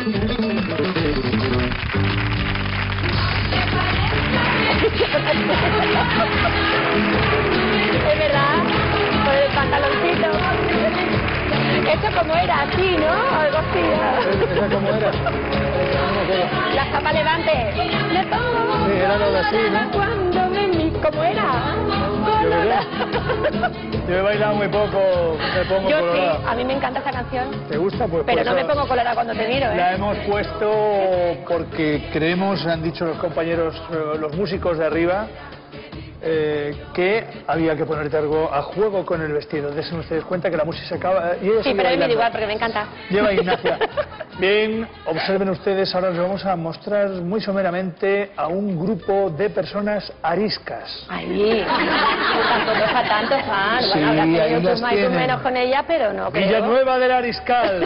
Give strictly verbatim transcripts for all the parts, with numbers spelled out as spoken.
Es verdad, con el pantaloncito. Esto como era, así, ¿no? Algo así. ¿Esa cómo era? La zapa levante. Le pongo. Sí, era lo de así, ¿no? Cuando me mi... ¿Cómo era? Yo he bailado muy poco, me pongo Yo colorada. sí, a mí me encanta esa canción. ¿Te gusta? Pues Pero por no me eso pongo colorada cuando te miro, ¿eh? la hemos puesto porque creemos, han dicho los compañeros, eh, los músicos de arriba, eh, que había que ponerte algo a juego con el vestido. Desen ustedes cuenta que la música se acaba... Y ella Sí, sigue pero a mí me da bailando. igual porque me encanta. Lleva Ignacia. Bien, observen ustedes, ahora les vamos a mostrar muy someramente a un grupo de personas ariscas. Ay, tampoco es para tanto, fan. Sí, Bueno, habrás ahí tenido las tus más y tus tienen. menos con ella, pero no creo. Villanueva del Ariscal.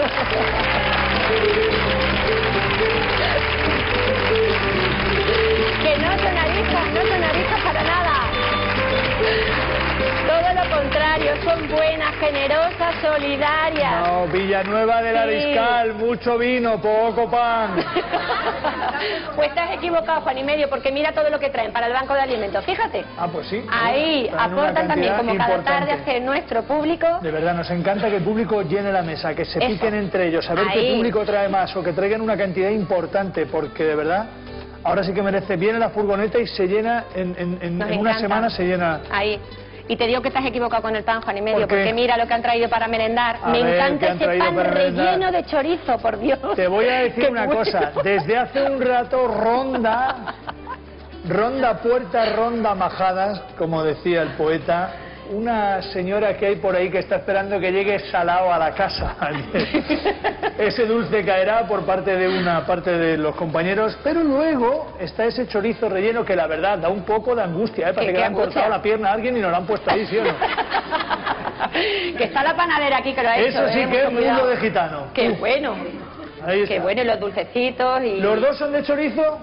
Que no son ariscas, no son ariscas para nada. Todo lo contrario, son buenas, generosas, solidarias. No, Villanueva del Sí. Ariscal, mucho vino, poco pan. Pues estás equivocado, Juan y medio, porque mira todo lo que traen para el banco de alimentos. Fíjate. Ah, pues sí. Ahí Traen una aportan también, cantidad como cada importante. tarde hace nuestro público. De verdad, nos encanta que el público llene la mesa, que se Eso. piquen entre ellos, a ver qué Ahí. público trae más o que traigan una cantidad importante, porque de verdad, ahora sí que merece. Viene la furgoneta y se llena, en, en, en, Nos en una encanta. semana se llena. Ahí. Y te digo que estás equivocado con el pan, Juan y medio, ¿Por qué? porque mira lo que han traído para merendar. A Me ver, ¿qué encanta han ese traído pan para merendar? relleno de chorizo, por Dios. Te voy a decir Qué una bueno. cosa, desde hace un rato ronda, ronda puerta, ronda majadas, como decía el poeta, una señora que hay por ahí que está esperando que llegue salado a la casa. Ese dulce caerá por parte de una parte de los compañeros, pero luego está ese chorizo relleno que la verdad da un poco de angustia, ¿eh? Parece ¿Qué- que qué le han angustia? cortado la pierna a alguien y nos la han puesto ahí, ¿sí o no? Que está la panadera aquí que lo ha hecho. Eso sí ¿eh? que es Mucho cuidado. mundo de gitano. Qué bueno. Ahí está. Qué bueno, y los dulcecitos y... ¿Los dos son de chorizo?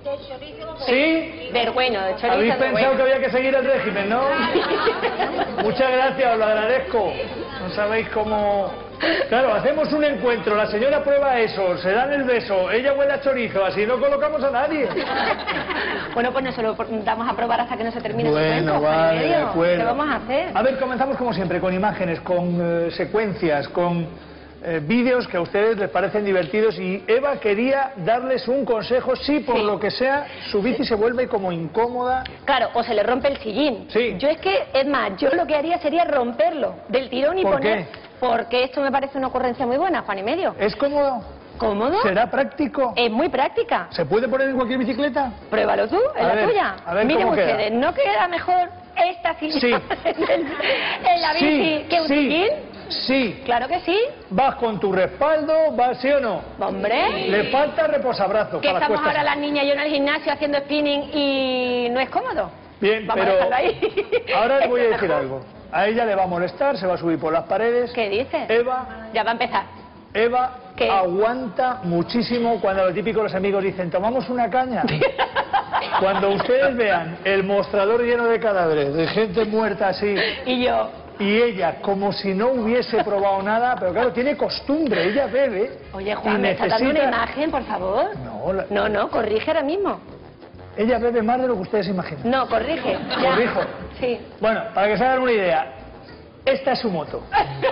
¿Sí? Del bueno, de chorizo. Habéis de pensado bueno. que había que seguir el régimen, ¿no? Muchas gracias, os lo agradezco. No sabéis cómo... Claro, hacemos un encuentro, la señora prueba eso, se dan el beso, ella huele a chorizo, así no colocamos a nadie. Bueno, pues no se lo damos a probar hasta que no se termine Bueno, su cuento, Juan y vale, de medio. acuerdo. ¿Qué vamos a hacer? A ver, comenzamos como siempre, con imágenes, con eh, secuencias, con eh, vídeos que a ustedes les parecen divertidos y Eva quería darles un consejo si por Sí. lo que sea su bici se vuelve como incómoda. Claro, o se le rompe el sillín. Sí. Yo es que, es más, yo lo que haría sería romperlo del tirón y ¿Por poner... qué? Porque esto me parece una ocurrencia muy buena, Juan y medio. ¿Es cómodo? ¿Cómodo? ¿Será práctico? Es muy práctica. ¿Se puede poner en cualquier bicicleta? Pruébalo tú, es A la ver, tuya. a ver Miren cómo queda. ustedes, ¿no queda mejor esta silla Sí. en, el- en la bici Sí, que un sí, sillín? sí. Claro que sí. ¿Vas con tu respaldo? ¿Vas sí o no? Hombre. Le falta reposabrazos Que para las estamos cuestas. ahora las niñas y yo en el gimnasio haciendo spinning y no es cómodo. Bien, Vamos a pero dejarlo ahí. ahora les voy a Esto decir mejor. algo. A ella le va a molestar, se va a subir por las paredes. ¿Qué dices? Eva, Ya va a empezar. Eva ¿Qué? aguanta muchísimo cuando lo típico los amigos dicen, ¿tomamos una caña? Cuando ustedes vean el mostrador lleno de cadáveres, de gente muerta así, Y yo, y ella como si no hubiese probado nada, pero claro, tiene costumbre, ella bebe. oye Juan, y ¿me estás dando una necesita- imagen, por favor? No, la- No, no, corrige ahora mismo. ella bebe más de lo que ustedes imaginan. No, corrige. Ya. Corrijo. Sí. Bueno, para que se hagan una idea, esta es su moto.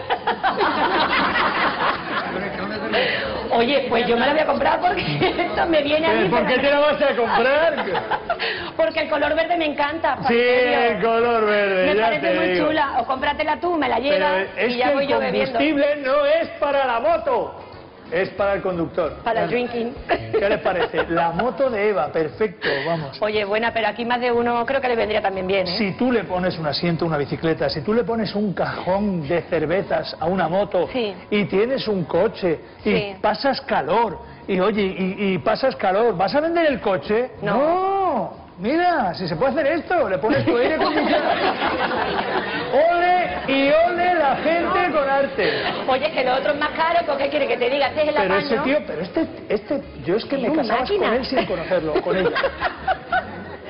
Oye, pues yo me la voy a comprar porque esto me viene a mí. ¿Por qué pero- te la vas a comprar? Porque el color verde me encanta. Juan, Sí, en serio. el color verde, Me ya parece te muy digo. chula. O cómpratela tú, me la Pero llevas es y ya que voy el yo bebiendo. combustible no es para la moto, es para el conductor. Para el Bueno, drinking. ¿Qué les parece? La moto de Eva, perfecto, vamos. Oye, buena, pero aquí más de uno creo que le vendría también bien, ¿eh? Si tú le pones un asiento a una bicicleta, si tú le pones un cajón de cervezas a una moto Sí. y tienes un coche y Sí. pasas calor y oye, y, y pasas calor, ¿vas a vender el coche? No. No. Mira, si se puede hacer esto, le pones tu aire acondicionado. Ole y ole la gente con arte. Oye, que lo otro es más caro, ¿por qué quiere que te diga? Este es el Pero apaño. ese tío, pero este, este, yo es que Es me un casabas máquina. con él sin conocerlo, con ella.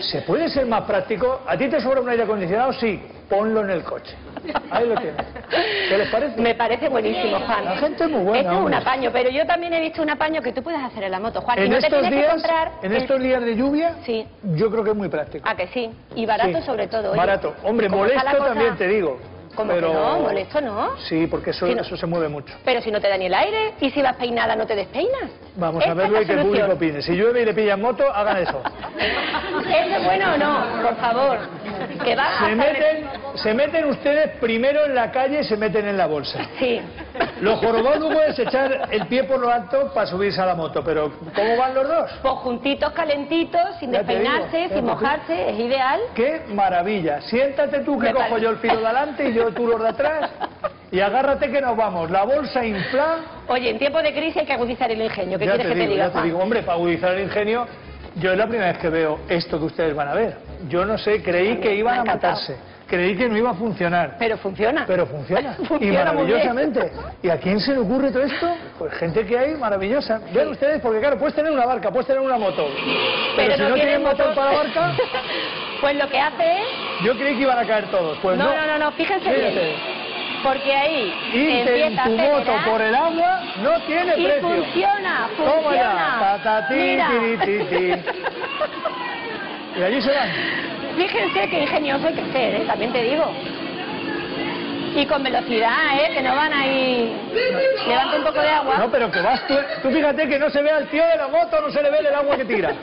¿Se puede ser más práctico? ¿A ti te sobra un aire acondicionado? Sí, ponlo en el coche. Ahí lo tienes. ¿Qué les parece? Me parece buenísimo, Juan. La gente es muy buena. Esto es un hombre. apaño, pero yo también he visto un apaño que tú puedes hacer en la moto, Juan. Y En no te estos tienes que días, comprar en el- estos días de lluvia, Sí. yo creo que es muy práctico. Ah, que sí. Y barato Sí, sobre todo. oye. Barato. Hombre, ¿Cómo está molesto la cosa? también te digo. ¿Cómo pero... que no? Molesto no. Sí, porque eso, Si no- eso se mueve mucho. Pero si no te da ni el aire, y si vas peinada no te despeinas. Vamos a Esta verlo es y que la el público solución. opine. Si llueve y le pillan moto, hagan eso. ¿Eso es bueno o no? Por favor. Que va Se hasta- meten, se meten ustedes primero en la calle y se meten en la bolsa. Sí. Lo jorobado luego es echar el pie por lo alto para subirse a la moto, pero ¿cómo van los dos? Pues juntitos, calentitos, sin Ya te digo, despeinarse, ya sin te mojarse, es ideal. ¡Qué maravilla! Siéntate tú que Me cojo parece. yo el filo de adelante y yo tú los de atrás y agárrate que nos vamos. La bolsa infla. Oye, en tiempo de crisis hay que agudizar el ingenio. ¿Qué Ya quieres te que digo, te diga, ya te Juan? digo, hombre, para agudizar el ingenio, yo es la primera vez que veo esto que ustedes van a ver. Yo no sé, creí que iban Me ha a encantado. matarse, creí que no iba a funcionar. Pero funciona. Pero funciona, y Funciona muy bien. maravillosamente. ¿Y a quién se le ocurre todo esto? Pues gente que hay maravillosa. Vean ustedes, porque claro, puedes tener una barca, puedes tener una moto. Pero, si no tiene tienes motor para la barca, Pues lo que hace es... yo creí que iban a caer todos. Pues no, no, no, no, no, fíjense Fíjate. bien. Porque ahí Irte empieza en a tu moto acelerar por el agua no tiene y precio. funciona, Toma ya, funciona. tatatí, Mira, tiri, ti, ti. Y allí se van. fíjense qué ingenioso hay que ser, ¿eh? También te digo. Y con velocidad, ¿eh? Que no van ahí... Levanta un poco de agua. No, pero que vas tú, tú fíjate que no se ve al tío de la moto, no se le ve el agua que tira.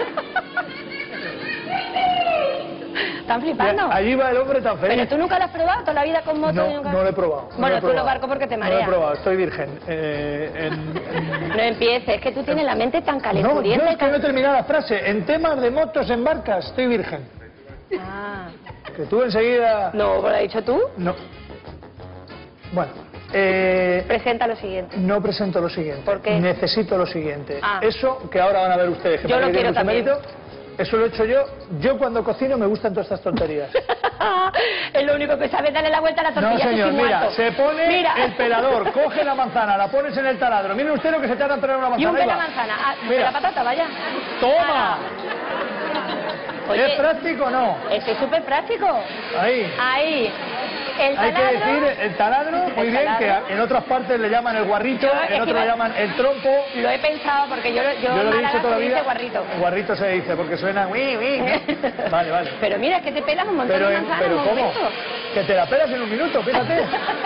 Están flipando. Allí va el hombre tan feliz. Pero tú nunca lo has probado toda la vida con moto. y No, nunca... no lo he probado. no Bueno, lo he tú lo probado. barco porque te No lo marea. he probado, estoy virgen. Eh, en- en- No empieces, es que tú tienes la mente tan No, yo calenturienta. es que no he terminado la frase. En temas de motos, en barcas, estoy virgen. Ah, Que tú enseguida... no, ¿lo has dicho tú? No. Bueno, eh, Presenta lo siguiente. no presento lo siguiente. ¿Por qué? Necesito lo siguiente. Ah. Eso que ahora van a ver ustedes, que Yo parece lo que tiene quiero mucho también. mérito, eso lo he hecho yo. Yo cuando cocino me gustan todas estas tonterías. Es lo único que sabes, darle la vuelta a la tortilla. No, que señor, estoy mira, muerto. se pone Mira. el pelador, coge la manzana, la pones en el taladro. Mire usted lo que se tarda en pelar una manzana. Y un ahí pela va. manzana. Ah, de Mira. la patata, vaya. ¡Toma! Oye, ¿Es práctico o no? este es súper práctico. Ahí. Ahí. El Hay que taladro. decir el taladro, muy El bien, taladro. que en otras partes le llaman el guarrito, Yo, es en que otras le va- llaman el trompo. Lo he pensado porque yo, yo, Yo lo he Málaga dicho toda la se dice vida. guarrito. Guarrito se dice porque suena. Uy, uy. Vale, vale. Pero mira, es que te pelas un montón Pero, de en- manzanas pero en un ¿cómo? momento. Que te la pelas en un minuto, fíjate.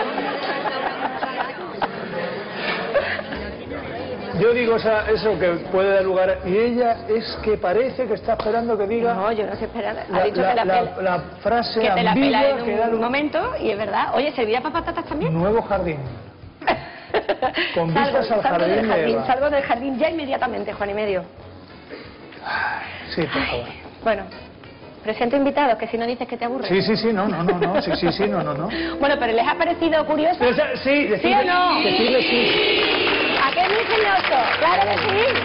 Yo digo esa- eso que puede dar lugar. Y ella es que parece que está esperando que diga No, yo no sé esperar. Ha la, dicho la- que la, la- pela, la frase que te la ambigua pela en que da un lugar. momento y es verdad. Oye, ¿servirá para patatas también? Nuevo jardín. Con Salgo- vistas al salgo jardín del de jardín, Eva. salgo del jardín ya inmediatamente, Juan y medio. Sí, por favor. Bueno, presento invitados, que si no dices que te aburres. Sí, sí, sí, no, no, no, no, sí, sí, sí, no, no, no. Bueno, pero ¿les ha parecido curioso? Pero, o sea, sí, decirle, ¿Sí o no? decirle sí. ¿A qué es muy ingenioso? Claro que sí.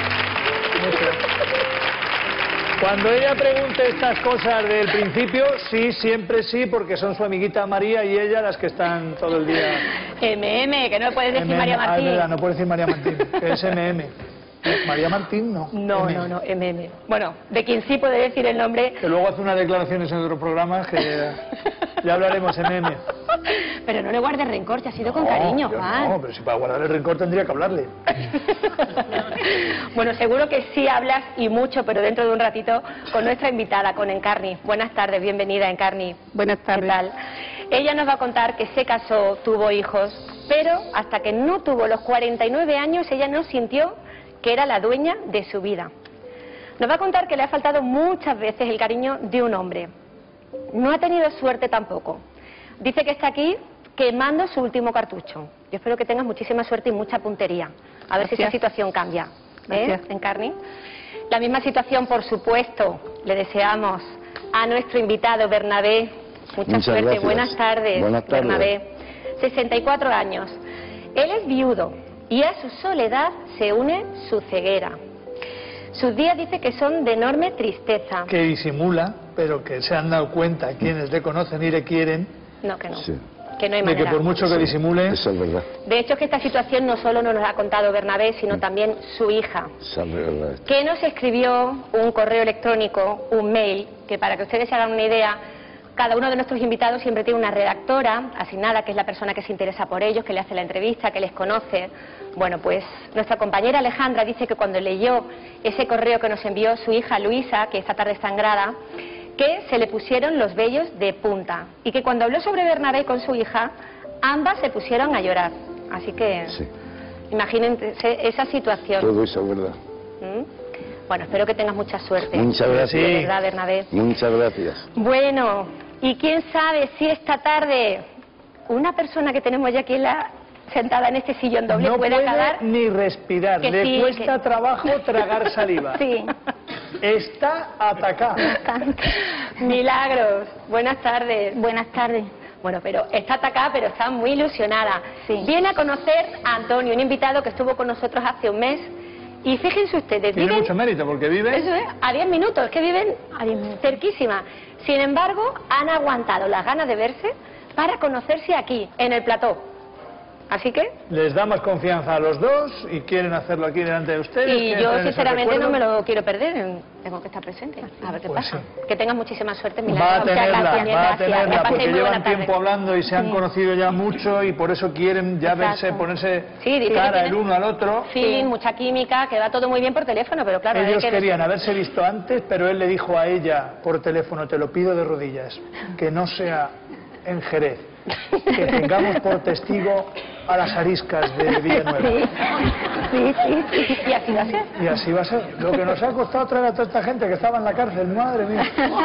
Cuando ella pregunte estas cosas del principio, sí, siempre sí, porque son su amiguita María y ella las que están todo el día. M M, que no puedes decir M M. María Ah, es Martín. verdad, no puedo decir María Martín, que es M M. María Martín no. No, M M. no, no, M M. Bueno, de quien sí puede decir el nombre. Que luego hace unas declaraciones en otros programas que ya, ya hablaremos, M M. Pero no le guardes rencor, te ha sido con No, cariño, yo Juan. No, pero si para guardar el rencor tendría que hablarle. Bueno, seguro que sí hablas y mucho, pero dentro de un ratito con nuestra invitada, con Encarni. Buenas tardes, bienvenida Encarni. Buenas tardes. ¿Qué tal? Ella nos va a contar que se casó, tuvo hijos, pero hasta que no tuvo los cuarenta y nueve años ella no sintió que era la dueña de su vida. Nos va a contar que le ha faltado muchas veces el cariño de un hombre. No ha tenido suerte tampoco. Dice que está aquí quemando su último cartucho. Yo espero que tengas muchísima suerte y mucha puntería. A ver si esa Gracias. situación cambia. ¿Eh? Gracias. Encarni. La misma situación, por supuesto, le deseamos a nuestro invitado Bernabé. Mucha Muchas suerte. gracias. Buenas tardes, Buenas tardes. Bernabé. sesenta y cuatro años. Él es viudo y a su soledad se une su ceguera. Sus días dice que son de enorme tristeza. Que disimula, pero que se han dado cuenta quienes le conocen y le quieren, No, que no. Sí. que no hay de manera. que por mucho que disimule... Eso es verdad. De hecho, es que esta situación no solo nos la ha contado Bernabé, sino también su hija, Eso es verdad. que nos escribió un correo electrónico, un mail, que para que ustedes se hagan una idea, cada uno de nuestros invitados siempre tiene una redactora asignada, que es la persona que se interesa por ellos, que le hace la entrevista, que les conoce. Bueno, pues nuestra compañera Alejandra dice que cuando leyó ese correo que nos envió su hija Luisa, que esta tarde está sangrada, que se le pusieron los vellos de punta y que cuando habló sobre Bernabé con su hija, ambas se pusieron a llorar. Así que Sí. imagínense esa situación. Todo eso es verdad. ¿Mm? Bueno, espero que tengas mucha suerte. Muchas gracias. De verdad, Bernabé. Muchas gracias. Bueno, y quién sabe si esta tarde una persona que tenemos ya aquí en la, sentada en este sillón doble No pueda puede acabar. ni respirar, Que le sí, cuesta que- trabajo tragar saliva. Sí. Está atacada. Milagros. Buenas tardes. Buenas tardes. Bueno, pero está atacada, pero está muy ilusionada. Sí. Viene a conocer a Antonio, un invitado que estuvo con nosotros hace un mes. Y fíjense ustedes, Tiene viven, mucho mérito porque vive... eso es, a diez minutos, es que viven A diez minutos. cerquísima. Sin embargo, han aguantado las ganas de verse para conocerse aquí, en el plató. Así que, Les da más confianza a los dos y quieren hacerlo aquí delante de ustedes. y quieren yo tener ese sinceramente no recuerdo. me lo quiero perder, tengo que estar presente, a ver qué Pues pasa. sí. Que tengas muchísima suerte, Va a Milagros. Muchas tenerla, gracias, va a gracias. Que tenerla, paséis porque muy buena llevan tarde. tiempo hablando y se han conocido ya mucho y por eso quieren ya Exacto. verse, ponerse Sí, dice que cara tiene- el uno al otro. Sí, mucha química, que va todo muy bien por teléfono, pero claro, hay Ellos que... querían haberse visto antes, pero él le dijo a ella por teléfono, te lo pido de rodillas, que no sea en Jerez, que tengamos por testigo a las ariscas de Villanueva. Sí, sí, sí, y así va a ser. Y así va a ser. Lo que nos ha costado traer a toda esta gente que estaba en la cárcel, madre mía.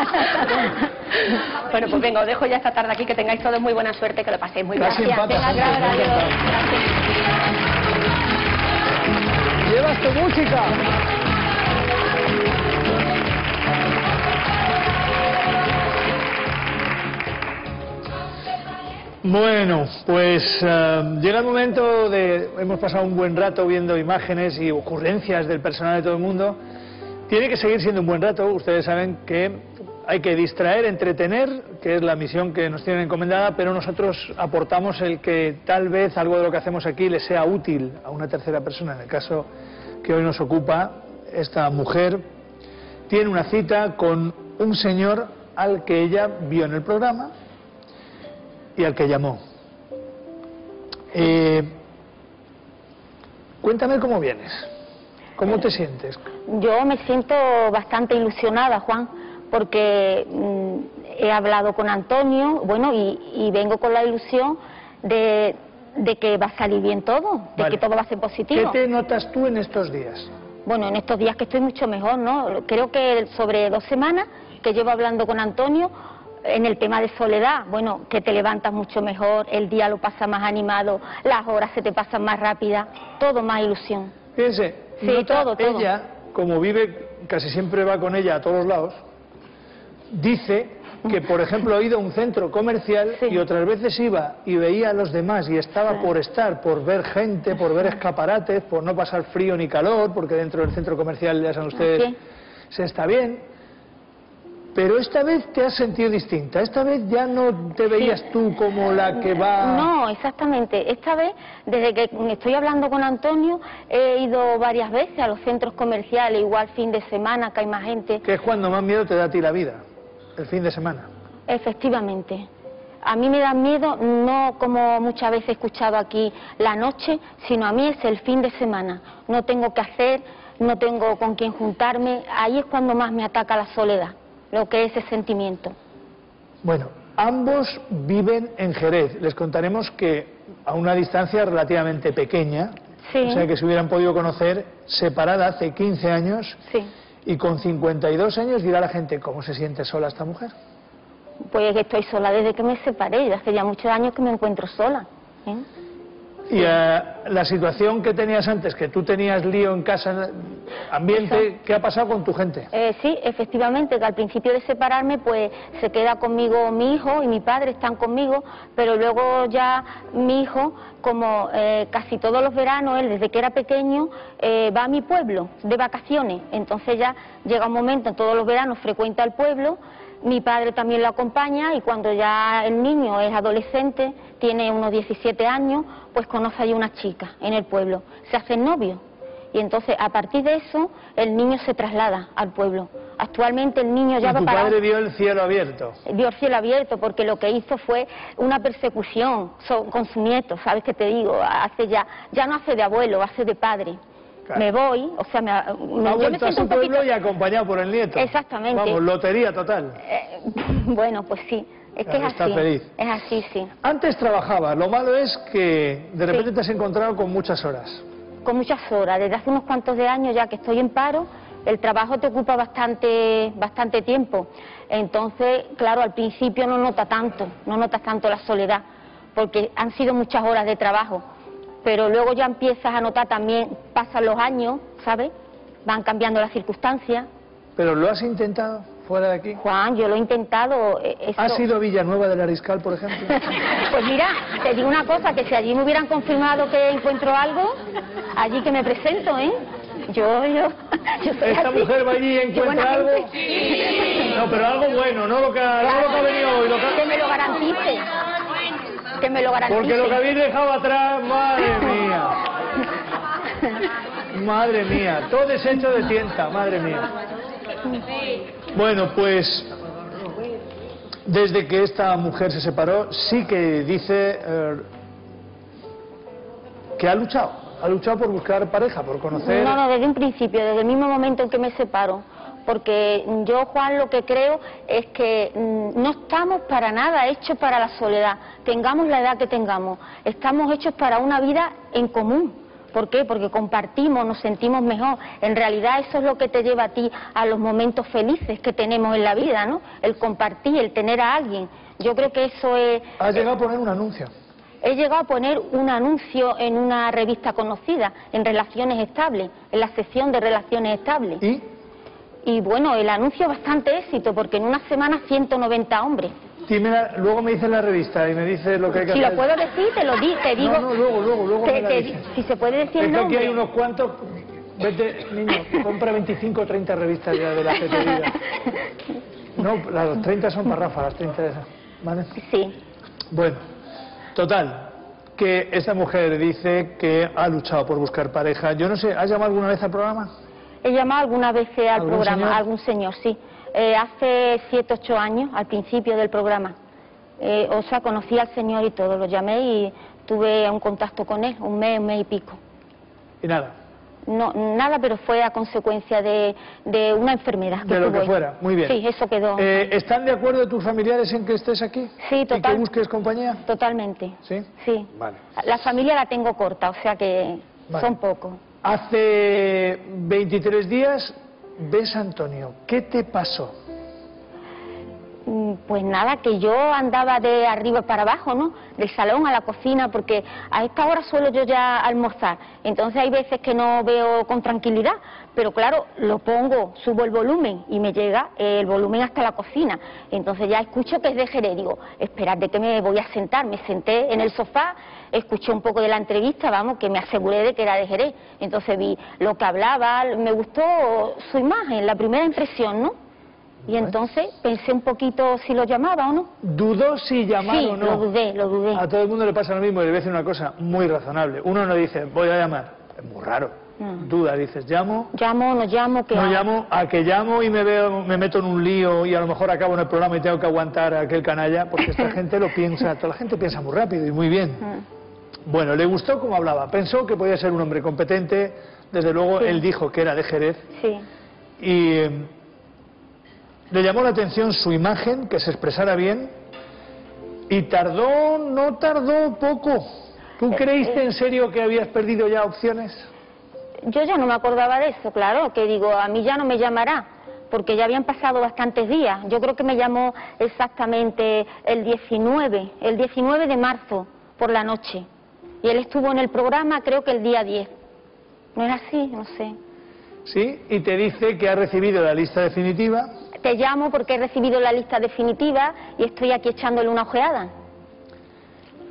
Bueno, pues venga, os dejo ya esta tarde aquí, que tengáis todos muy buena suerte, que lo paséis muy bien. Casi Gracias. empatas, Venga, Ángeles, adiós. me ha ¡Llevas tu música! Bueno, pues eh, llega el momento de... Hemos pasado un buen rato viendo imágenes y ocurrencias del personal de todo el mundo. Tiene que seguir siendo un buen rato. Ustedes saben que hay que distraer, entretener, que es la misión que nos tienen encomendada, pero nosotros aportamos el que tal vez algo de lo que hacemos aquí le sea útil a una tercera persona. En el caso que hoy nos ocupa, esta mujer tiene una cita con un señor al que ella vio en el programa y al que llamó. Eh, cuéntame cómo vienes, cómo te sientes. Yo me siento bastante ilusionada, Juan, porque mm, he hablado con Antonio, bueno, y, y vengo con la ilusión de, de que va a salir bien todo, de Vale. que todo va a ser positivo. ¿Qué te notas tú en estos días? Bueno, en estos días que estoy mucho mejor, ¿no? Creo que sobre dos semanas que llevo hablando con Antonio en el tema de soledad, bueno, que te levantas mucho mejor, el día lo pasas más animado, las horas se te pasan más rápidas, todo más ilusión. Fíjense, Sí, nota todo, todo. ella, como vive, casi siempre va con ella a todos lados, dice que, por ejemplo, ha ido a un centro comercial Sí. y otras veces iba y veía a los demás y estaba Sí. por estar, por ver gente, por ver escaparates, por no pasar frío ni calor, porque dentro del centro comercial, ya saben ustedes, Sí. se está bien. Pero esta vez te has sentido distinta, esta vez ya no te veías tú como la que va... No, exactamente. Esta vez, desde que estoy hablando con Antonio, he ido varias veces a los centros comerciales, igual fin de semana, que hay más gente. Que es cuando más miedo te da a ti la vida, el fin de semana. Efectivamente. A mí me da miedo, no como muchas veces he escuchado aquí, la noche, sino a mí es el fin de semana. No tengo que hacer, no tengo con quién juntarme, ahí es cuando más me ataca la soledad, lo que es ese sentimiento. Bueno, ambos viven en Jerez. Les contaremos que a una distancia relativamente pequeña, Sí. o sea que se hubieran podido conocer separada hace quince años, Sí. y con cincuenta y dos años dirá la gente, ¿cómo se siente sola esta mujer? Pues estoy sola desde que me separé, ya hace ya muchos años que me encuentro sola. ¿eh? Y eh, la situación que tenías antes, que tú tenías lío en casa, ambiente, Eso. ¿qué ha pasado con tu gente? Eh, sí, efectivamente, que al principio de separarme, pues se queda conmigo mi hijo y mi padre están conmigo, pero luego ya mi hijo, como eh, casi todos los veranos, él desde que era pequeño, eh, va a mi pueblo de vacaciones, entonces ya llega un momento, en todos los veranos frecuenta el pueblo, Mi padre también lo acompaña y cuando ya el niño es adolescente, tiene unos diecisiete años, pues conoce allí una chica en el pueblo, se hacen novios y entonces a partir de eso el niño se traslada al pueblo. Actualmente el niño ya y va tu para... padre vio el cielo abierto. Vio el cielo abierto porque lo que hizo fue una persecución so, con su nieto, ¿sabes qué te digo? Hace ya, ya no hace de abuelo, hace de padre. Claro. Me voy, o sea, me, me, ha yo vuelto me a su un pueblo poquito... y acompañado por el nieto. Exactamente. Vamos, lotería total. Eh, bueno, pues sí, es que claro, es está así. Feliz. Es así, sí. Antes trabajabas, lo malo es que de repente sí. te has encontrado con muchas horas. Con muchas horas, desde hace unos cuantos de años ya que estoy en paro, el trabajo te ocupa bastante, bastante tiempo. Entonces, claro, al principio no nota tanto, no notas tanto la soledad, porque han sido muchas horas de trabajo. Pero luego ya empiezas a notar también, pasan los años, ¿sabes? Van cambiando las circunstancias. ¿Pero lo has intentado fuera de aquí? Juan, yo lo he intentado. Esto... ¿Has ido a Villanueva del Ariscal, por ejemplo? Pues mira, te digo una cosa, que si allí me hubieran confirmado que encuentro algo, allí que me presento, ¿eh? Yo, yo, yo soy Esta así. mujer va allí y encuentra algo. No, pero algo bueno, no lo que, claro, no lo que ha venido hoy. Lo que... que me lo garantice. Que me lo garantice. Porque lo que habéis dejado atrás, madre mía. Madre mía, todo deshecho de tienta, madre mía. Bueno, pues desde que esta mujer se separó, sí que dice eh, que ha luchado. Ha luchado por buscar pareja, por conocer... No, no, desde un principio, desde el mismo momento en que me separo. Porque yo, Juan, lo que creo es que mmm, no estamos para nada hechos para la soledad. Tengamos la edad que tengamos. Estamos hechos para una vida en común. ¿Por qué? Porque compartimos, nos sentimos mejor. En realidad eso es lo que te lleva a ti a los momentos felices que tenemos en la vida, ¿no? El compartir, el tener a alguien. Yo creo que eso es... Has llegado a poner un anuncio. He llegado a poner un anuncio en una revista conocida, en Relaciones Estables, en la sección de Relaciones Estables. ¿Y? Y bueno, el anuncio bastante éxito, porque en una semana ciento noventa hombres. Dime la, luego me dices la revista y me dices lo que hay que si hacer. Si lo puedo decir, te lo di, te digo... No, no, luego, luego, luego te, me la te, dices. Si se puede decir es el que nombre. aquí hay unos cuantos... Vete, niño, compra veinticinco o treinta revistas ya de las que te diga. No, las treinta son para Rafa, las treinta de esas. ¿Vale? Sí. Bueno, total, que esta mujer dice que ha luchado por buscar pareja. Yo no sé, ¿has llamado alguna vez al programa? He llamado algunas veces al ¿Algún programa, señor? algún señor, sí. Eh, hace siete, ocho años, al principio del programa. Eh, o sea, conocí al señor y todo, lo llamé y tuve un contacto con él, un mes, un mes y pico. Y nada. No, nada, pero fue a consecuencia de, de una enfermedad que De lo tuvo que él. fuera, muy bien. Sí, eso quedó. Eh, ¿Están de acuerdo tus familiares en que estés aquí? Sí, total. ¿Y que busques compañía? Totalmente. ¿Sí? Sí. Vale. La familia la tengo corta, o sea que Vale. son pocos. Hace veintitrés días ves a Antonio. ¿Qué te pasó? Pues nada, que yo andaba de arriba para abajo, ¿no? Del salón a la cocina, porque a esta hora suelo yo ya almorzar. Entonces hay veces que no veo con tranquilidad, pero claro, lo pongo, subo el volumen y me llega el volumen hasta la cocina. Entonces ya escucho que es de Jerez, digo, esperad que me voy a sentar. Me senté en el sofá, escuché un poco de la entrevista, vamos, que me aseguré de que era de Jerez. Entonces vi lo que hablaba, me gustó su imagen, la primera impresión, ¿no? Y entonces pensé un poquito si lo llamaba o no. ¿Dudó si llamar sí, o no? lo dudé, lo dudé. A todo el mundo le pasa lo mismo y le voy a decir una cosa muy razonable. Uno no dice, voy a llamar. Es muy raro. No. Duda, dices, llamo. Llamo, no llamo, que No llamo, a que llamo y me veo, me meto en un lío y a lo mejor acabo en el programa y tengo que aguantar a aquel canalla, porque esta gente lo piensa, toda la gente piensa muy rápido y muy bien. Bueno, le gustó cómo hablaba, pensó que podía ser un hombre competente, desde luego Sí. él dijo que era de Jerez. Sí. Y eh, le llamó la atención su imagen, que se expresara bien, y tardó, no tardó poco. ¿Tú Eh, creíste eh. en serio que habías perdido ya opciones? Yo ya no me acordaba de eso, claro, que digo, a mí ya no me llamará, porque ya habían pasado bastantes días. Yo creo que me llamó exactamente el diecinueve, el diecinueve de marzo, por la noche. Y él estuvo en el programa, creo que el día diez. ¿No era así? No sé. Sí, y te dice que ha recibido la lista definitiva. Te llamo porque he recibido la lista definitiva y estoy aquí echándole una ojeada.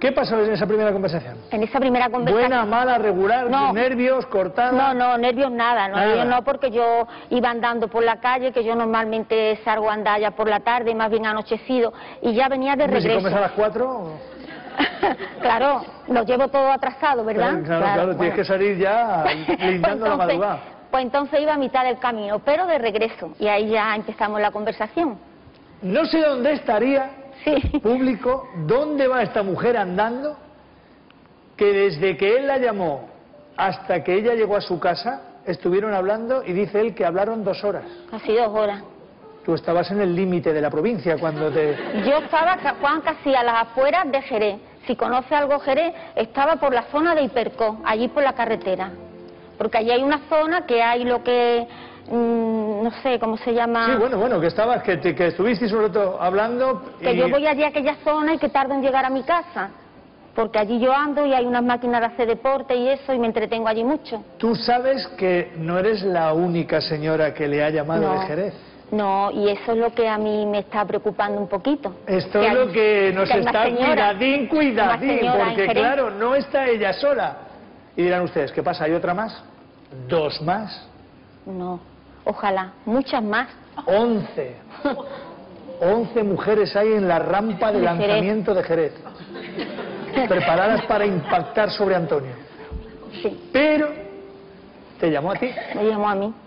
¿Qué pasó en esa primera conversación? En esa primera conversación... ¿Buena, mala, regular, no, nervios, cortada? No, no, nervios nada, no, nada. Nervios no, porque yo iba andando por la calle, que yo normalmente salgo a andar ya por la tarde, más bien anochecido, y ya venía de regreso. ¿Y si comes a las cuatro? Claro, lo llevo todo atrasado, ¿verdad? Claro, claro, claro bueno. Tienes que salir ya lindando la madrugada. Pues entonces iba a mitad del camino, pero de regreso, y ahí ya empezamos la conversación. No sé dónde estaría, sí. público, dónde va esta mujer andando, que desde que él la llamó hasta que ella llegó a su casa, estuvieron hablando, y dice él que hablaron dos horas. Casi dos horas. Tú estabas en el límite de la provincia cuando te... Yo estaba, Juan, casi a las afueras de Jerez. Si conoce algo Jerez, estaba por la zona de Hipercó, allí por la carretera. Porque allí hay una zona que hay lo que... Mmm, no sé, ¿cómo se llama? Sí, bueno, bueno, que estabas, que, te, que estuviste sobre todo hablando... Y... Que yo voy allí a aquella zona y que tardo en llegar a mi casa. Porque allí yo ando y hay unas máquinas de hacer deporte y eso, y me entretengo allí mucho. Tú sabes que no eres la única señora que le ha llamado no. de Jerez. No, y eso es lo que a mí me está preocupando un poquito. Esto es lo que nos que está señora, cuidadín, cuidadín, porque claro, no está ella sola. Y dirán ustedes, ¿qué pasa? ¿Hay otra más? ¿Dos más? No, ojalá, muchas más. Once. Once mujeres hay en la rampa de, de lanzamiento Jerez. de Jerez, preparadas para impactar sobre Antonio. Sí. Pero te llamó a ti. Me llamó a mí.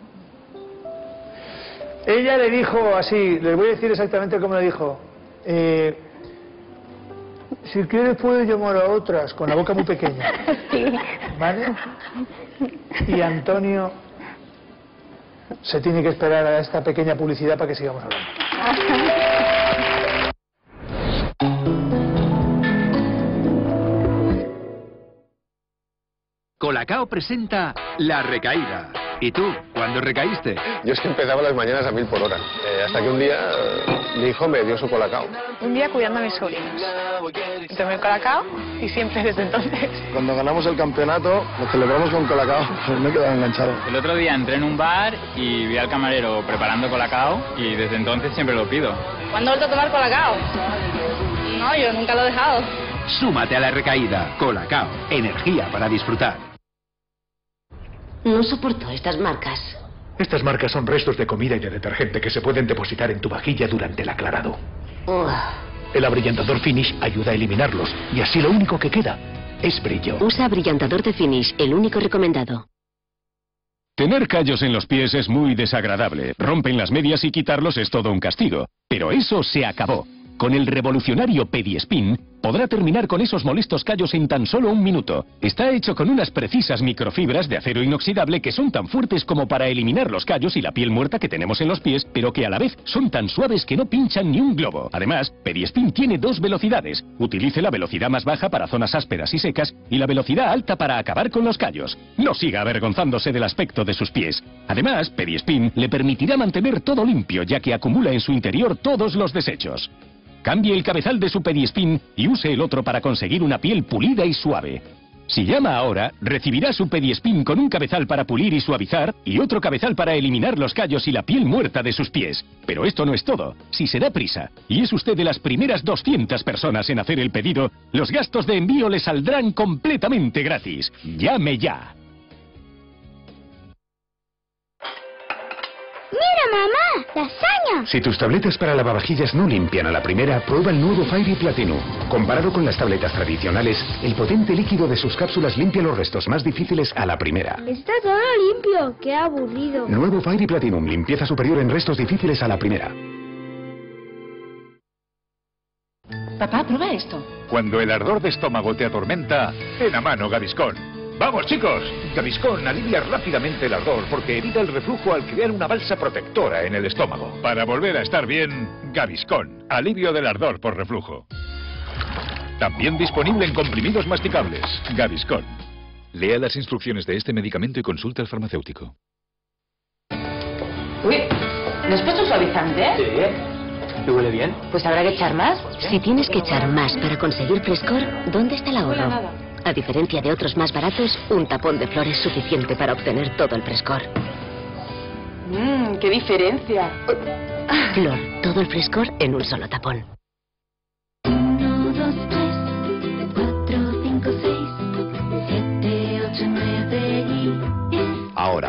Ella le dijo así, les voy a decir exactamente cómo le dijo. Eh, si quieres puedes llamar a otras, con la boca muy pequeña. Sí. ¿Vale? Y Antonio se tiene que esperar a esta pequeña publicidad para que sigamos hablando. Colacao presenta La Recaída. ¿Y tú, cuándo recaíste? Yo es que empezaba las mañanas a mil por hora, eh, hasta que un día eh, mi hijo me dio su colacao. Un día cuidando a mis sobrinos. Tomé colacao y siempre desde entonces. Cuando ganamos el campeonato, lo celebramos con colacao. Me he quedado enganchado. El otro día entré en un bar y vi al camarero preparando colacao y desde entonces siempre lo pido. ¿Cuándo he vuelto a tomar colacao? No, yo nunca lo he dejado. Súmate a La Recaída. Colacao. Energía para disfrutar. No soporto estas marcas. Estas marcas son restos de comida y de detergente que se pueden depositar en tu vajilla durante el aclarado. Uh. El abrillantador Finish ayuda a eliminarlos y así lo único que queda es brillo. Usa abrillantador de Finish, el único recomendado. Tener callos en los pies es muy desagradable. Rompen las medias y quitarlos es todo un castigo. Pero eso se acabó. Con el revolucionario Pedispin podrá terminar con esos molestos callos en tan solo un minuto. Está hecho con unas precisas microfibras de acero inoxidable que son tan fuertes como para eliminar los callos y la piel muerta que tenemos en los pies, pero que a la vez son tan suaves que no pinchan ni un globo. Además, Pedispin tiene dos velocidades. Utilice la velocidad más baja para zonas ásperas y secas y la velocidad alta para acabar con los callos. No siga avergonzándose del aspecto de sus pies. Además, Pedispin le permitirá mantener todo limpio, ya que acumula en su interior todos los desechos. Cambie el cabezal de su Pedispin y use el otro para conseguir una piel pulida y suave. Si llama ahora, recibirá su Pedispin con un cabezal para pulir y suavizar y otro cabezal para eliminar los callos y la piel muerta de sus pies. Pero esto no es todo. Si se da prisa y es usted de las primeras doscientas personas en hacer el pedido, los gastos de envío le saldrán completamente gratis. ¡Llame ya! ¡Mira, mamá! ¡Lasaña! Si tus tabletas para lavavajillas no limpian a la primera, prueba el nuevo Fairy Platinum. Comparado con las tabletas tradicionales, el potente líquido de sus cápsulas limpia los restos más difíciles a la primera. Está todo limpio. ¡Qué aburrido! Nuevo Fairy Platinum, limpieza superior en restos difíciles a la primera. Papá, prueba esto. Cuando el ardor de estómago te atormenta, ten a mano Gaviscon. ¡Vamos, chicos! Gaviscon alivia rápidamente el ardor porque evita el reflujo al crear una balsa protectora en el estómago. Para volver a estar bien, Gaviscon, alivio del ardor por reflujo. También disponible en comprimidos masticables. Gaviscon. Lea las instrucciones de este medicamento y consulta al farmacéutico. Uy, ¿le has puesto suavizante? Sí. ¿Te huele bien? Pues habrá que echar más. Si tienes que echar más para conseguir frescor, ¿dónde está el ahorro? A diferencia de otros más baratos, un tapón de flor es suficiente para obtener todo el frescor. Mmm, qué diferencia. Flor, todo el frescor en un solo tapón. Uno, dos, tres, cuatro.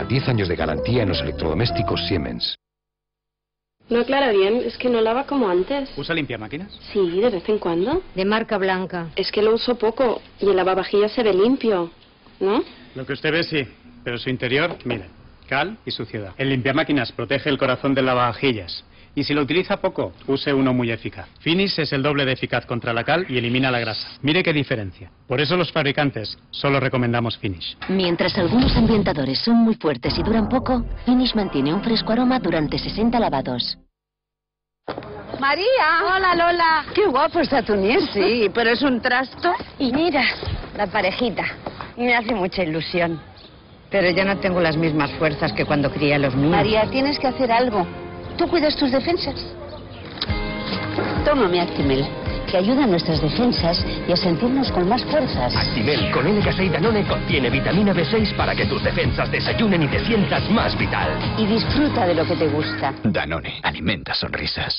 diez años de garantía en los electrodomésticos Siemens. No aclara bien, es que no lava como antes. ¿Usa limpiamáquinas? Sí, de vez en cuando. De marca blanca. Es que lo uso poco y el lavavajillas se ve limpio, ¿no? Lo que usted ve sí, pero su interior, mire, cal y suciedad. El limpiamáquinas protege el corazón del lavavajillas. Y si lo utiliza poco, use uno muy eficaz. Finish es el doble de eficaz contra la cal y elimina la grasa. Mire qué diferencia. Por eso los fabricantes solo recomendamos Finish. Mientras algunos ambientadores son muy fuertes y duran poco, Finish mantiene un fresco aroma durante sesenta lavados. María. Hola, Lola. Qué guapo está tu niés, sí, pero es un trasto. Y mira, la parejita. Me hace mucha ilusión. Pero ya no tengo las mismas fuerzas que cuando cría a los míos. María, tienes que hacer algo. ¿Tú cuidas tus defensas? Tómame Actimel, que ayuda a nuestras defensas y a sentirnos con más fuerzas. Actimel con N K seis Danone contiene vitamina B seis para que tus defensas desayunen y te sientas más vital. Y disfruta de lo que te gusta. Danone, alimenta sonrisas.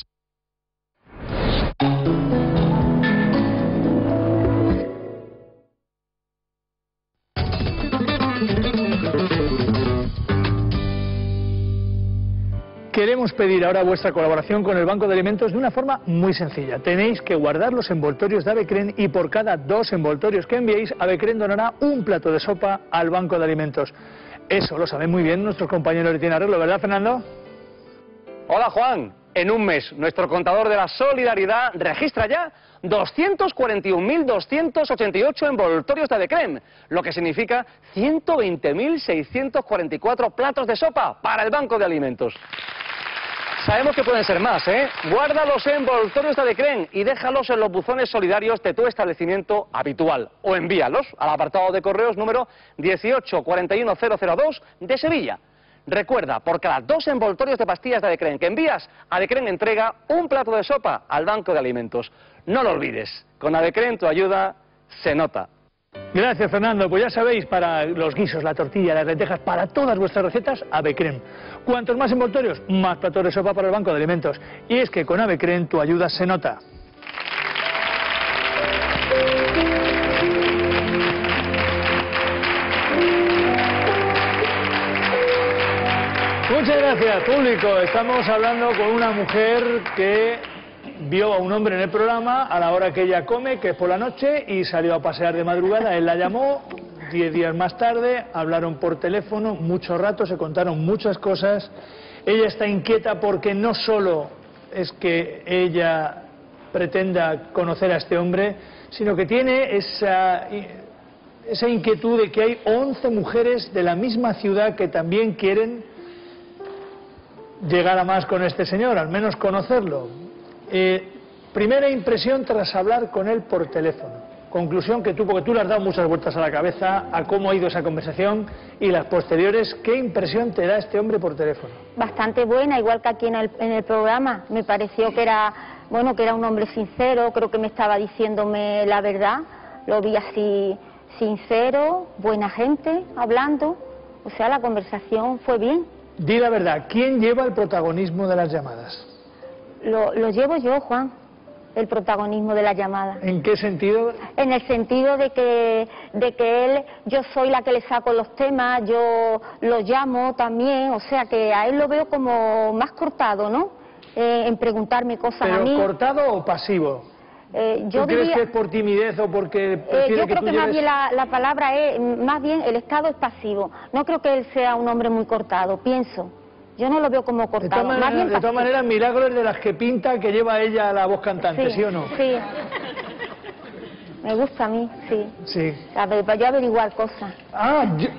Queremos pedir ahora vuestra colaboración con el Banco de Alimentos de una forma muy sencilla. Tenéis que guardar los envoltorios de Avecren y por cada dos envoltorios que enviéis, Avecren donará un plato de sopa al Banco de Alimentos. Eso lo saben muy bien nuestros compañeros de Tiene Arreglo, ¿verdad, Fernando? Hola, Juan. En un mes, nuestro contador de la solidaridad registra ya doscientos cuarenta y un mil doscientos ochenta y ocho envoltorios de Avecren, lo que significa ciento veinte mil seiscientos cuarenta y cuatro platos de sopa para el Banco de Alimentos. Sabemos que pueden ser más, ¿eh? Guarda los envoltorios de Avecren y déjalos en los buzones solidarios de tu establecimiento habitual. O envíalos al apartado de correos número dieciocho cuarenta y uno cero cero dos de Sevilla. Recuerda, por cada dos envoltorios de pastillas de Avecren que envías, Avecren entrega un plato de sopa al Banco de Alimentos. No lo olvides, con Avecren tu ayuda se nota. Gracias, Fernando. Pues ya sabéis, para los guisos, la tortilla, las lentejas, para todas vuestras recetas, Avecren. Cuantos más envoltorios, más platos de sopa para el Banco de Alimentos. Y es que con Avecren tu ayuda se nota. Muchas gracias, público. Estamos hablando con una mujer que vio a un hombre en el programa a la hora que ella come, que es por la noche, y salió a pasear de madrugada. Él la llamó, diez días más tarde, hablaron por teléfono, mucho rato, se contaron muchas cosas. Ella está inquieta porque no solo es que ella pretenda conocer a este hombre, sino que tiene esa, esa inquietud de que hay once mujeres de la misma ciudad que también quieren llegar a más con este señor, al menos conocerlo. Eh, primera impresión tras hablar con él por teléfono. Conclusión que tú, porque tú le has dado muchas vueltas a la cabeza a cómo ha ido esa conversación y las posteriores. ¿Qué impresión te da este hombre por teléfono? Bastante buena, igual que aquí en el, en el programa. Me pareció que era, bueno, que era un hombre sincero, creo que me estaba diciéndome la verdad. Lo vi así sincero, buena gente, hablando. O sea, la conversación fue bien. Di la verdad, ¿quién lleva el protagonismo de las llamadas? Lo, lo llevo yo, Juan, el protagonismo de la llamada. ¿En qué sentido? En el sentido de que, de que él, yo soy la que le saco los temas, yo lo llamo también, o sea que a él lo veo como más cortado, ¿no? Eh, en preguntarme cosas ¿Pero a mí. cortado o pasivo? Eh, yo ¿Tú crees diría, que es por timidez o porque eh, prefiere yo que creo tú que lleves... más bien la, la palabra es, más bien el estado es pasivo. No creo que él sea un hombre muy cortado, pienso. Yo no lo veo como De cortado. todas más maneras, bien de todas pasivo. maneras, Milagro es de las que pinta que lleva ella la voz cantante, ¿sí, ¿sí o no? Sí. Me gusta a mí, sí. Sí. A ver, para yo averiguar cosas. Ah, yo...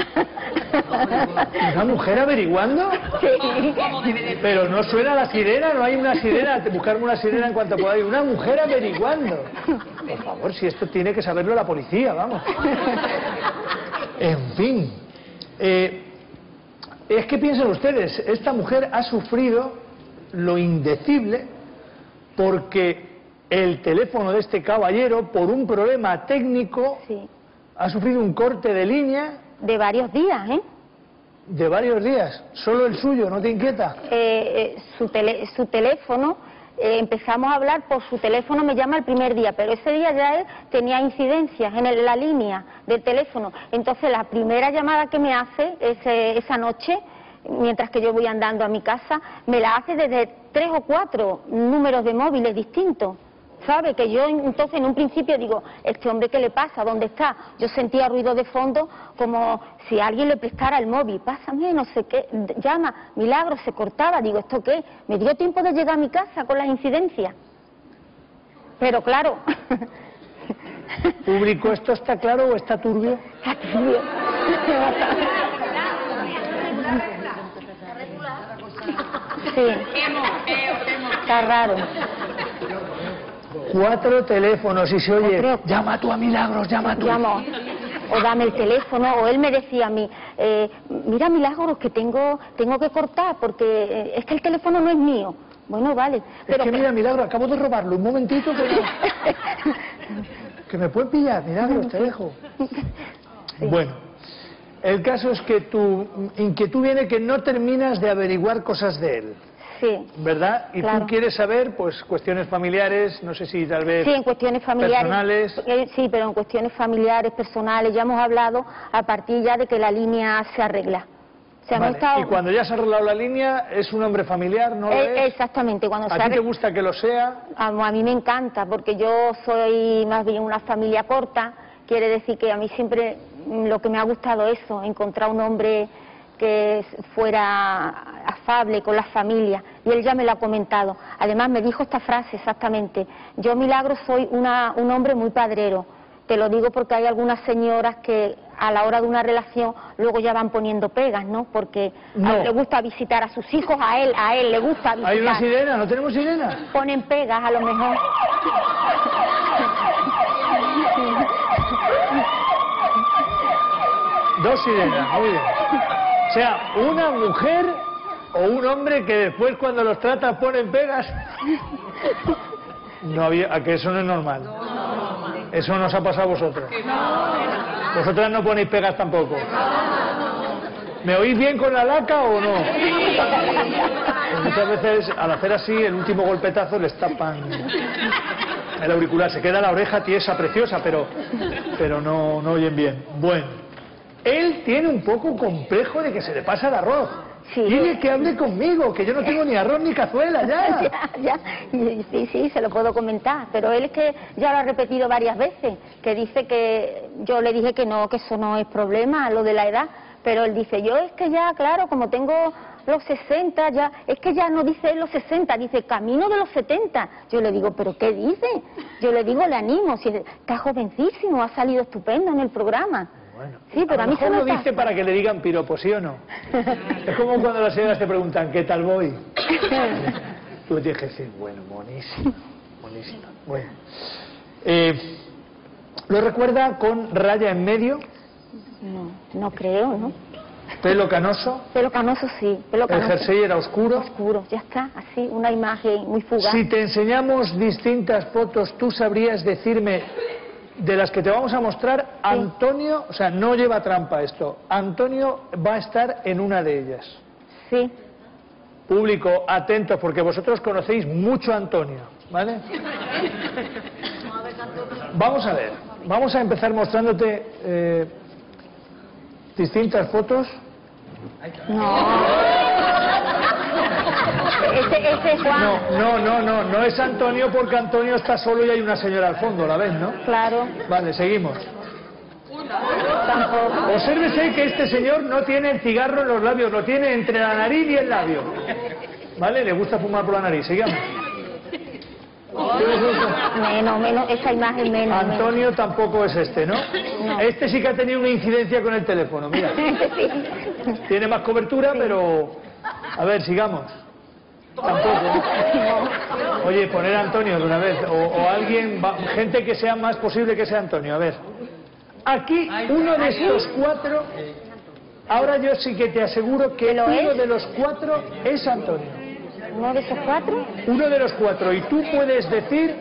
¿Una mujer averiguando? Sí. Pero no suena la sirena, no hay una sirena, buscarme una sirena en cuanto podáis. Una mujer averiguando. Por favor, si esto tiene que saberlo la policía, vamos. En fin. Eh, es que piensen ustedes, esta mujer ha sufrido lo indecible porque el teléfono de este caballero, por un problema técnico, sí, ha sufrido un corte de línea. De varios días, ¿eh? De varios días. ¿Solo el suyo? ¿No te inquieta? Eh, eh, su, tele, su teléfono eh, empezamos a hablar por su teléfono, me llama el primer día, pero ese día ya él tenía incidencias en el, la línea del teléfono. Entonces la primera llamada que me hace ese, esa noche, mientras que yo voy andando a mi casa, me la hace desde tres o cuatro números de móviles distintos. ¿Sabe? Que yo entonces en un principio digo, ¿este hombre qué le pasa? ¿Dónde está? Yo sentía ruido de fondo como si alguien le prestara el móvil. Pásame, no sé qué, llama, milagro, se cortaba. Digo, ¿esto qué? Me dio tiempo de llegar a mi casa con las incidencias. Pero claro... Público, ¿esto está claro o está turbio? Está turbio. Sí. Está raro. Cuatro teléfonos y se oye, Otro. llama tú a Milagros, llama tú. Llamo, o dame el teléfono, o él me decía a mí, eh, mira Milagros, que tengo tengo que cortar porque eh, es que el teléfono no es mío. Bueno, vale. Pero es que mira, Milagros, acabo de robarlo, un momentito que, que me pueden pillar, Milagros, te dejo. Sí. Bueno, el caso es que tu inquietud viene que no terminas de averiguar cosas de él. Sí. ¿Verdad? Y claro. Tú quieres saber, pues, cuestiones familiares, no sé si tal vez... Sí, en cuestiones familiares. Personales. Eh, sí, pero en cuestiones familiares, personales, ya hemos hablado a partir ya de que la línea se arregla. O sea, vale. hemos estado... Y cuando ya se ha arreglado la línea, ¿es un hombre familiar, no lo eh, es? Exactamente. Cuando ¿A se ti te gusta que lo sea? A, a mí me encanta, porque yo soy más bien una familia corta, quiere decir que a mí siempre lo que me ha gustado es eso, encontrar un hombre que fuera afable con las familias, y él ya me lo ha comentado. Además me dijo esta frase exactamente, yo Milagro soy una, un hombre muy padrero, te lo digo porque hay algunas señoras que a la hora de una relación luego ya van poniendo pegas, ¿no? Porque no. A él le gusta visitar a sus hijos, a él, a él le gusta visitar. ¿Hay una sirena? ¿No tenemos sirena? Ponen pegas a lo mejor. Dos sirenas, muy bien. O sea, una mujer o un hombre que después cuando los trata ponen pegas. No había, a que eso no es normal. Eso nos ha pasado a vosotros. Vosotras no ponéis pegas tampoco. ¿Me oís bien con la laca o no? Pues muchas veces al hacer así el último golpetazo les tapan el auricular. Se queda la oreja tiesa, preciosa, pero, pero no, no oyen bien. Bueno. Él tiene un poco complejo de que se le pasa el arroz. Sí. Dile que hable conmigo, que yo no tengo ni arroz ni cazuela, ya. ya, ya. Sí, sí, se lo puedo comentar. Pero él es que ya lo ha repetido varias veces, que dice que yo le dije que no, que eso no es problema, lo de la edad. Pero él dice, yo es que ya, claro, como tengo los sesenta, ya, es que ya no dice los sesenta, dice camino de los setenta. Yo le digo, ¿pero qué dice? Yo le digo, le animo, si está jovencísimo, ha salido estupendo en el programa. Bueno, sí, pero a, a mí lo mejor se me lo pasa. dice para que le digan piropos, ¿sí o no? Es como cuando las señoras te preguntan, ¿qué tal voy? Tú le tienes que decir, bueno, buenísimo, buenísimo. Bueno. Eh, ¿Lo recuerda con raya en medio? No, no creo, ¿no? ¿Pelo canoso? Pelo canoso, sí. Pelo canoso. ¿El jersey era oscuro? Oscuro, ya está, así, una imagen muy fugaz. Si te enseñamos distintas fotos, ¿tú sabrías decirme, de las que te vamos a mostrar, sí. Antonio, o sea, no lleva trampa esto, Antonio va a estar en una de ellas? Sí. Público, atentos, porque vosotros conocéis mucho a Antonio, ¿vale? Vamos a ver, vamos a empezar mostrándote eh, distintas fotos. No. Ese, ese es Juan. No, no, no, no, no es Antonio porque Antonio está solo y hay una señora al fondo, ¿la ves, no? Claro. Vale, seguimos. Tampoco. Obsérvese que este señor no tiene el cigarro en los labios, lo tiene entre la nariz y el labio. ¿Vale? Le gusta fumar por la nariz, sigamos. Menos, menos, esa imagen menos. Antonio menos. Tampoco es este, ¿no? No. Este sí que ha tenido una incidencia con el teléfono, mira. Sí. Tiene más cobertura, sí. Pero... A ver, sigamos. Tampoco. No. Oye, poner a Antonio de una vez. O, o alguien, gente que sea más posible que sea Antonio. A ver. Aquí, uno de estos cuatro... Ahora yo sí que te aseguro que uno es? de los cuatro es Antonio. ¿Uno de esos cuatro? Uno de los cuatro. Y tú puedes decir...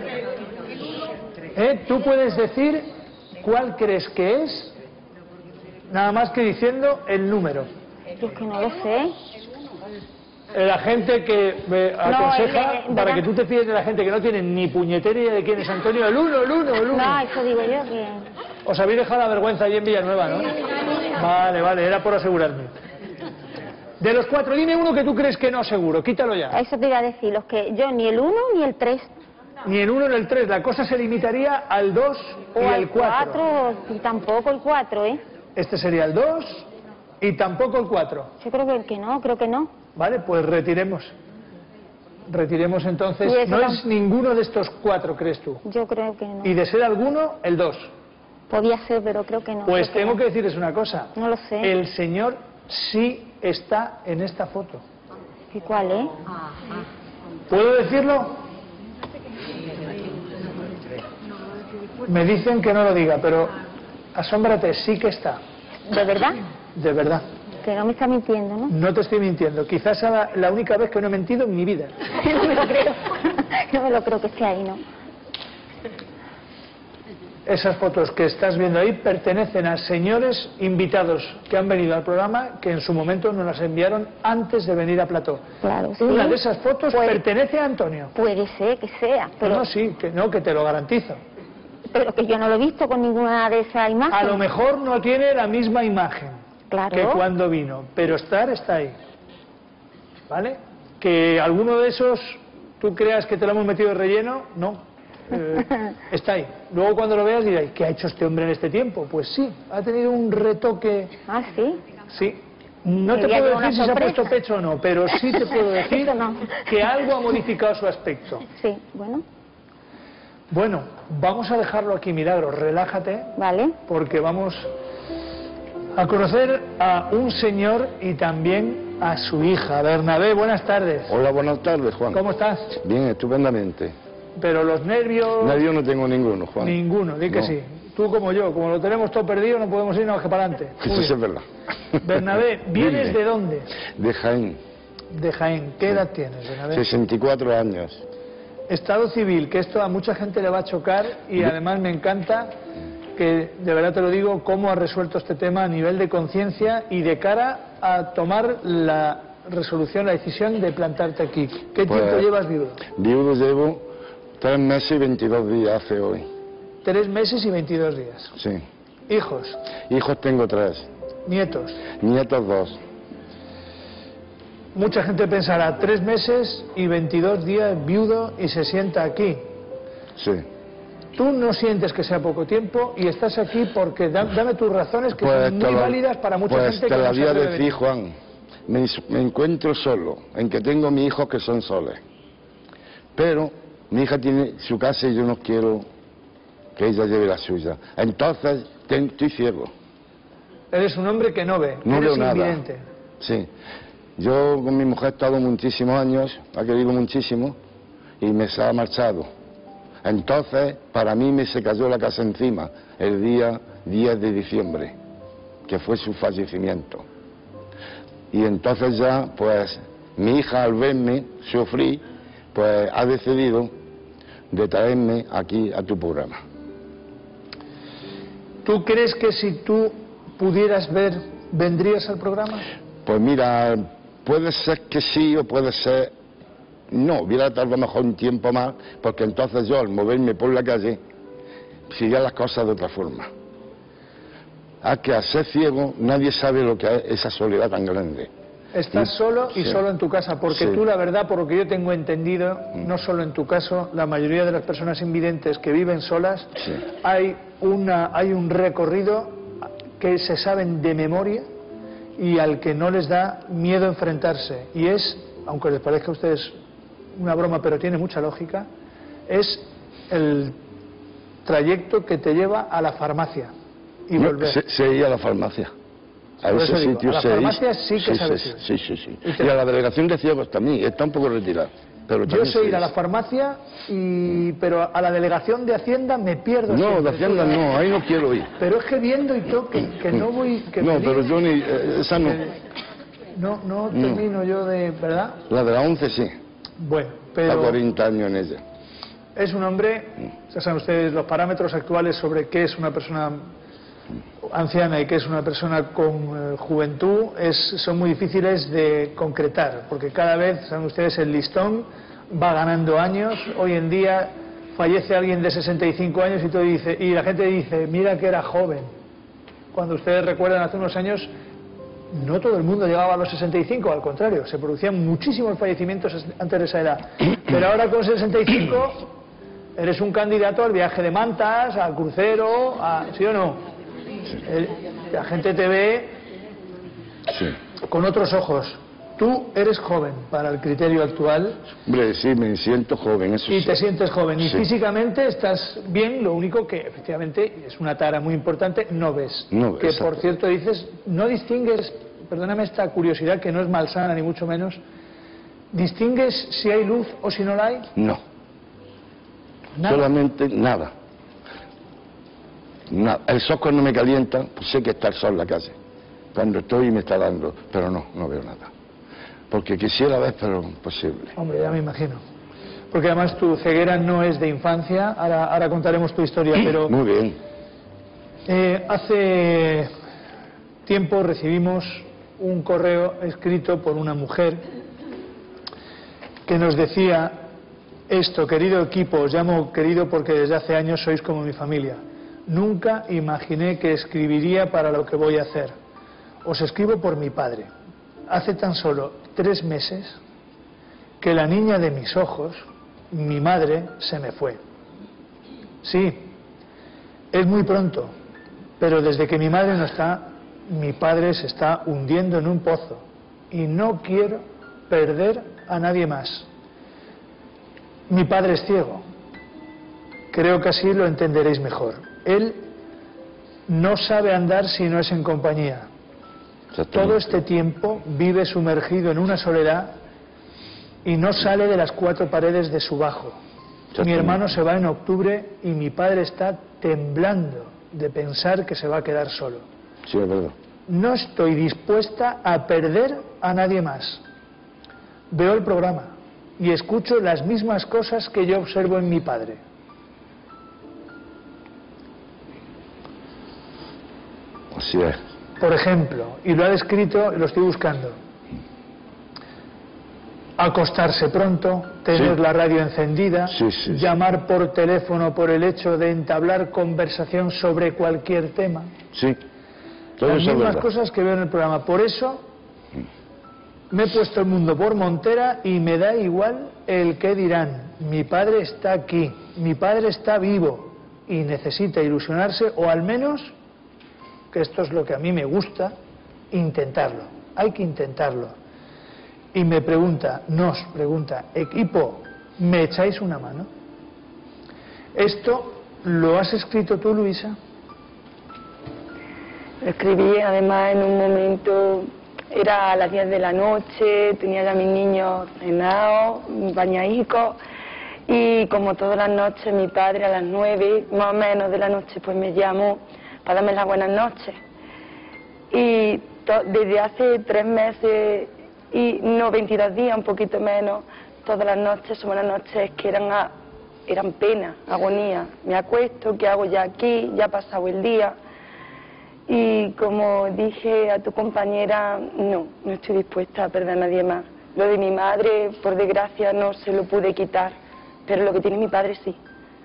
¿eh? Tú puedes decir cuál crees que es, nada más que diciendo el número. Yo es que no lo sé. La gente que me aconseja, el de- para ¿verdad? que tú te fíes de la gente que no tiene ni puñetera idea de quién es Antonio, el uno, el uno, el uno. No, eso digo yo que... Os habéis dejado la vergüenza allí en Villanueva, ¿no? Vale, vale, era por asegurarme. De los cuatro, dime uno que tú crees que no seguro, quítalo ya. Eso te iba a decir, los que yo ni el uno ni el tres. Ni el uno ni el tres, la cosa se limitaría al dos y O al el cuatro. cuatro, y tampoco el cuatro, ¿eh? Este sería el dos y tampoco el cuatro. Yo creo que, que no, creo que no. Vale, pues retiremos. Retiremos entonces. Y eso No tam- es ninguno de estos cuatro, ¿crees tú? Yo creo que no. Y de ser alguno, el dos. Podía ser, pero creo que no. Pues creo tengo no. que decirles una cosa. No lo sé. El señor sí está en esta foto. ¿Y cuál, eh? ¿Puedo decirlo? Me dicen que no lo diga, pero asómbrate, sí que está. ¿De verdad? De verdad. Que no me está mintiendo, ¿no? No te estoy mintiendo. Quizás sea la, la única vez que no he mentido en mi vida. No me lo creo. No me lo creo que esté ahí, ¿no? Esas fotos que estás viendo ahí pertenecen a señores invitados que han venido al programa, que en su momento nos las enviaron antes de venir a Plató. Claro, sí. Una de esas fotos Puede- pertenece a Antonio. Puede ser que sea, pero, No, sí, que no, que te lo garantizo. pero que yo no lo he visto con ninguna de esas imágenes. A lo mejor no tiene la misma imagen Claro. que cuando vino, pero estar está ahí. ¿Vale? Que alguno de esos tú creas que te lo hemos metido de relleno, no. Eh, está ahí. Luego cuando lo veas dirás, ¿qué ha hecho este hombre en este tiempo? Pues sí, ha tenido un retoque. Ah, sí. Sí. No te Quería puedo yo una decir si se ha sorpresa. puesto pecho o no, pero sí te puedo decir Eso no. que algo ha modificado su aspecto. Sí, bueno. Bueno, vamos a dejarlo aquí, Milagros, relájate. Vale. Porque vamos a conocer a un señor y también a su hija. Bernabé, buenas tardes. Hola, buenas tardes, Juan. ¿Cómo estás? Bien, estupendamente. Pero los nervios... Nervios no tengo ninguno, Juan. Ninguno, di que No. sí. Tú como yo, como lo tenemos todo perdido, no podemos irnos que para adelante. Muy Eso sí bien. es verdad. Bernabé, ¿vienes Dime. de dónde? De Jaén, De Jaén. ¿Qué edad tienes, Bernabé? sesenta y cuatro años. Estado civil, que esto a mucha gente le va a chocar y además me encanta que, de verdad te lo digo, cómo has resuelto este tema a nivel de conciencia y de cara a tomar la resolución, la decisión de plantarte aquí. ¿Qué Pues, tiempo llevas viudo? Viudo llevo tres meses y veintidós días hace hoy. Tres meses y veintidós días. Sí. Hijos, Hijos tengo tres, nietos. nietos dos. Mucha gente pensará, tres meses y veintidós días viudo y se sienta aquí. Sí. Tú no sientes que sea poco tiempo y estás aquí porque da- dame tus razones que Pues son te muy lo- válidas para mucha pues gente te que la no se voy a atreve a decir, venir. Juan. Me, me encuentro solo, en que tengo mis hijos que son soles. Pero mi hija tiene su casa y yo no quiero que ella lleve la suya. Entonces, ten- estoy ciego. Eres un hombre que no ve, No eres veo nada. invidente. Sí. Yo con mi mujer he estado muchísimos años, a que digo muchísimo, y me se ha marchado. Entonces, para mí me se cayó la casa encima el día diez de diciembre, que fue su fallecimiento. Y entonces ya, pues, mi hija al verme sufrir, pues ha decidido de traerme aquí a tu programa. ¿Tú crees que si tú pudieras ver, vendrías al programa? Pues mira, puede ser que sí o puede ser no, hubiera tardado a lo mejor un tiempo más, porque entonces yo al moverme por la calle, siría las cosas de otra forma. A que al ser ciego nadie sabe lo que es esa soledad tan grande. Estás Y- solo y sí. solo en tu casa, porque Sí. tú, la verdad, por lo que yo tengo entendido, no solo en tu caso, la mayoría de las personas invidentes que viven solas, Sí. hay, una, hay un recorrido que se saben de memoria y al que no les da miedo enfrentarse. Y es, aunque les parezca a ustedes una broma, pero tiene mucha lógica, es el trayecto que te lleva a la farmacia y No, volver. se, se iba a la farmacia. A Por ese eso digo, sitio a la se farmacia iba. sí que sí, sabes sí, ir. sí, sí, sí. Y te- Y a la delegación de ciegos también, está un poco retirada. Pero Yo también sé se ir a la iba. farmacia, y, pero a la delegación de Hacienda me pierdo. No, siempre. de Hacienda no, ahí no quiero ir. Pero es que viendo y todo, que, que no voy... Que No, me pero digan yo ni... eh, esa no. que no, no No. termino yo de... ¿Verdad? La de la once sí. Bueno, Está pero cuarenta años en ella. es un hombre, ya saben ustedes los parámetros actuales sobre qué es una persona anciana y qué es una persona con eh, juventud es, son muy difíciles de concretar, porque cada vez, saben ustedes, el listón va ganando años. Hoy en día fallece alguien de sesenta y cinco años y, todo dice, y la gente dice, mira que era joven. Cuando ustedes recuerdan hace unos años, no todo el mundo llegaba a los sesenta y cinco, al contrario, se producían muchísimos fallecimientos antes de esa edad. Pero ahora con sesenta y cinco eres un candidato al viaje de mantas, al crucero, a, ¿sí o no? El, la gente te ve sí. con otros ojos. Tú eres joven para el criterio actual. Hombre, sí, me siento joven, eso y sí. te sientes joven. Y sí. físicamente estás bien, lo único que efectivamente es una tara muy importante, no ves. No ves. Que Exacto. por cierto dices, no distingues, perdóname esta curiosidad que no es malsana ni mucho menos, ¿distingues si hay luz o si no la hay? No. Nada. Solamente nada. nada. El sol cuando me calienta, pues sé que está el sol en la calle. Cuando estoy me está dando, pero no, no veo nada. Porque quisiera ver, pero imposible. Hombre, ya me imagino. Porque además tu ceguera no es de infancia, ahora, ahora contaremos tu historia, pero... Muy bien. Eh, hace tiempo recibimos un correo escrito por una mujer que nos decía esto: querido equipo, os llamo querido porque desde hace años sois como mi familia. Nunca imaginé que escribiría para lo que voy a hacer. Os escribo por mi padre. Hace tan solo tres meses que la niña de mis ojos, mi madre, se me fue. Sí, es muy pronto, pero desde que mi madre no está, mi padre se está hundiendo en un pozo y no quiero perder a nadie más. Mi padre es ciego. Creo que así lo entenderéis mejor. Él no sabe andar si no es en compañía. Todo este tiempo vive sumergido en una soledad y no sale de las cuatro paredes de su bajo. Mi hermano se va en octubre y mi padre está temblando de pensar que se va a quedar solo. Sí, es verdad. No estoy dispuesta a perder a nadie más. Veo el programa y escucho las mismas cosas que yo observo en mi padre. Así es. Por ejemplo, y lo ha descrito, y lo estoy buscando, acostarse pronto, tener sí. la radio encendida, sí, sí, llamar por teléfono por el hecho de entablar conversación sobre cualquier tema. Sí, todo las eso mismas es verdad. cosas que veo en el programa. Por eso me he puesto el mundo por montera y me da igual el que dirán. Mi padre está aquí, mi padre está vivo y necesita ilusionarse, o al menos, que esto es lo que a mí me gusta, intentarlo. Hay que intentarlo. Y me pregunta, nos pregunta, equipo, ¿me echáis una mano? ¿Esto lo has escrito tú, Luisa? Lo escribí además en un momento, era a las diez de la noche, tenía ya mis niños cenados, bañadicos, y como todas las noches mi padre a las nueve, más o menos de la noche, pues me llamó para darme las buenas noches. Y desde hace tres meses, y no veintidós días, un poquito menos, todas las noches son unas noches que eran, a, eran pena, agonía. Me acuesto, ¿qué hago ya aquí? Ya ha pasado el día. Y como dije a tu compañera, no, no estoy dispuesta a perder a nadie más. Lo de mi madre, por desgracia, no se lo pude quitar, pero lo que tiene mi padre sí.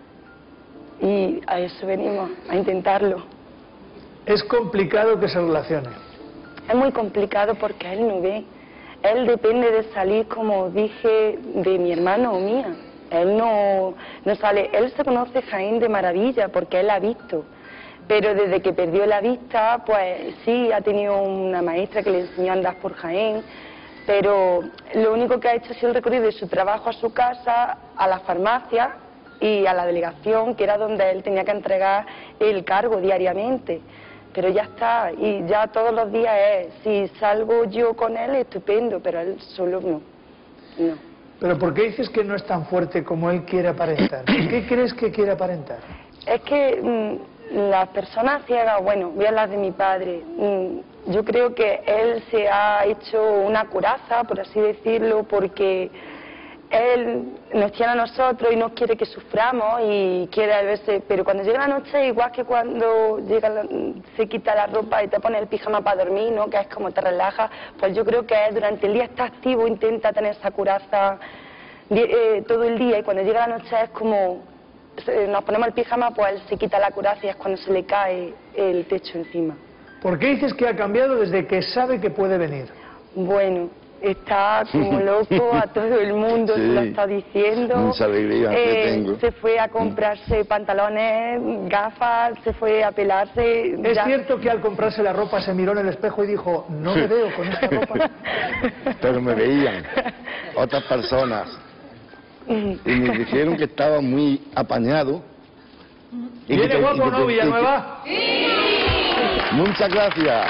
Y a eso venimos, a intentarlo. Es complicado que se relacione. Es muy complicado porque él no ve. Él depende de salir, como dije, de mi hermano o mía. Él no, no sale. Él se conoce Jaén de maravilla porque él ha visto. Pero desde que perdió la vista, pues sí, ha tenido una maestra que le enseñó a andar por Jaén. Pero lo único que ha hecho ha sido el recorrido de su trabajo a su casa, a la farmacia y a la delegación, que era donde él tenía que entregar el cargo diariamente. Pero ya está, y ya todos los días es, si salgo yo con él, estupendo, pero él solo no, no. ¿Pero por qué dices que no es tan fuerte como él quiere aparentar? ¿Qué crees que quiere aparentar? Es que mmm, las personas ciegas, bueno, voy a hablar de mi padre, mmm, yo creo que él se ha hecho una coraza, por así decirlo, porque él nos tiene a nosotros y no quiere que suframos y quiere a veces, pero cuando llega la noche, igual que cuando llega la- se quita la ropa y te pone el pijama para dormir, ¿no? Que es como te relaja, pues yo creo que es durante el día está activo, intenta tener esa coraza di- eh, todo el día, y cuando llega la noche es como se- nos ponemos el pijama, pues él se quita la coraza y es cuando se le cae el techo encima. ¿Por qué dices que ha cambiado desde que sabe que puede venir? Bueno, está como loco, a todo el mundo se lo Sí. está diciendo. Mucha alegría que Eh, tengo. Se fue a comprarse pantalones, gafas, se fue a pelarse. ¿Es ya- cierto que al comprarse la ropa se miró en el espejo y dijo, no me veo con esta ropa? Pero me veían otras personas y me dijeron que estaba muy apañado. Y ¿Viene que- y guapo o que- no, y que- Villanueva? Muchas gracias.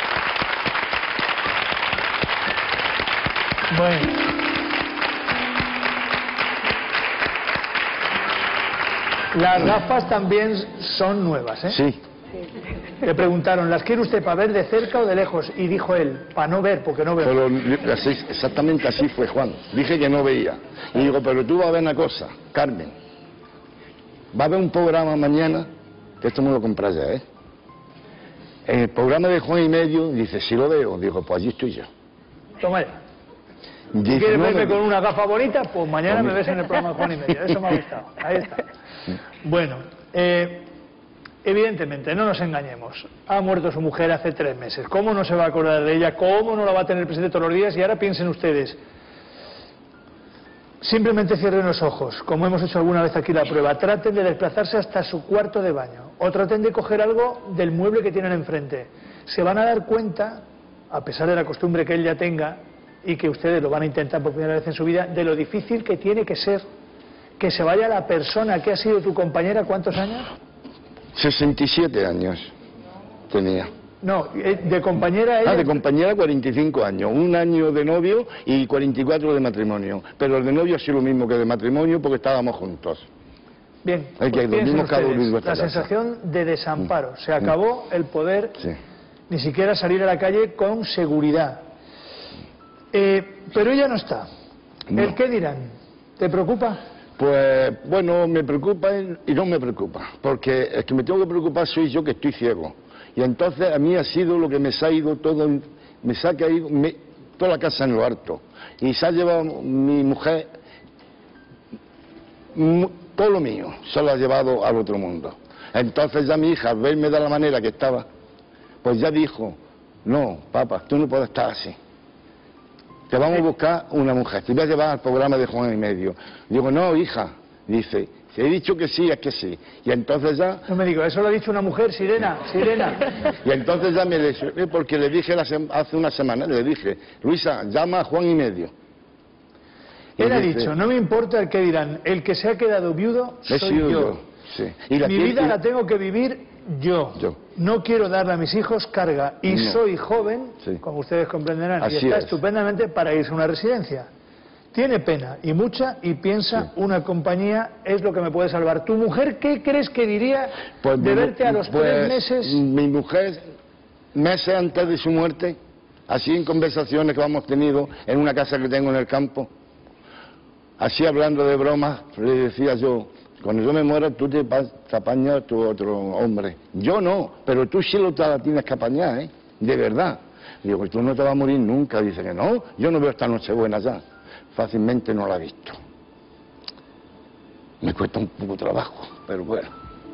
Bueno. Las gafas también son nuevas, ¿eh? Sí. Le preguntaron, ¿las quiere usted para ver de cerca o de lejos? Y dijo él, para no ver, porque no veo. Pero así- exactamente así fue Juan. Dije que no veía. Y digo, pero tú vas a ver una cosa, Carmen. Va a haber un programa mañana, que esto me lo compré ya, ¿eh? El programa de Juan y Medio, dice, si lo veo. Digo, pues allí estoy yo. Toma ya. Si Dice, quieres no, verme no, con una gafa bonita, pues mañana Pues me ves en el programa de Juan y Medio. Eso me ha gustado. Ahí está. Bueno, eh, evidentemente, no nos engañemos. Ha muerto su mujer hace tres meses. ¿Cómo no se va a acordar de ella? ¿Cómo no la va a tener presente todos los días? Y ahora piensen ustedes. Simplemente cierren los ojos, como hemos hecho alguna vez aquí la prueba. Traten de desplazarse hasta su cuarto de baño. O traten de coger algo del mueble que tienen enfrente. Se van a dar cuenta, a pesar de la costumbre que él ya tenga, y que ustedes lo van a intentar por primera vez en su vida, de lo difícil que tiene que ser que se vaya la persona que ha sido tu compañera. ¿Cuántos años? sesenta y siete años tenía. No, eh, de compañera ella... Ah, de compañera cuarenta y cinco años, un año de novio y cuarenta y cuatro de matrimonio. Pero el de novio ha sido lo mismo que de matrimonio porque estábamos juntos. Bien, Hay que pues piensen dormimos cada uno en ustedes, nuestra la casa. sensación de desamparo. Se acabó el poder Sí. ni siquiera salir a la calle con seguridad. Eh, pero ella no está. No. ¿El qué dirán? ¿Te preocupa? Pues bueno, me preocupa y no me preocupa, porque el que me tengo que preocupar soy yo, que estoy ciego. Y entonces a mí ha sido lo que me se ha ido todo, me se ha caído me- toda la casa en lo harto. Y se ha llevado mi mujer mu- todo lo mío, se lo ha llevado al otro mundo. Entonces ya mi hija, al verme de la manera que estaba, pues ya dijo, no, papá, tú no puedes estar así. Te vamos a buscar una mujer, te voy a llevar al programa de Juan y Medio. Digo, no, hija, dice, si he dicho que sí, es que sí. Y entonces ya, No me digo, eso lo ha dicho una mujer, Sirena, Sirena. y entonces ya me lesioné, porque le dije la sem- hace una semana, le dije, Luisa, llama a Juan y Medio. Y Él ha dice, dicho, no me importa el que dirán, el que se ha quedado viudo he soy sido yo. yo. Sí. Y la Mi tiene- vida y- la tengo que vivir yo. Yo. No quiero darle a mis hijos carga. Y No. soy joven, Sí. como ustedes comprenderán, Así y está es. estupendamente para irse a una residencia. Tiene pena, y mucha, y piensa, una compañía es lo que me puede salvar. ¿Tu mujer qué crees que diría Pues de mi- verte a los pues, tres meses? Mi mujer, meses antes de su muerte, así en conversaciones que hemos tenido en una casa que tengo en el campo, así hablando de bromas, le decía yo, cuando yo me muera tú te vas a apañar tu otro hombre. Yo no, pero tú sí lo te la tienes que apañar, ¿eh? De verdad. Digo, tú no te vas a morir nunca. Dice que no, yo no veo esta Nochebuena ya. Fácilmente no la he visto. Me cuesta un poco trabajo, pero bueno.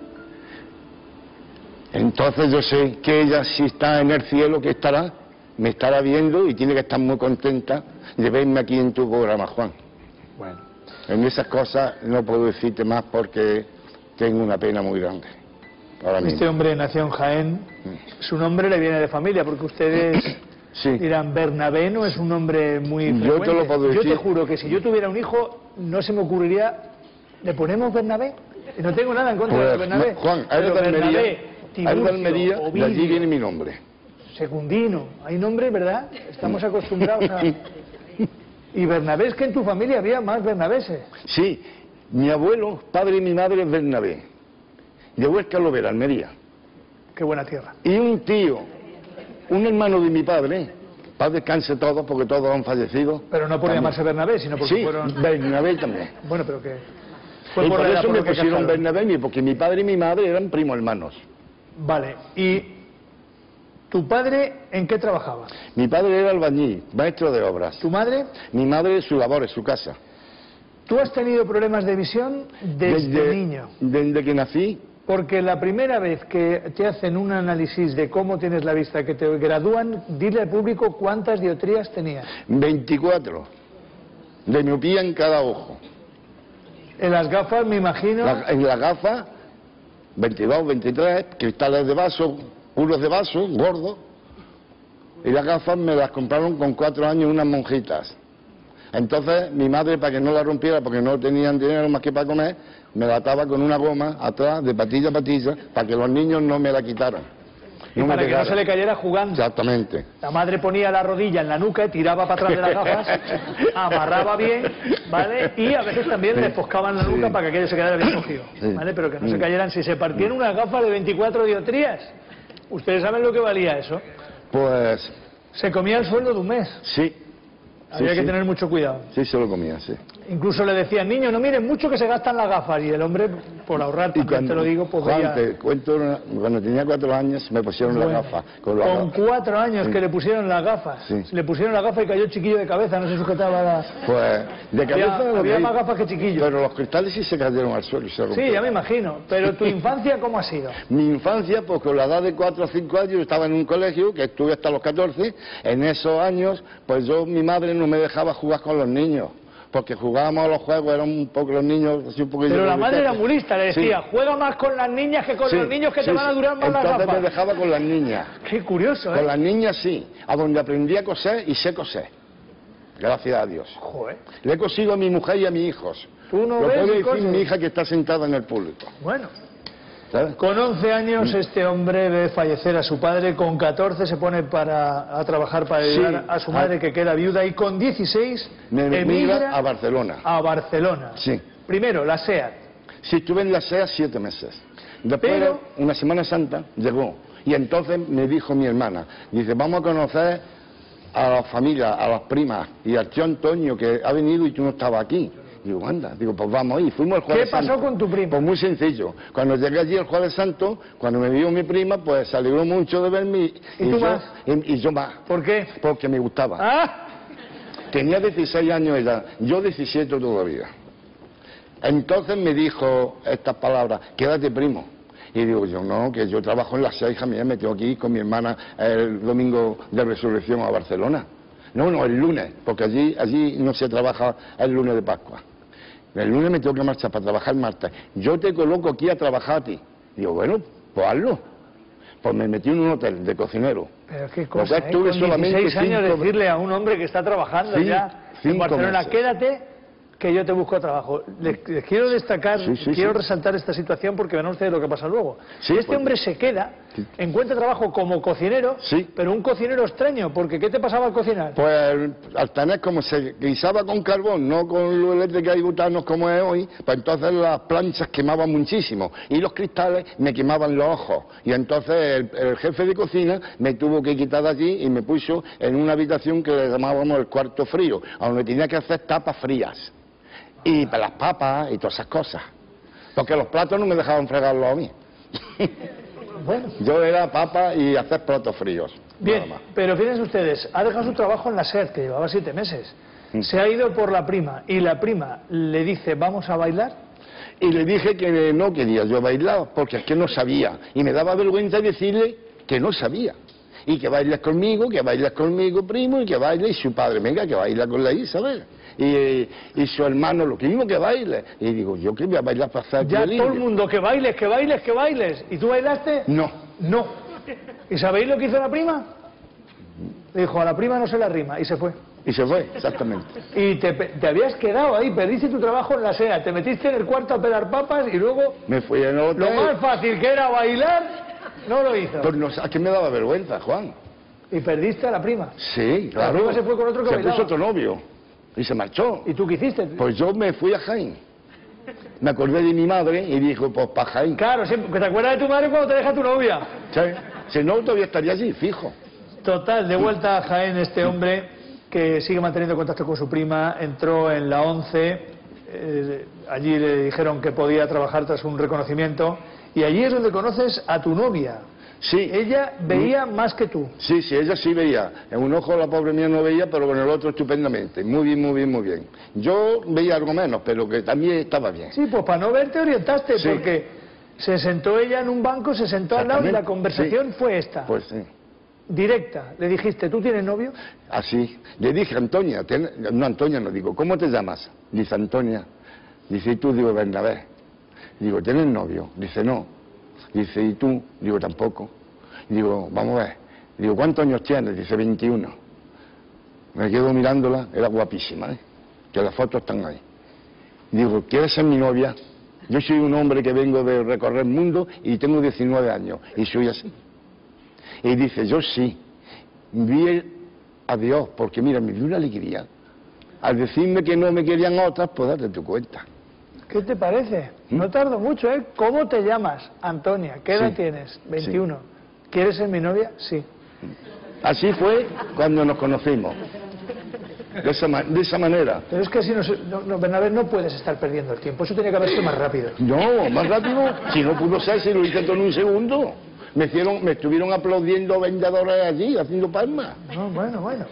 Entonces yo sé que ella, si está en el cielo, que estará, me estará viendo y tiene que estar muy contenta de verme aquí en tu programa, Juan. Bueno. En esas cosas no puedo decirte más porque tengo una pena muy grande. Ahora mismo. Este hombre nació en Jaén. Su nombre le viene de familia, porque ustedes dirán, Bernabé no es un nombre muy Yo frecuente. te lo puedo Yo te decir. juro que si yo tuviera un hijo, no se me ocurriría, ¿le ponemos Bernabé? No tengo nada en contra de Pues, Bernabé. Juan, eres pero de Almería, Bernabé, eres de Tiburcio, Almería, de allí Ovidio, viene mi nombre. Secundino, hay nombres, ¿verdad? Estamos acostumbrados a... Y Bernabé, es que en tu familia había más Bernabéses. Sí, mi abuelo, padre y mi madre es Bernabé, de Huesca Lovera, Almería. Qué buena tierra. Y un tío, un hermano de mi padre, paz descanse todos, porque todos han fallecido. Pero no por también. llamarse Bernabé, sino porque sí, fueron... Bernabé también. Bueno, pero que... Fue Y por por la- eso por me lo que pusieron casaron. Bernabé, porque mi padre y mi madre eran primos hermanos. Vale, ¿y tu padre en qué trabajaba? Mi padre era albañil, maestro de obras. ¿Tu madre? Mi madre, su labor, su casa. ¿Tú has tenido problemas de visión desde, niño? Desde que nací. Porque la primera vez que te hacen un análisis de cómo tienes la vista, que te gradúan, dile al público cuántas dioptrías tenías. veinticuatro. De miopía en cada ojo. En las gafas, me imagino... La- en la gafa, veintidós, veintitrés, cristales de vaso, puros de vaso, gordos. Y las gafas me las compraron con cuatro años unas monjitas. Entonces mi madre, para que no la rompiera, porque no tenían dinero más que para comer, me la ataba con una goma atrás, de patilla a patilla, para que los niños no me la quitaran. Y No me para que no pegaran. se le cayera jugando. Exactamente. La madre ponía la rodilla en la nuca, tiraba para atrás de las gafas, amarraba bien, ¿vale? Y a veces también le poscaban la nuca Sí. para que aquello se quedara bien cogido, Sí. ¿vale? Pero que no se Mm. cayeran. Si se partían unas gafas de veinticuatro dioptrías, ¿ustedes saben lo que valía eso? Pues Se comía el sueldo de un mes. sí. Había Sí, que sí. tener mucho cuidado. Sí, se lo comía, sí. Incluso le decían, niño, no miren mucho que se gastan las gafas. Y el hombre, por ahorrar, también te lo digo, pues Juan, veía- te cuento, una- cuando tenía cuatro años me pusieron Bueno, las gafas. Con las Con gafas. cuatro años Sí. que le pusieron las gafas. Sí. Le pusieron las gafas y cayó chiquillo de cabeza, no se sujetaba la... Pues de cabeza Había- lo había caí. más gafas que chiquillos. Pero los cristales sí se cayeron al suelo y se Sí, rompieron. ya me imagino. Pero tu infancia, ¿cómo ha sido? Mi infancia, pues con la edad de cuatro o cinco años, yo estaba en un colegio, que estuve hasta los catorce. En esos años, pues yo, mi madre no me dejaba jugar con los niños. Porque jugábamos a los juegos, eran un poco los niños, así un poco... Pero la madre era muy lista, le decía, Sí. juega más con las niñas que con Sí, los niños que sí, te van a sí. durar más las Entonces gafas. me dejaba con las niñas. Qué curioso, ¿eh? Con las niñas sí, a donde aprendí a coser y sé coser. Gracias a Dios. Joder. Le he cosido a mi mujer y a mis hijos. Tú no Lo ves puede ni decir cosas. mi hija que está sentada en el público. Bueno. ¿Sabes? Con once años este hombre ve fallecer a su padre, con catorce se pone para, a trabajar para Sí. ayudar a su madre que queda viuda y con dieciséis Me emigra emigra a Barcelona. a Barcelona. Sí. Primero, la SEAT. Sí, estuve en la S E A siete meses. Después, Pero- una Semana Santa, llegó. Y entonces me dijo mi hermana, dice, vamos a conocer a la familia, a las primas y al tío Antonio que ha venido y tú no estabas aquí. Digo, anda, digo, pues vamos ahí. Fuimos el Jueves ¿Qué pasó Santo. con tu prima? Pues muy sencillo. Cuando llegué allí el Jueves Santo, cuando me vio mi prima, pues se alegró mucho de verme. Y, ¿Y tú yo, más? Y, y yo más. ¿Por qué? Porque me gustaba. ¿Ah? Tenía dieciséis años ella, yo diecisiete todavía. Entonces me dijo estas palabras, quédate primo. Y digo yo, no, que yo trabajo en la S E A, hija mía, me tengo que ir con mi hermana el domingo de resurrección a Barcelona. No, no, el lunes, porque allí, allí no se trabaja el lunes de Pascua. El lunes me tengo que marchar para trabajar el martes. Yo te coloco aquí a trabajar a ti. Digo, bueno, pues hazlo. Pues me metí en un hotel de cocinero. Pero qué Pues cosa, ¿eh? estuve Con solamente dieciséis años cinco- decirle a un hombre que está trabajando Sí, ya en cinco Barcelona, meses. quédate que yo te busco trabajo. Les, les quiero destacar, Sí, sí, quiero sí. resaltar esta situación porque verán ustedes lo que pasa luego. Sí, este pues- hombre se queda, encuentra trabajo como cocinero, Sí. pero un cocinero extraño, porque ¿qué te pasaba al cocinar? Pues al tener como se guisaba con carbón, no con luz eléctrica y butanos como es hoy, pues entonces las planchas quemaban muchísimo y los cristales me quemaban los ojos. Y entonces el, el jefe de cocina me tuvo que quitar de allí y me puso en una habitación que le llamábamos el cuarto frío, donde tenía que hacer tapas frías. Y para las papas y todas esas cosas. Porque los platos no me dejaban fregarlos a mí. Bueno. Yo era papa y hacer platos fríos. Bien, nada más. pero fíjense ustedes, ha dejado su trabajo en la SEAT, que llevaba siete meses. Mm. Se ha ido por la prima y la prima le dice, ¿vamos a bailar? Y le dije que no quería yo bailar, porque es que no sabía. Y me daba vergüenza decirle que no sabía. Y que bailes conmigo, que bailes conmigo, primo, y que baile, y su padre, venga, que baila con la Isabel. Y, y su hermano, lo mismo que baile. Y digo, ¿yo qué voy a bailar para hacer Ya violín? todo el mundo, que bailes, que bailes, que bailes. ¿Y tú bailaste? No. No. ¿Y sabéis lo que hizo la prima? Le dijo, a la prima no se la rima, y se fue. Y se fue, exactamente. Y te, te habías quedado ahí, perdiste tu trabajo en la SEA, te metiste en el cuarto a pelar papas y luego Me fui en el hotel. lo más fácil que era bailar, no lo hizo. Pues no, ¿a qué me daba vergüenza, Juan? Y perdiste a la prima. Sí, La claro. prima se fue con otro que Se bailaba. puso otro novio. Y se marchó. ¿Y tú qué hiciste? Pues yo me fui a Jaén. Me acordé de mi madre y dijo, pues para Jaén. Claro, siempre, que te acuerdas de tu madre cuando te deja tu novia. ¿Sí? Si no, todavía estaría allí, fijo. Total, de vuelta a Jaén este hombre que sigue manteniendo contacto con su prima, entró en la once, eh, allí le dijeron que podía trabajar tras un reconocimiento, y allí es donde conoces a tu novia. Sí. Ella veía mm. más que tú. Sí, sí, ella sí veía. En un ojo la pobre mía no veía, pero con el otro estupendamente. Muy bien, muy bien, muy bien. Yo veía algo menos, pero que también estaba bien. Sí, pues para no ver te orientaste, sí. Porque se sentó ella en un banco, se sentó al lado y la conversación sí. fue esta. Pues sí. Directa. Le dijiste, ¿tú tienes novio? Así. Le dije, Antonia, ten... no, Antonia no, digo, ¿cómo te llamas? Dice, Antonia. Dice, ¿y tú? Digo, Bernabé. Digo, ¿tienes novio? Dice, no. Dice, ¿y tú? Digo, tampoco. Digo, vamos a ver. Digo, ¿cuántos años tienes? Dice, veintiuno. Me quedo mirándola, era guapísima, ¿eh? Que las fotos están ahí. Digo, ¿quieres ser mi novia? Yo soy un hombre que vengo de recorrer el mundo y tengo diecinueve años, y soy así. Y dice, yo sí. Vi a Dios, porque mira, me dio una alegría. Al decirme que no me querían otras, pues date tu cuenta. ¿Qué te parece? No tardo mucho, ¿eh? ¿Cómo te llamas? Antonia. ¿Qué edad sí. tienes? veintiuno. Sí. ¿Quieres ser mi novia? Sí. Así fue cuando nos conocimos. De esa, de esa manera. Pero es que si no, no, no, Bernabé, no puedes estar perdiendo el tiempo. Eso tenía que haber sido más rápido. No, más rápido. Si no pudo ser, si lo hice todo en un segundo. Me, hicieron, me estuvieron aplaudiendo vendedores allí, haciendo palmas. No, bueno, bueno.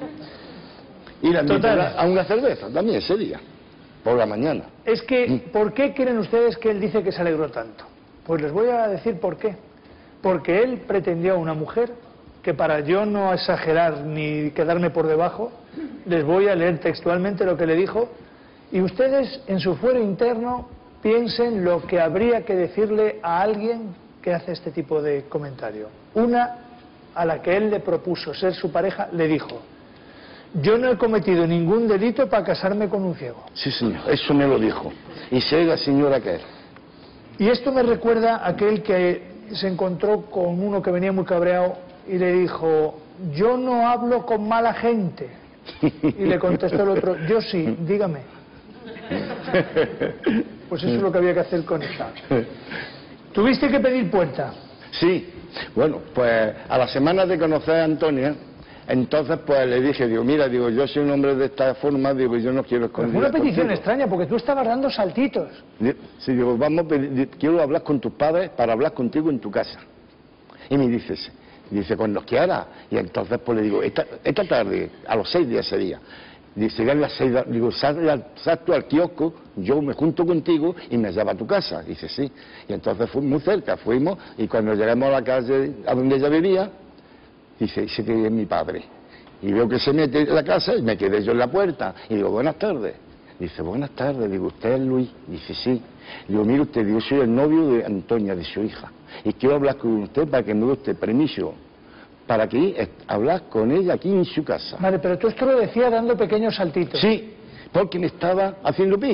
Y la invité a una cerveza también ese día. Por la mañana. Es que, ¿por qué creen ustedes que él dice que se alegró tanto? Pues les voy a decir por qué. Porque él pretendió a una mujer que, para yo no exagerar ni quedarme por debajo, les voy a leer textualmente lo que le dijo, y ustedes en su fuero interno piensen lo que habría que decirle a alguien que hace este tipo de comentario. Una a la que él le propuso ser su pareja le dijo: yo no he cometido ningún delito para casarme con un ciego. Sí, señor, eso me lo dijo. Y sé la señora que es. Y esto me recuerda a aquel que se encontró con uno que venía muy cabreado y le dijo: yo no hablo con mala gente. Y le contestó el otro: yo sí, dígame. Pues eso es lo que había que hacer con esta. ¿Tuviste que pedir puerta? Sí. Bueno, pues a la semana de conocer a Antonia, entonces pues le dije, digo, mira, digo, yo soy un hombre de esta forma, digo, yo no quiero esconder. Fue una petición contigo. Extraña, porque tú estabas dando saltitos. Sí, digo, vamos, quiero hablar con tus padres para hablar contigo en tu casa. Y me dices, dice, cuando quieras. Y entonces pues le digo, esta, esta tarde, a los seis días ese día, dice, a las seis, digo, sal, sal tú al kiosco, yo me junto contigo y me llevo a tu casa. Dice, sí. Y entonces fue muy cerca, fuimos, y cuando llegamos a la calle a donde ella vivía, dice, ese que es mi padre. Y veo que se mete en la casa y me quedé yo en la puerta. Y digo, buenas tardes. Dice, buenas tardes. Digo, ¿usted es Luis? Dice, sí. Digo, mire usted, yo soy el novio de Antonia, de su hija. Y quiero hablar con usted para que me dé usted permiso para que hablar con ella aquí en su casa. Vale, pero tú esto lo decías dando pequeños saltitos. Sí, porque me estaba haciendo pi.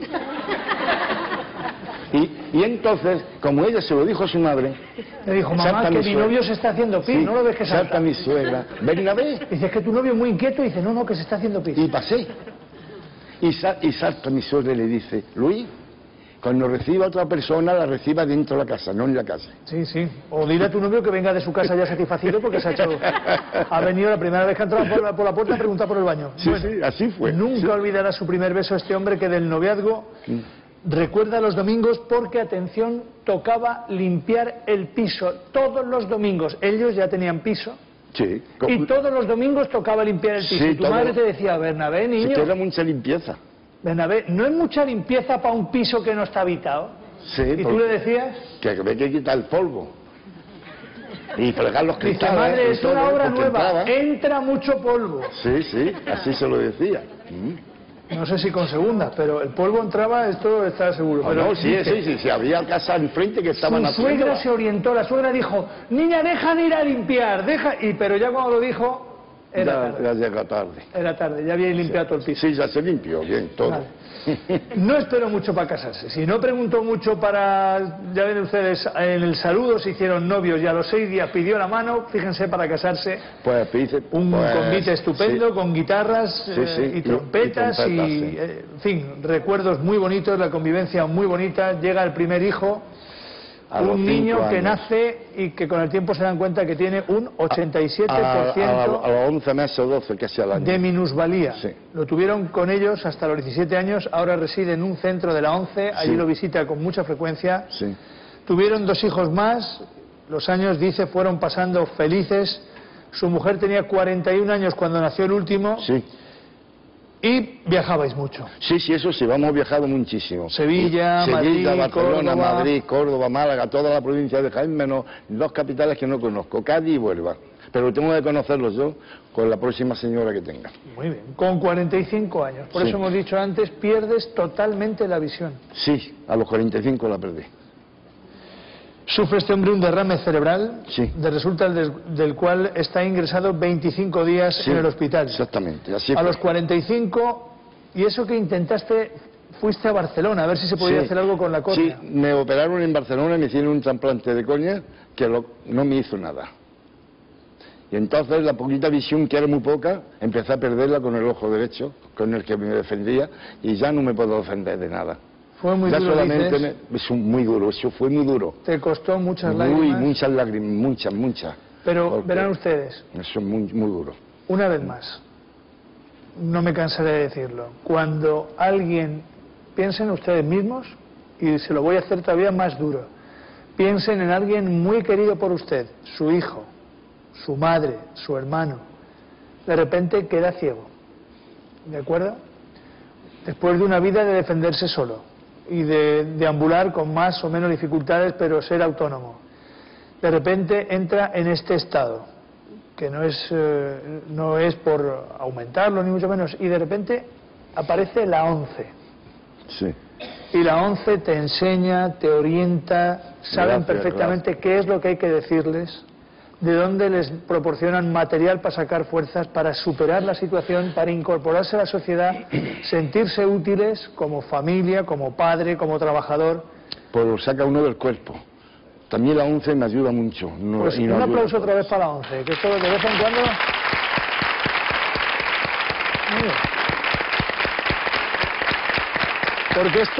Y, y entonces, como ella se lo dijo a su madre, le dijo, mamá, que mi suegra. novio se está haciendo pis, sí, ¿no lo ves que salta? Salta mi suegra. Bernabé. Dice, es que tu novio es muy inquieto, y dice, no, no, que se está haciendo pis. Y pasé. Y, sal, y salta mi suegra y le dice, Luis, cuando reciba a otra persona, la reciba dentro de la casa, no en la casa. Sí, sí. O dile a tu novio que venga de su casa ya satisfacido porque se ha echado... Ha venido la primera vez que ha entrado por la, por la puerta a preguntar por el baño. Sí, bueno, sí, así fue. Nunca sí. olvidará su primer beso a este hombre que del noviazgo... Sí. Recuerda los domingos porque, atención, tocaba limpiar el piso todos los domingos. Ellos ya tenían piso. Sí. Y todos los domingos tocaba limpiar el piso. Sí, y tu todo... madre te decía, Bernabé, niño... Sí, era mucha limpieza. Bernabé, ¿no es mucha limpieza para un piso que no está habitado? Sí. ¿Y tú le decías? Que hay que quitar el polvo. Y fregar los cristales. Dice, madre, es una obra nueva, entraba. Entra mucho polvo. Sí, sí, así se lo decía. Mm. No sé si con segundas, pero el polvo entraba, esto está seguro. Oh, pero no, sí, dice, sí, sí, sí, había casa enfrente que estaban su haciendo. Suegra se orientó, la suegra dijo, niña, deja de ir a limpiar, deja... Y, pero ya cuando lo dijo, era ya, tarde. Ya llega tarde. Era tarde, ya había limpiado sí, todo el piso. Sí, ya se limpió, bien, todo. Vale. No esperó mucho para casarse. Si no preguntó mucho para... Ya ven ustedes, en el saludo se hicieron novios y a los seis días pidió la mano, fíjense, para casarse. Pues pide, un pues, convite estupendo, sí. Con guitarras sí, sí, eh, y, trompetas y, y, trompetas, y sí. eh, en fin, recuerdos muy bonitos, la convivencia muy bonita. Llega el primer hijo, A los un niño cinco que años. nace y que con el tiempo se dan cuenta que tiene un ochenta y siete por ciento A, a, a, a los once meses o doce, casi al año. de minusvalía. Sí. Lo tuvieron con ellos hasta los diecisiete años, ahora reside en un centro de la ONCE, allí Sí. lo visita con mucha frecuencia. Sí. Tuvieron dos hijos más, los años, dice, fueron pasando felices. Su mujer tenía cuarenta y un años cuando nació el último. Sí. Y viajabais mucho. Sí, sí, eso sí, vamos viajado muchísimo. Sevilla, Sevilla, Madrid, Barcelona, Córdoba. Madrid, Córdoba, Málaga, toda la provincia de Jaén, menos dos capitales que no conozco, Cádiz y Huelva. Pero tengo que conocerlos yo con la próxima señora que tenga. Muy bien, con cuarenta y cinco años. Por Sí. eso hemos dicho antes, pierdes totalmente la visión. Sí, a los cuarenta y cinco la perdí. Sufre este hombre un derrame cerebral, Sí. de resulta del, del cual está ingresado veinticinco días Sí, en el hospital. Exactamente, así A fue. los cuarenta y cinco, y eso que intentaste, fuiste a Barcelona a ver si se podía Sí. hacer algo con la córnea. Sí, me operaron en Barcelona y me hicieron un trasplante de córnea que lo- no me hizo nada. Y entonces la poquita visión, que era muy poca, empecé a perderla con el ojo derecho, con el que me defendía, y ya no me puedo defender de nada. Fue muy ya duro, solamente dices. me, es un- muy duro, eso fue muy duro. Te costó muchas Muy, lágrimas. muchas lágrimas, muchas, muchas. Pero Porque verán ustedes, Eso es muy, muy duro. una vez más, no me cansaré de decirlo, cuando alguien, piensen ustedes mismos, y se lo voy a hacer todavía más duro, piensen en alguien muy querido por usted, su hijo, su madre, su hermano, de repente queda ciego, ¿de acuerdo? Después de una vida de defenderse solo y de deambular con más o menos dificultades, pero ser autónomo. De repente entra en este estado, que no es, eh, no es por aumentarlo ni mucho menos, y de repente aparece la ONCE. Sí. Y la ONCE te enseña, te orienta, saben Gracias, perfectamente qué es lo que hay que decirles, de dónde les proporcionan material para sacar fuerzas, para superar la situación, para incorporarse a la sociedad, sentirse útiles como familia, como padre, como trabajador. Pues lo saca uno del cuerpo. También la ONCE me ayuda mucho. No, Pues y un nos ayuda. aplauso otra vez para la ONCE, que esto de vez en cuando... Muy bien. Porque esto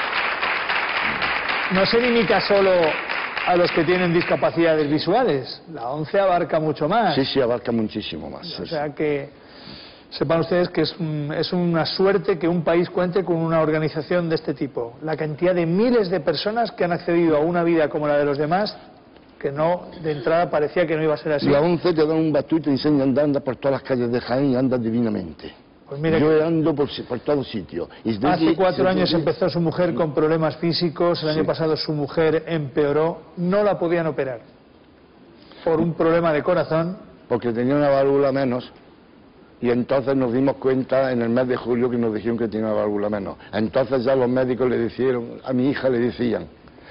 no se limita solo a los que tienen discapacidades visuales. La ONCE abarca mucho más. Sí, sí, abarca muchísimo más. sí, O sea que sepan ustedes que es, un- es una suerte que un país cuente con una organización de este tipo. La cantidad de miles de personas que han accedido a una vida como la de los demás, que no, de entrada parecía que no iba a ser así. La ONCE te da un bastón y te enseña a andar, anda por todas las calles de Jaén y anda divinamente. Pues mira Yo que- ando por, si- por todos sitios. Y desde- Hace cuatro desde- años empezó su mujer con problemas físicos, el año Sí. pasado su mujer empeoró, no la podían operar por un problema de corazón. Porque tenía una válvula menos. Y entonces nos dimos cuenta en el mes de julio que nos dijeron que tenía una válvula menos. Entonces ya los médicos le dijeron, a mi hija le decían,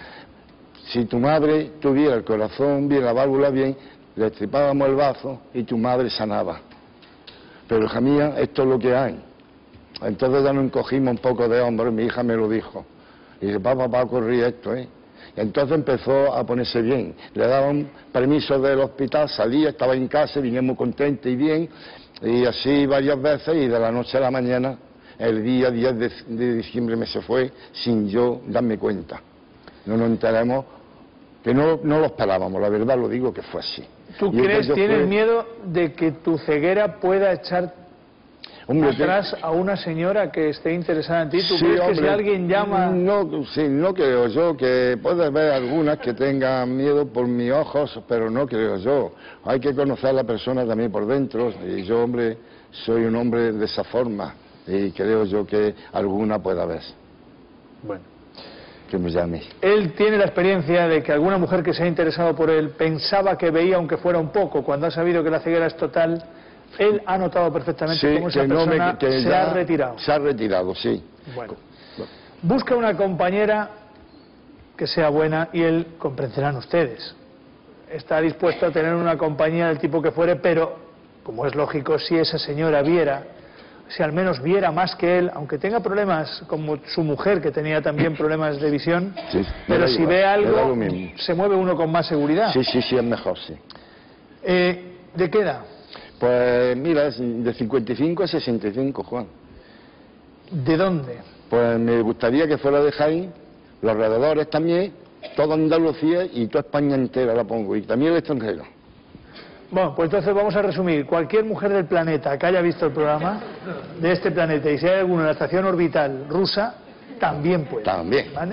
si tu madre tuviera el corazón bien, la válvula bien, le estripábamos el bazo y tu madre sanaba. Pero hija mía, esto es lo que hay. Entonces ya nos encogimos un poco de hombros, mi hija me lo dijo. Y dice, papá, va a ocurrir esto, ¿eh? Y entonces empezó a ponerse bien. Le daban permiso del hospital, salía, estaba en casa, vinimos contenta y bien. Y así varias veces, y de la noche a la mañana, el día diez de, de diciembre me se fue sin yo darme cuenta. No nos enteramos, que no, no lo esperábamos, la verdad lo digo que fue así. ¿Tú Y crees, aquello tienes fue- miedo de que tu ceguera pueda echar Hombre, atrás a una señora que esté interesada en ti? ¿Tú Sí, crees que hombre, si alguien llama... No, sí, no creo yo, que puede haber algunas que tengan miedo por mis ojos, pero no creo yo. Hay que conocer a la persona también por dentro, y yo, hombre, soy un hombre de esa forma, y creo yo que alguna pueda haber. Bueno. Que me llame. Él tiene la experiencia de que alguna mujer que se ha interesado por él pensaba que veía aunque fuera un poco, cuando ha sabido que la ceguera es total, él ha notado perfectamente Sí, cómo esa que no me- persona que se ya ha retirado. Se ha retirado, sí. Bueno, busca una compañera que sea buena y él, comprenderán ustedes, está dispuesto a tener una compañía del tipo que fuere, pero, como es lógico, si esa señora viera, si al menos viera más que él, aunque tenga problemas como su mujer, que tenía también problemas de visión, Sí, me pero da si igual, ve me da algo, lo mismo. se mueve uno con más seguridad. Sí, sí, sí, es mejor, sí. Eh, ¿De qué edad? Pues mira, es de cincuenta y cinco a sesenta y cinco, Juan. ¿De dónde? Pues me gustaría que fuera de Jaén, los alrededores también, toda Andalucía y toda España entera la pongo, y también el extranjero. Bueno, pues entonces vamos a resumir. Cualquier mujer del planeta que haya visto el programa, de este planeta, y si hay alguno en la estación orbital rusa, también puede. También. ¿Vale?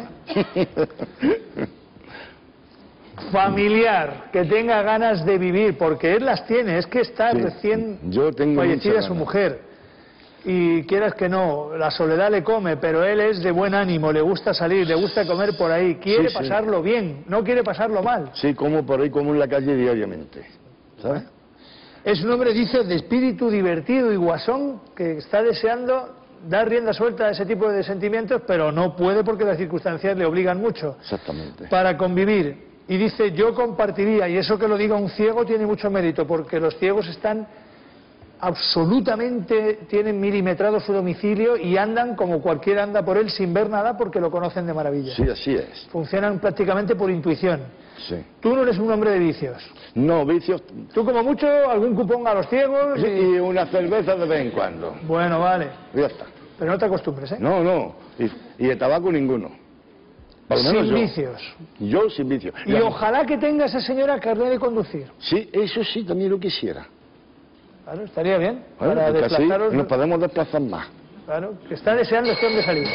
Familiar, que tenga ganas de vivir, porque él las tiene, es que está Sí, recién yo tengo fallecida muchas su ganas. mujer. Y quieras que no, la soledad le come, pero él es de buen ánimo, le gusta salir, le gusta comer por ahí, quiere Sí, sí. pasarlo bien, no quiere pasarlo mal. Sí, como por ahí, como en la calle diariamente, ¿sabes? Es un hombre, dice, de espíritu divertido y guasón, que está deseando dar rienda suelta a ese tipo de sentimientos, pero no puede porque las circunstancias le obligan mucho Exactamente. para convivir. Y dice, yo compartiría, y eso que lo diga un ciego tiene mucho mérito, porque los ciegos están absolutamente, tienen milimetrado su domicilio y andan como cualquiera anda por él sin ver nada porque lo conocen de maravilla. Sí, así es. Funcionan prácticamente por intuición. Sí. Tú no eres un hombre de vicios. No, vicios. Tú como mucho algún cupón a los ciegos y... Y una cerveza de vez en cuando. Bueno, vale. Ya está. Pero no te acostumbres, ¿eh? No, no. Y, y de tabaco ninguno. Por lo menos Sin yo. vicios. Yo sin vicios. Y La- ojalá que tenga esa señora carnet de conducir. Sí, eso sí, también lo quisiera. Claro, estaría bien. Bueno, para porque así desplazaros. nos podemos desplazar más. Claro, que está deseando este hombre salir.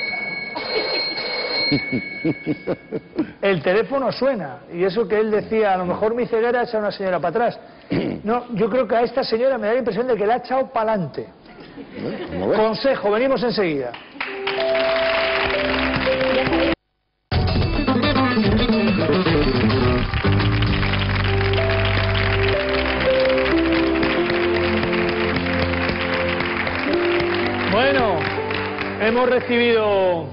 El teléfono suena, y eso que él decía, a lo mejor mi ceguera echa a una señora para atrás. No, yo creo que a esta señora me da la impresión de que la ha echado para adelante. Consejo, venimos enseguida. Bueno, hemos recibido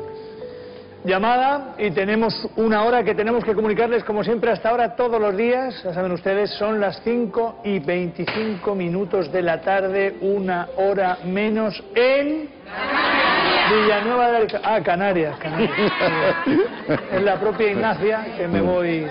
llamada y tenemos una hora que tenemos que comunicarles, como siempre hasta ahora, todos los días. Ya saben ustedes, son las cinco y veinticinco minutos de la tarde, una hora menos en Villanueva del... Ca- Ah, Canarias, Canarias. Es la propia Ignacia que me voy...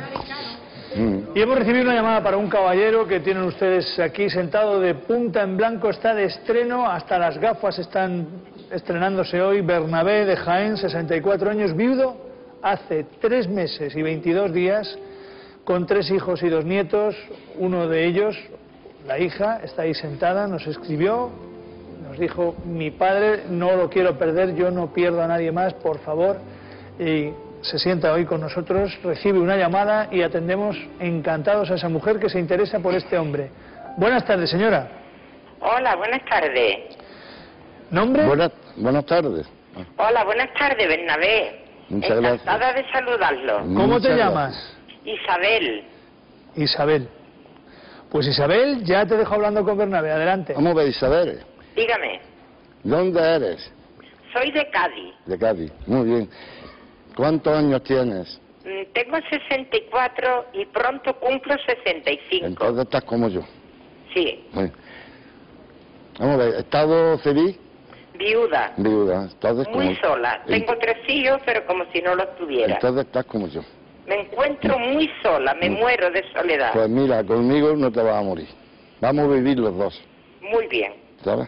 Y hemos recibido una llamada para un caballero que tienen ustedes aquí sentado de punta en blanco, está de estreno, hasta las gafas están estrenándose hoy. Bernabé de Jaén, sesenta y cuatro años, viudo hace tres meses y veintidós días, con tres hijos y dos nietos. Uno de ellos, la hija, está ahí sentada, nos escribió, nos dijo, mi padre no lo quiero perder, yo no pierdo a nadie más, por favor. Y se sienta hoy con nosotros, recibe una llamada y atendemos encantados a esa mujer que se interesa por este hombre. Buenas tardes, señora. Hola, buenas tardes. ¿Nombre? Buenas, buenas tardes. Hola, buenas tardes, Bernabé. Muchas Encantada gracias. de saludarlo. ¿Cómo Muchas te gracias. llamas? Isabel. Isabel. Pues Isabel, ya te dejo hablando con Bernabé, adelante. Vamos a ver, Isabel. Dígame, ¿Dónde eres? soy de Cádiz. De Cádiz. Muy bien. ¿Cuántos años tienes? Mm, Tengo sesenta y cuatro y pronto cumplo sesenta y cinco. Entonces estás como yo. Sí, Muy. Vamos a ver, ¿estado feliz? viuda. Viuda. Entonces, Muy como... sola. Tengo tres hijos, pero como si no los tuviera. Entonces estás como yo. Me encuentro muy sola, me muero de soledad. Pues mira, conmigo no te vas a morir. Vamos a vivir los dos, Muy bien. ¿sabes?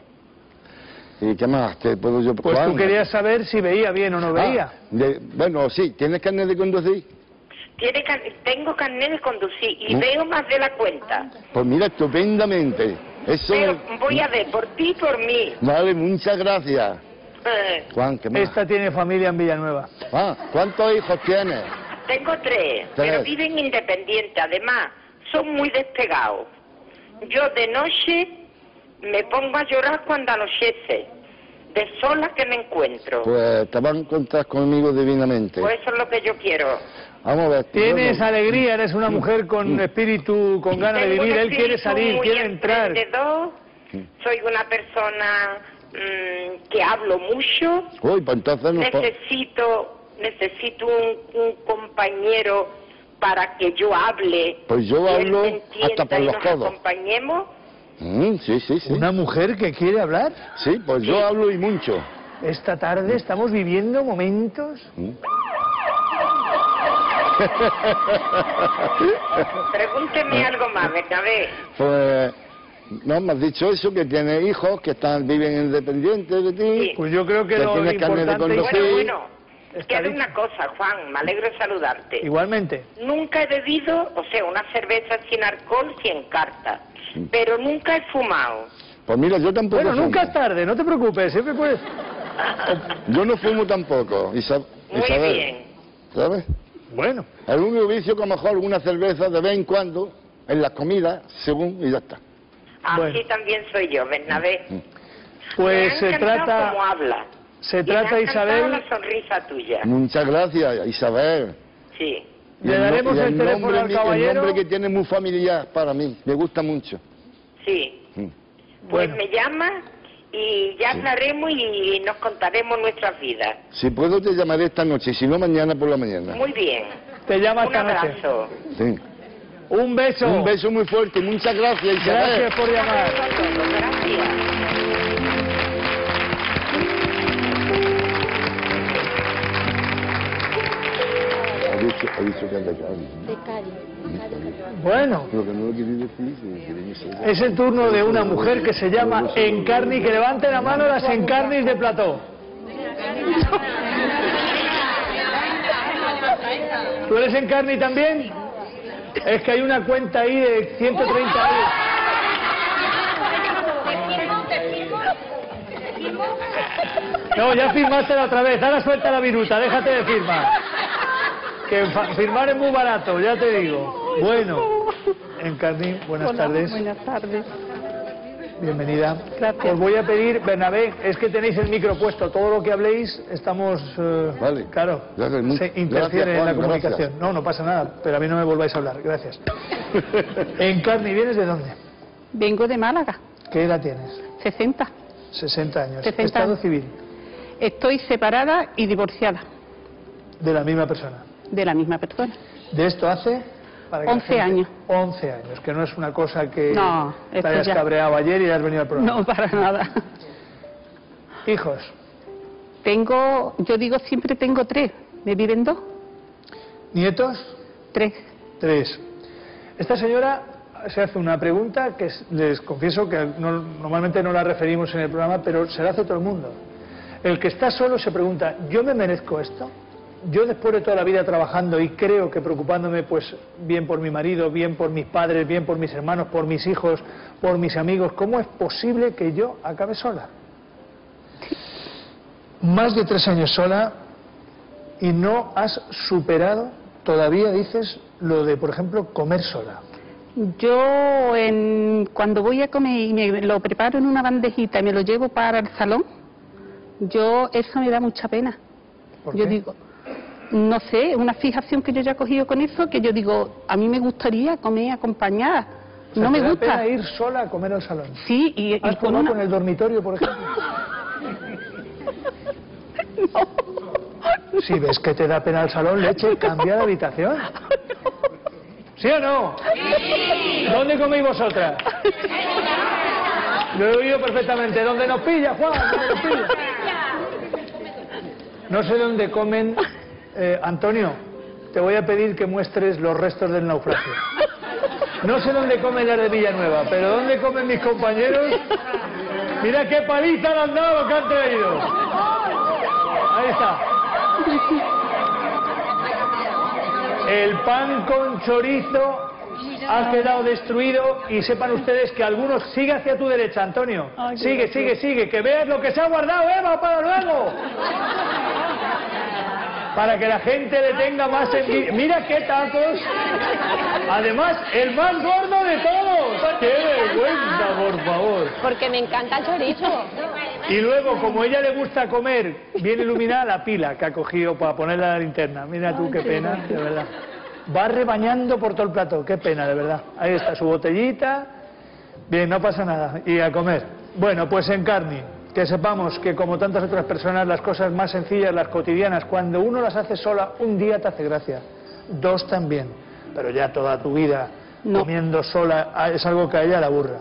¿Y qué más? ¿Te puedo yo... Pues tú Juan? querías saber si veía bien o no veía. Ah, de- bueno, sí, ¿tienes carnet de conducir? Tiene car- tengo carnet de conducir y ¿Mm? veo más de la cuenta. Pues mira, estupendamente. Eso... Pero voy a ver, por ti y por mí. Vale, muchas gracias. Eh, Juan, ¿qué más? Esta tiene familia en Villanueva. Ah, ¿cuántos hijos tienes? tengo tres, Tres. pero viven independientes. Además, son muy despegados. Yo de noche me pongo a llorar cuando anochece, de sola que me encuentro. Pues te vas a encontrar conmigo divinamente. Pues eso es lo que yo quiero. Vamos a ver. Tienes bueno, alegría, eres una mujer con espíritu, con ganas de Tengo un vivir. Él quiere espíritu salir, muy quiere entrar. emprendedor, soy una persona mm, que hablo mucho. Uy, pues entonces no... Necesito, necesito un, un compañero para que yo hable. Pues yo y él hablo me entienda hasta por y los nos codos. acompañemos. Mm, sí, sí, sí. ¿Una mujer que quiere hablar? Sí, pues yo hablo y mucho. Esta tarde estamos viviendo momentos... Mm. Pregúnteme algo más, Bernabé. Pues... No, me has dicho eso, que tienes hijos que están viven independientes de ti. Pues yo creo que lo tienes carnet de importante... conducir. Bueno, bueno, Quiero una cosa, Juan, me alegro de saludarte. Igualmente. Nunca he bebido, o sea, una cerveza sin alcohol, sin carta, pero nunca he fumado. Pues mira, yo tampoco Bueno, fumo. nunca es tarde, no te preocupes, siempre puedes... Yo no fumo tampoco, Isab Muy Isabel, bien. ¿sabes? Bueno. El único vicio que a lo mejor una cerveza de vez en cuando, en las comidas, según, y ya está. Así Bueno. también soy yo, Bernabé. Pues Me ha se encantado trata... cómo habla. Se Y trata, me ha encantado Isabel... la sonrisa tuya. Muchas gracias, Isabel. Sí. Y Le el no- daremos y el teléfono nombre al mi- caballero. El nombre que tiene muy familiar para mí, me gusta mucho. Sí. Mm. Pues Bueno. me llama y ya hablaremos y nos contaremos nuestras vidas. Si puedo te llamaré esta noche, si no mañana por la mañana. Muy bien. Te llama Un esta noche. abrazo. Sí. Un beso. Un beso muy fuerte, muchas gracias, Isabel. Gracias por llamar. Gracias. Ha dicho, ha dicho que es de Cádiz. De Cádiz. Bueno, Lo que no lo quería decir, que quería saber. es el turno de una mujer que se llama Encarni, que levante la mano las Encarnis de Plató. ¿Tú eres Encarni también? Es que hay una cuenta ahí de ciento treinta euros. No, ya firmaste la otra vez, ahora suelta la viruta, déjate de firmar. Que fa- firmar es muy barato, ya te digo. Bueno, Encarni, buenas Hola, tardes. Buenas tardes. Bienvenida. Gracias. Os voy a pedir, Bernabé, es que tenéis el micro puesto, todo lo que habléis estamos... eh, Vale. Claro, Gracias, muy- se interfiere gracias, en la Juan, comunicación. gracias. No, no pasa nada, pero a mí no me volváis a hablar, gracias. Encarni, ¿vienes de dónde? Vengo de Málaga, ¿Qué edad tienes? sesenta. sesenta años. sesenta Estado años. civil, Estoy separada y divorciada de la misma persona. de la misma persona. ¿De esto hace? Para que la once gente- años. once años, que no es una cosa que No, te esto hayas ya- cabreado ayer y has venido al programa. No, para nada. Hijos, Tengo, yo digo siempre tengo tres. ¿Me viven dos? nietos, Tres. tres. Esta señora se hace una pregunta que es- les confieso que no- normalmente no la referimos en el programa, pero se la hace todo el mundo. El que está solo se pregunta, ¿yo me merezco esto? Yo después de toda la vida trabajando y creo que preocupándome pues bien por mi marido, bien por mis padres, bien por mis hermanos, por mis hijos, por mis amigos, ¿cómo es posible que yo acabe sola? Más de tres años sola y no has superado todavía, dices, lo de, por ejemplo, comer sola. Yo en, cuando voy a comer y me lo preparo en una bandejita y me lo llevo para el salón, yo eso me da mucha pena. ¿Por Yo qué? digo, no sé, una fijación que yo ya he cogido con eso, que yo digo, a mí me gustaría comer acompañada. O sea, No me ¿te da gusta. pena ir sola a comer al salón? Sí, y, y ¿Has con probado una... con el dormitorio, por ejemplo? Si ves que te da pena el salón, leche, cambia de habitación. ¿Sí o no? ¿Dónde coméis vosotras? Lo he oído perfectamente. ¿Dónde nos pilla, Juan? ¿Dónde nos pilla? No sé dónde comen... Eh, Antonio, te voy a pedir que muestres los restos del naufragio. No sé dónde comen las de Villanueva, pero ¿dónde comen mis compañeros? Mira qué paliza le han dado que han traído. Ahí está. El pan con chorizo ha quedado destruido y sepan ustedes que algunos... Sigue hacia tu derecha, Antonio. Ay, qué Sigue, gracia. sigue, sigue. Que veas lo que se ha guardado, Eva, para luego. Para que la gente le tenga más envidia. Mira qué tacos. Además, el más gordo de todos. ¡Qué vergüenza, por favor! Porque me encanta el chorizo. Y luego, como a ella le gusta comer, viene iluminada la pila que ha cogido para ponerla a la linterna. Mira tú, qué pena, de verdad. Va rebañando por todo el plato, qué pena, de verdad. Ahí está su botellita. Bien, no pasa nada. Y a comer. Bueno, pues Encarni, que sepamos que como tantas otras personas, las cosas más sencillas, las cotidianas, cuando uno las hace sola, un día te hace gracia. Dos también. Pero ya toda tu vida comiendo sola es algo que a ella le aburra.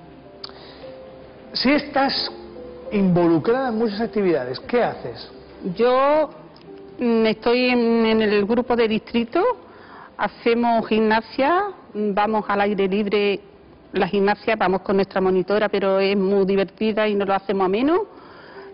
Si estás involucrada en muchas actividades, ¿qué haces? Yo mm, estoy en, en el grupo de distrito, hacemos gimnasia, mm, vamos al aire libre, la gimnasia, vamos con nuestra monitora, pero es muy divertida y no lo hacemos a menos.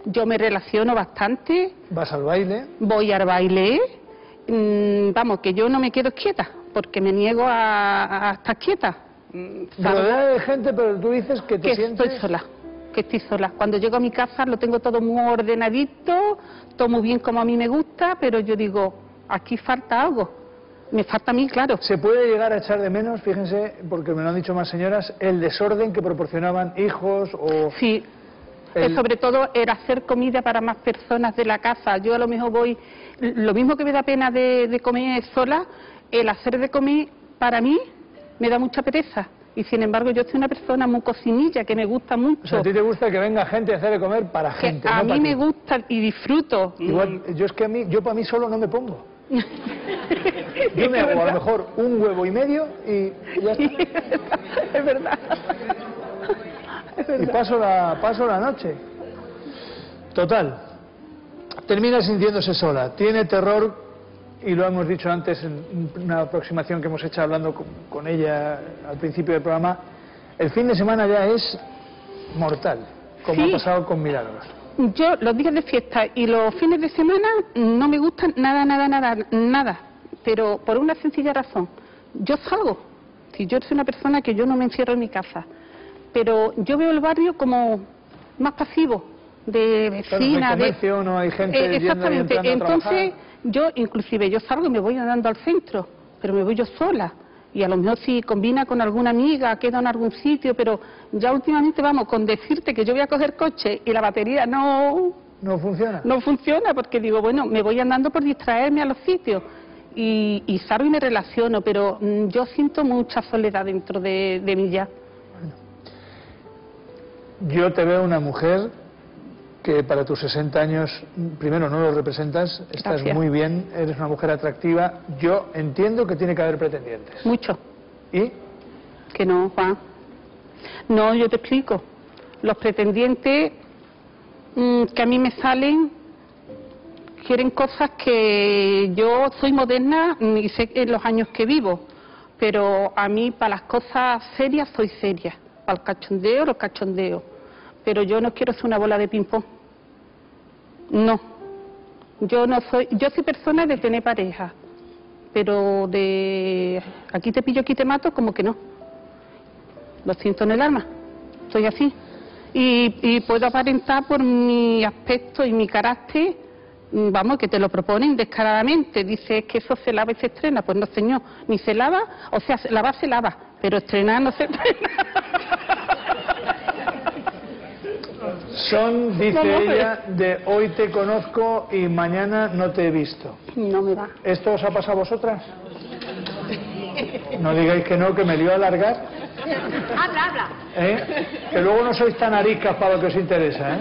Yo me relaciono bastante. ¿Vas al baile? Voy al baile. Mm, vamos, que yo no me quedo quieta, porque me niego a, a estar quieta. Rodeada de gente, pero tú dices que te que sientes... estoy sola, que estoy sola. Cuando llego a mi casa lo tengo todo muy ordenadito, todo muy bien como a mí me gusta, pero yo digo, aquí falta algo. Me falta a mí, claro. Se puede llegar a echar de menos, fíjense, porque me lo han dicho más señoras, el desorden que proporcionaban hijos o... Sí, el... eh, sobre todo el hacer comida para más personas de la casa. Yo a lo mejor voy... Lo mismo que me da pena de, de comer sola, el hacer de comer para mí me da mucha pereza. Y sin embargo yo soy una persona muy cocinilla, que me gusta mucho. O sea, a ti te gusta que venga gente a hacer de comer para que gente, a no mí para me ti. gusta y disfruto. Igual, yo es que a mí, yo para mí solo no me pongo. Yo me hago a lo mejor un huevo y medio y ya está. Es verdad. Es verdad. Y paso la, paso la noche. Total. Termina sintiéndose sola. Tiene terror, y lo hemos dicho antes en una aproximación que hemos hecho hablando con, con ella al principio del programa. El fin de semana ya es mortal, como Sí. ha pasado con Milagros. Yo los días de fiesta y los fines de semana no me gustan nada, nada, nada, nada. Pero por una sencilla razón. Yo salgo. Si yo soy una persona que yo no me encierro en mi casa. Pero yo veo el barrio como más pasivo, de Claro, vecina, no hay de... comercio, no hay gente Eh, yendo y exactamente. entrando a Entonces, trabajar. yo inclusive yo salgo y me voy andando al centro, pero me voy yo sola. Y a lo mejor si combina con alguna amiga, queda en algún sitio, pero ya últimamente, vamos, con decirte que yo voy a coger coche y la batería no... No funciona. No funciona, porque digo, bueno, me voy andando por distraerme a los sitios. Y, y salgo y me relaciono, pero mm, yo siento mucha soledad dentro de, de mí ya. Yo te veo una mujer que para tus sesenta años, primero no lo representas, estás Gracias. muy bien, eres una mujer atractiva. Yo entiendo que tiene que haber pretendientes. Mucho. ¿Y? Que no, Juan. No, yo te explico. Los pretendientes mm, que a mí me salen quieren cosas que yo soy moderna mm, y sé en los años que vivo, pero a mí para las cosas serias soy seria. Para el cachondeo, los cachondeos. Pero yo no quiero ser una bola de ping-pong. No. Yo no soy, yo soy persona de tener pareja, pero de aquí te pillo, aquí te mato, como que no. Lo siento en el alma. Soy así. Y, y puedo aparentar por mi aspecto y mi carácter, mm, vamos, que te lo proponen descaradamente. Dice que eso se lava y se estrena. Pues no, señor, ni se lava, o sea, se lava se lava, pero estrenar no se estrena. Son, dice No, no, pero- ella, de hoy te conozco y mañana no te he visto. No me va. ¿Esto os ha pasado a vosotras? No digáis que no, que me lío a alargar. Habla, habla. ¿Eh? Que luego no sois tan ariscas para lo que os interesa, ¿eh?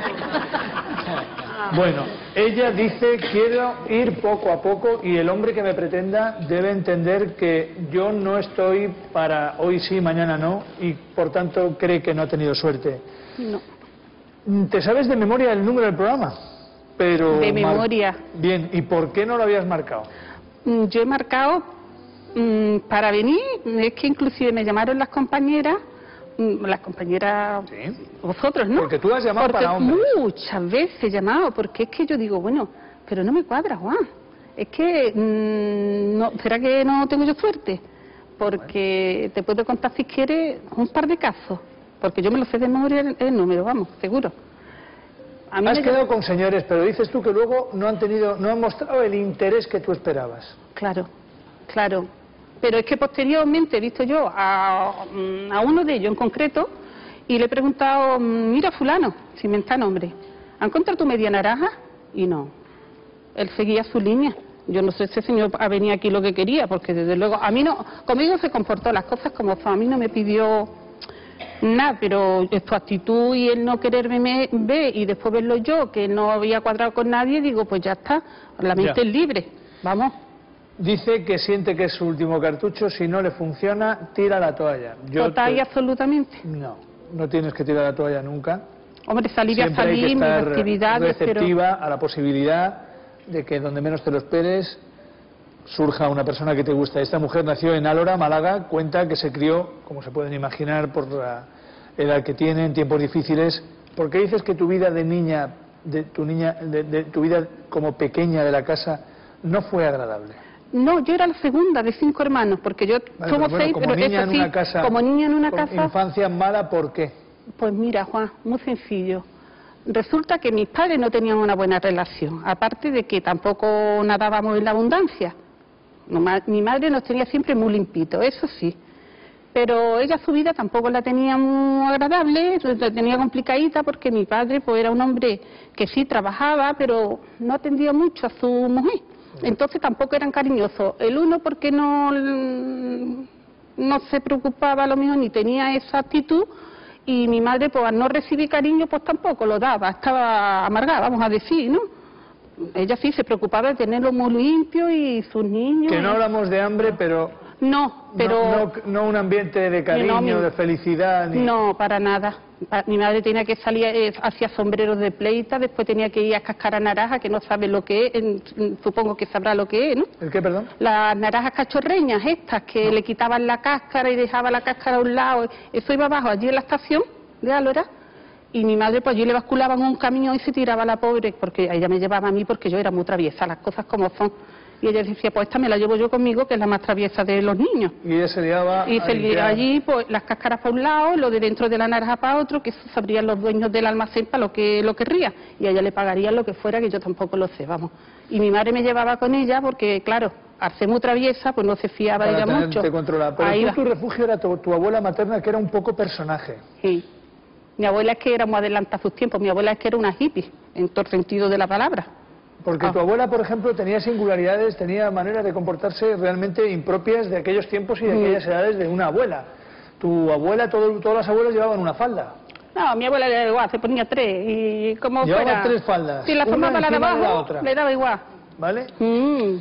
Bueno, ella dice, quiero ir poco a poco y el hombre que me pretenda debe entender que yo no estoy para hoy sí, mañana no, y por tanto cree que no ha tenido suerte. No. ¿Te sabes de memoria el número del programa? Pero De mar- memoria. Bien, ¿y por qué no lo habías marcado? Mm, Yo he marcado mm, para venir, es que inclusive me llamaron las compañeras, mm, las compañeras, vosotros, ¿no? Porque tú has llamado Porque para hombres. muchas veces he llamado, porque es que yo digo, bueno, pero no me cuadra, Juan. Es que, mm, no, ¿será que no tengo yo suerte? Porque te puedo contar, si quieres, un par de casos. Porque yo me lo sé de memoria el, el número, vamos, seguro. A mí Has me quedado llamó- con señores, pero dices tú que luego no han tenido, no han mostrado el interés que tú esperabas. Claro, claro. Pero es que posteriormente he visto yo a, mm, a uno de ellos en concreto y le he preguntado, mm, mira fulano, si me está nombre, ¿ha encontrado tu media naranja? Y no, él seguía su línea. Yo no sé si ese señor ha venido aquí lo que quería, porque desde luego, a mí no, conmigo se comportó las cosas como son, a mí no me pidió nada, pero es tu actitud y el no quererme me- ver y después verlo yo, que no había cuadrado con nadie, digo, pues ya está, la mente Ya. es libre, vamos. Dice que siente que es su último cartucho, si no le funciona, tira la toalla. Yo Total te- y absolutamente. No, no tienes que tirar la toalla nunca. Hombre, salir a Siempre hay que salir, mis estar actividades, pero... receptiva a la posibilidad de que donde menos te lo esperes surja una persona que te gusta. Esta mujer nació en Álora, Málaga, cuenta que se crió, como se pueden imaginar, por la edad que tiene, en tiempos difíciles. ¿Por qué dices que tu vida de niña de tu niña, de, de tu vida como pequeña de la casa, no fue agradable? No, yo era la segunda de cinco hermanos, porque yo Vale, somos pero bueno, seis, como pero niña eso en sí, una casa, como niña en una con casa... infancia mala, ¿por qué? Pues mira, Juan, muy sencillo. Resulta que mis padres no tenían una buena relación, aparte de que tampoco nadábamos en la abundancia. No, ma- mi madre nos tenía siempre muy limpitos, eso sí. Pero ella su vida tampoco la tenía muy agradable, la tenía complicadita porque mi padre pues era un hombre que sí trabajaba, pero no atendía mucho a su mujer. Entonces tampoco eran cariñosos. El uno porque no, no se preocupaba a lo mejor ni tenía esa actitud, y mi madre pues al no recibir cariño pues tampoco lo daba, estaba amargada, vamos a decir, ¿no? Ella sí se preocupaba de tenerlo muy limpio y sus niños... Que no hablamos de hambre, pero... No, pero... No, no, no un ambiente de cariño, no, mi- de felicidad, ni... No, para nada. Pa- Mi madre tenía que salir, eh, hacía sombreros de pleita, después tenía que ir a cascar naranja, que no sabe lo que es, en- supongo que sabrá lo que es, ¿no? ¿El qué, perdón? Las naranjas cachorreñas estas, que le quitaban la cáscara y dejaba la cáscara a un lado, eso iba abajo, allí en la estación de Álora, y mi madre pues allí le basculaban un camión y se tiraba la pobre, porque ella me llevaba a mí porque yo era muy traviesa, las cosas como son. Y ella decía, pues esta me la llevo yo conmigo, que es la más traviesa de los niños. Y ella se liaba Y a se limpiar. liaba allí, pues las cáscaras para un lado, lo de dentro de la naranja para otro, que eso sabrían los dueños del almacén para lo que lo querría. Y a ella le pagarían lo que fuera, que yo tampoco lo sé, vamos. Y mi madre me llevaba con ella porque, claro, al ser muy traviesa, pues no se fiaba Para ella tenerte mucho. controlada. Pero Ahí tú, va. tu refugio era tu, tu abuela materna, que era un poco personaje. Sí. Mi abuela es que era muy adelantada a sus tiempos, mi abuela es que era una hippie, en todo el sentido de la palabra. Porque Ah. tu abuela, por ejemplo, tenía singularidades, tenía maneras de comportarse realmente impropias de aquellos tiempos y de Mm. aquellas edades de una abuela. Tu abuela, todo, todas las abuelas llevaban una falda. No, mi abuela le daba igual, se ponía tres y como Llevaba fuera... tres faldas, Si la una formaba la de encima de la abajo, otra. le daba igual. ¿Vale? Mm.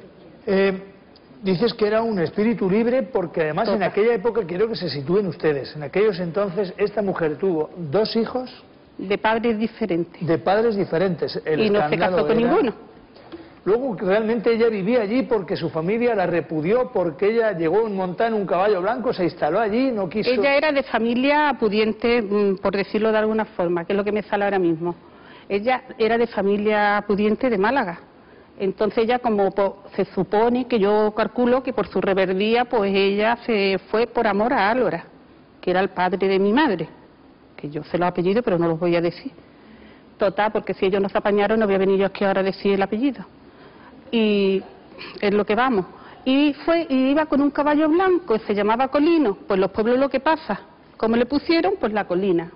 Eh, dices que era un espíritu libre porque además en Total. aquella época, quiero que se sitúen ustedes, en aquellos entonces esta mujer tuvo dos hijos De padres diferentes. de padres diferentes. El Y no se escándalo casó con era- ninguno. Luego realmente ella vivía allí porque su familia la repudió, porque ella llegó montada en un caballo blanco, se instaló allí, no quiso... Ella era de familia pudiente, mm, por decirlo de alguna forma, que es lo que me sale ahora mismo. Ella era de familia pudiente de Málaga. Entonces ella, como po- se supone, que yo calculo que por su reverdía, pues ella se fue por amor a Álora, que era el padre de mi madre, que yo sé los apellidos, pero no los voy a decir. Total, porque si ellos no se apañaron, no voy a venir yo aquí ahora a decir el apellido. Y es lo que vamos. Y fue y iba con un caballo blanco, se llamaba Colino. Pues los pueblos lo que pasa, ¿cómo le pusieron? Pues la colina.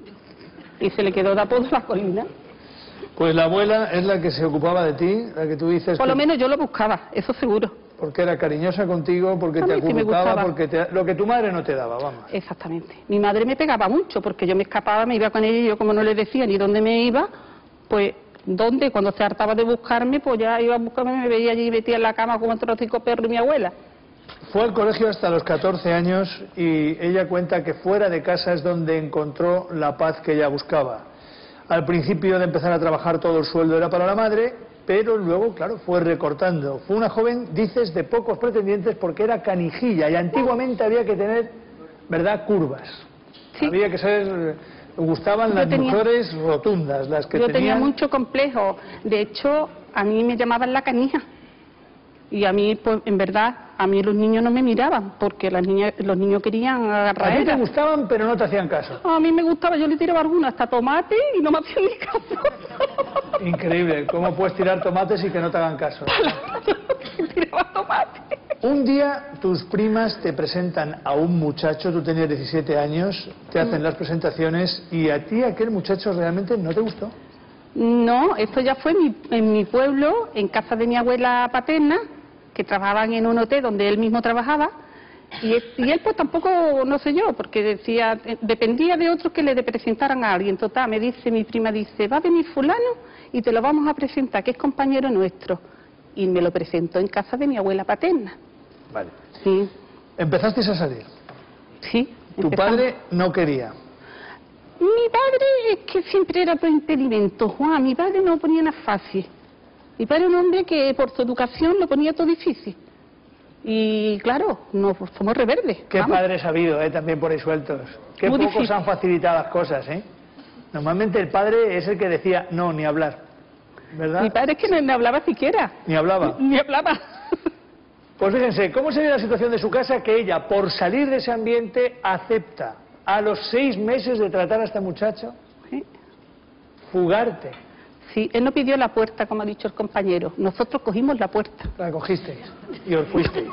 Y se le quedó de apodo la colina. Pues la abuela es la que se ocupaba de ti, la que tú dices Por que- lo menos yo lo buscaba, eso seguro. porque era cariñosa contigo, porque A te mí sí me acurrucaba, gustaba. porque te- lo que tu madre no te daba, vamos. Exactamente. Mi madre me pegaba mucho porque yo me escapaba, me iba con ella y yo como no le decía ni dónde me iba, pues dónde, cuando se hartaba de buscarme, pues ya iba a buscarme, me veía allí metida en la cama como un trocico perro y mi abuela. Fue al colegio hasta los catorce años y ella cuenta que fuera de casa es donde encontró la paz que ella buscaba. Al principio de empezar a trabajar todo el sueldo era para la madre, pero luego, claro, fue recortando. Fue una joven, dices, de pocos pretendientes porque era canijilla y antiguamente había que tener, ¿verdad?, curvas. Había que ser... Gustaban Yo las tenía- mujeres rotundas, las que Yo tenía tenían... mucho complejo. De hecho, a mí me llamaban la canija. Y a mí, pues, en verdad, a mí los niños no me miraban, porque las niñas, los niños querían agarrar. A ti te gustaban, pero no te hacían caso. A mí me gustaba, yo le tiraba alguna hasta tomate y no me hacían ni caso. Increíble, ¿cómo puedes tirar tomates y que no te hagan caso? Un día tus primas te presentan a un muchacho, tú tenías diecisiete años, te hacen las presentaciones y a ti aquel muchacho realmente no te gustó. No, esto ya fue en mi, en mi pueblo, en casa de mi abuela paterna, que trabajaban en un hotel donde él mismo trabajaba, y él, y él pues tampoco, no sé yo, porque decía, eh, dependía de otros que le presentaran a alguien. Total, me dice, mi prima dice, va a venir fulano y te lo vamos a presentar, que es compañero nuestro. Y me lo presentó en casa de mi abuela paterna. Vale. Sí. Empezaste a salir. Sí. Tu empezamos. padre no quería. Mi padre es que siempre era todo impedimento, Juan. Mi padre no ponía nada fácil. Mi padre era un hombre que por su educación lo ponía todo difícil. Y claro, no somos rebeldes. Qué vamos. padres ha habido, eh, también por ahí sueltos. Qué Muy pocos difícil. han facilitado las cosas, ¿eh? Normalmente el padre es el que decía, no, ni hablar, ¿verdad? Mi padre es que no, no hablaba siquiera. Ni hablaba. Ni, ni hablaba. Pues fíjense, ¿cómo sería la situación de su casa que ella, por salir de ese ambiente, acepta a los seis meses de tratar a este muchacho? Sí. Fugarte. Sí, él no pidió la puerta, como ha dicho el compañero. Nosotros cogimos la puerta. La cogisteis y os fuisteis.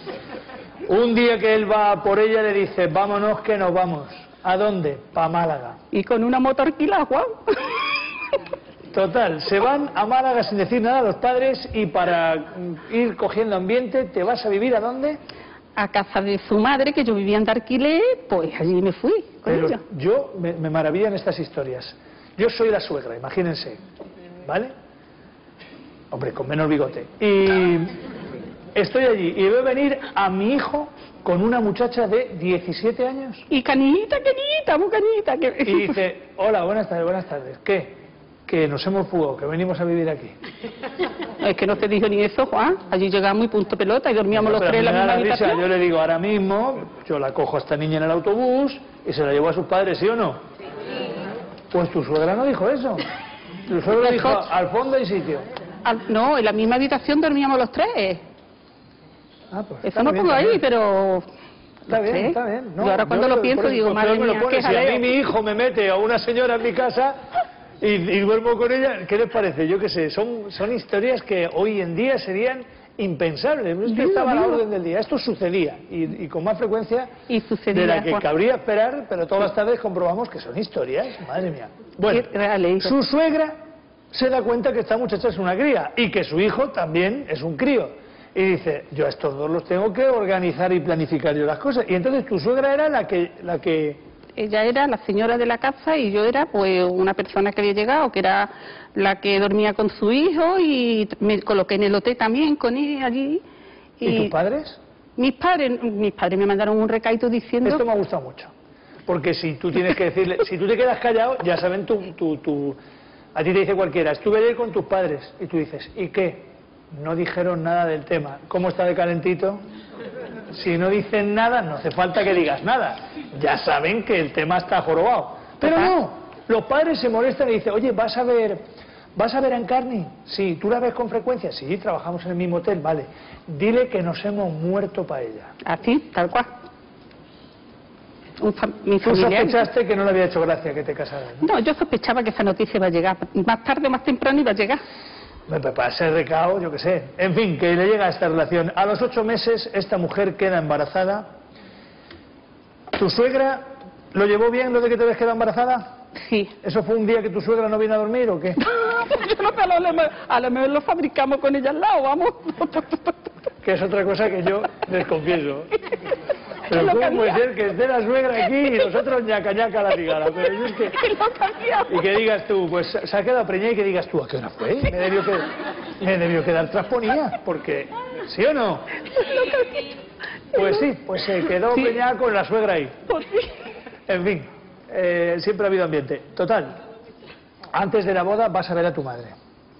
Un día que él va por ella le dice, vámonos que nos vamos. ¿A dónde? Pa' Málaga. Y con una moto alquilada, Juan. Total, se van a Málaga sin decir nada a los padres y para ir cogiendo ambiente, ¿te vas a vivir a dónde? A casa de su madre, que yo vivía en alquiler, pues allí me fui con Pero ella. yo me, me maravillan estas historias. Yo soy la suegra, imagínense, ¿vale? Hombre, con menos bigote. Y estoy allí y veo venir a mi hijo con una muchacha de diecisiete años. Y canita, canita, muy canita. Que... Y dice, hola, buenas tardes, buenas tardes. ¿Qué? Que nos hemos fugado, que venimos a vivir aquí. Es que no te dijo ni eso, Juan. Allí llegamos y punto pelota y dormíamos no, los tres en la misma habitación. Risa. Yo le digo, ahora mismo, yo la cojo a esta niña en el autobús y se la llevo a sus padres, ¿sí o no? Pues tu suegra no dijo eso. Tu suegra dijo, al fondo hay sitio. Al, no, en la misma habitación dormíamos los tres. Ah, pues eso no pongo ahí, pero... Está no bien, sé. está bien. No, yo ahora cuando lo pienso por, digo, por, madre mía, qué si a mí mi hijo me mete a una señora en mi casa y, y duermo con ella, ¿qué les parece? Yo qué sé, son, son historias que hoy en día serían impensables. Esto estaba a la orden del día, esto sucedía y, y con más frecuencia y sucedía, de la que Juan. cabría esperar, pero todas las tardes comprobamos que son historias, madre mía. Bueno, su suegra se da cuenta que esta muchacha es una cría y que su hijo también es un crío. Y dice, yo a estos dos los tengo que organizar y planificar yo las cosas. Y entonces tu suegra era la que... La que... Ella era la señora de la casa y yo era pues una persona que había llegado, que era la que dormía con su hijo y me coloqué en el hotel también con él allí. ¿Y, ¿Y tus padres? Mis padres, mis padres me mandaron un recaito diciendo... Esto me ha gustado mucho. Porque si tú tienes que decirle, si tú te quedas callado, ya saben tu, tu, tu... A ti te dice cualquiera, estuve ayer con tus padres. Y tú dices, ¿y qué? No dijeron nada del tema. ¿Cómo está de calentito? Si no dicen nada, no hace falta que digas nada. Ya saben que el tema está jorobado. Pero no, los padres se molestan y dicen, oye, ¿vas a ver vas a ver a Encarni? Sí, ¿tú la ves con frecuencia? Sí, trabajamos en el mismo hotel, vale. Dile que nos hemos muerto para ella. Así, tal cual. Un fa mi Tú sospechaste que no le había hecho gracia que te casaras, ¿no? No, yo sospechaba que esa noticia iba a llegar. Más tarde o más temprano iba a llegar. Para ser recao, yo qué sé. En fin, que le llega a esta relación. A los ocho meses, esta mujer queda embarazada. ¿Tu suegra lo llevó bien lo de que te habías quedado embarazada? Sí. ¿Eso fue un día que tu suegra no vino a dormir o qué? Yo no sé, a lo, a lo mejor lo fabricamos con ella al lado, vamos. Que es otra cosa que yo les confieso. Pero ¿cómo puede ser que esté la suegra aquí y nosotros ñaca ñaca la cigala? Pero yo es que... Y que digas tú, pues se ha quedado preñada y que digas tú, ¿a qué hora fue? Me debió, que... Me debió quedar trasponida, porque... ¿Sí o no? Pues sí, pues se quedó sí. preñada con la suegra ahí. Pues sí. En fin, eh, siempre ha habido ambiente. Total, antes de la boda vas a ver a tu madre.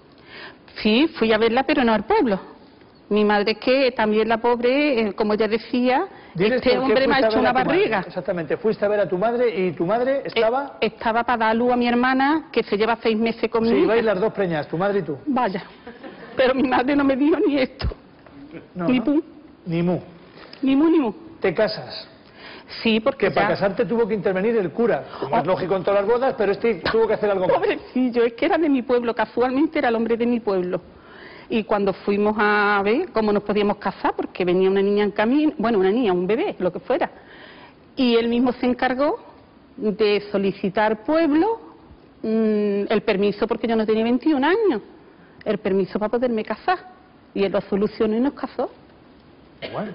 Sí, fui a verla, pero no al pueblo. Mi madre es que también la pobre, eh, como ella decía, este hombre me ha hecho una barriga. Madre? Exactamente, fuiste a ver a tu madre y tu madre estaba... Eh, estaba para dar luz a mi hermana, que se lleva seis meses conmigo. Sí, vais las dos preñadas, tu madre y tú. Vaya, pero mi madre no me dijo ni esto. No, ni ¿no? tú. Ni mu. Ni mu, ni mu. ¿Te casas? Sí, porque Que para ya... casarte tuvo que intervenir el cura, como oh. es lógico en todas las bodas, pero este tuvo que hacer algo más. Pobrecillo, es que era de mi pueblo, casualmente era el hombre de mi pueblo. Y cuando fuimos a ver cómo nos podíamos casar, porque venía una niña en camino, bueno, una niña, un bebé, lo que fuera, y él mismo se encargó de solicitar pueblo mmm, el permiso, porque yo no tenía veintiún años, el permiso para poderme casar, y él lo solucionó y nos casó. Bueno.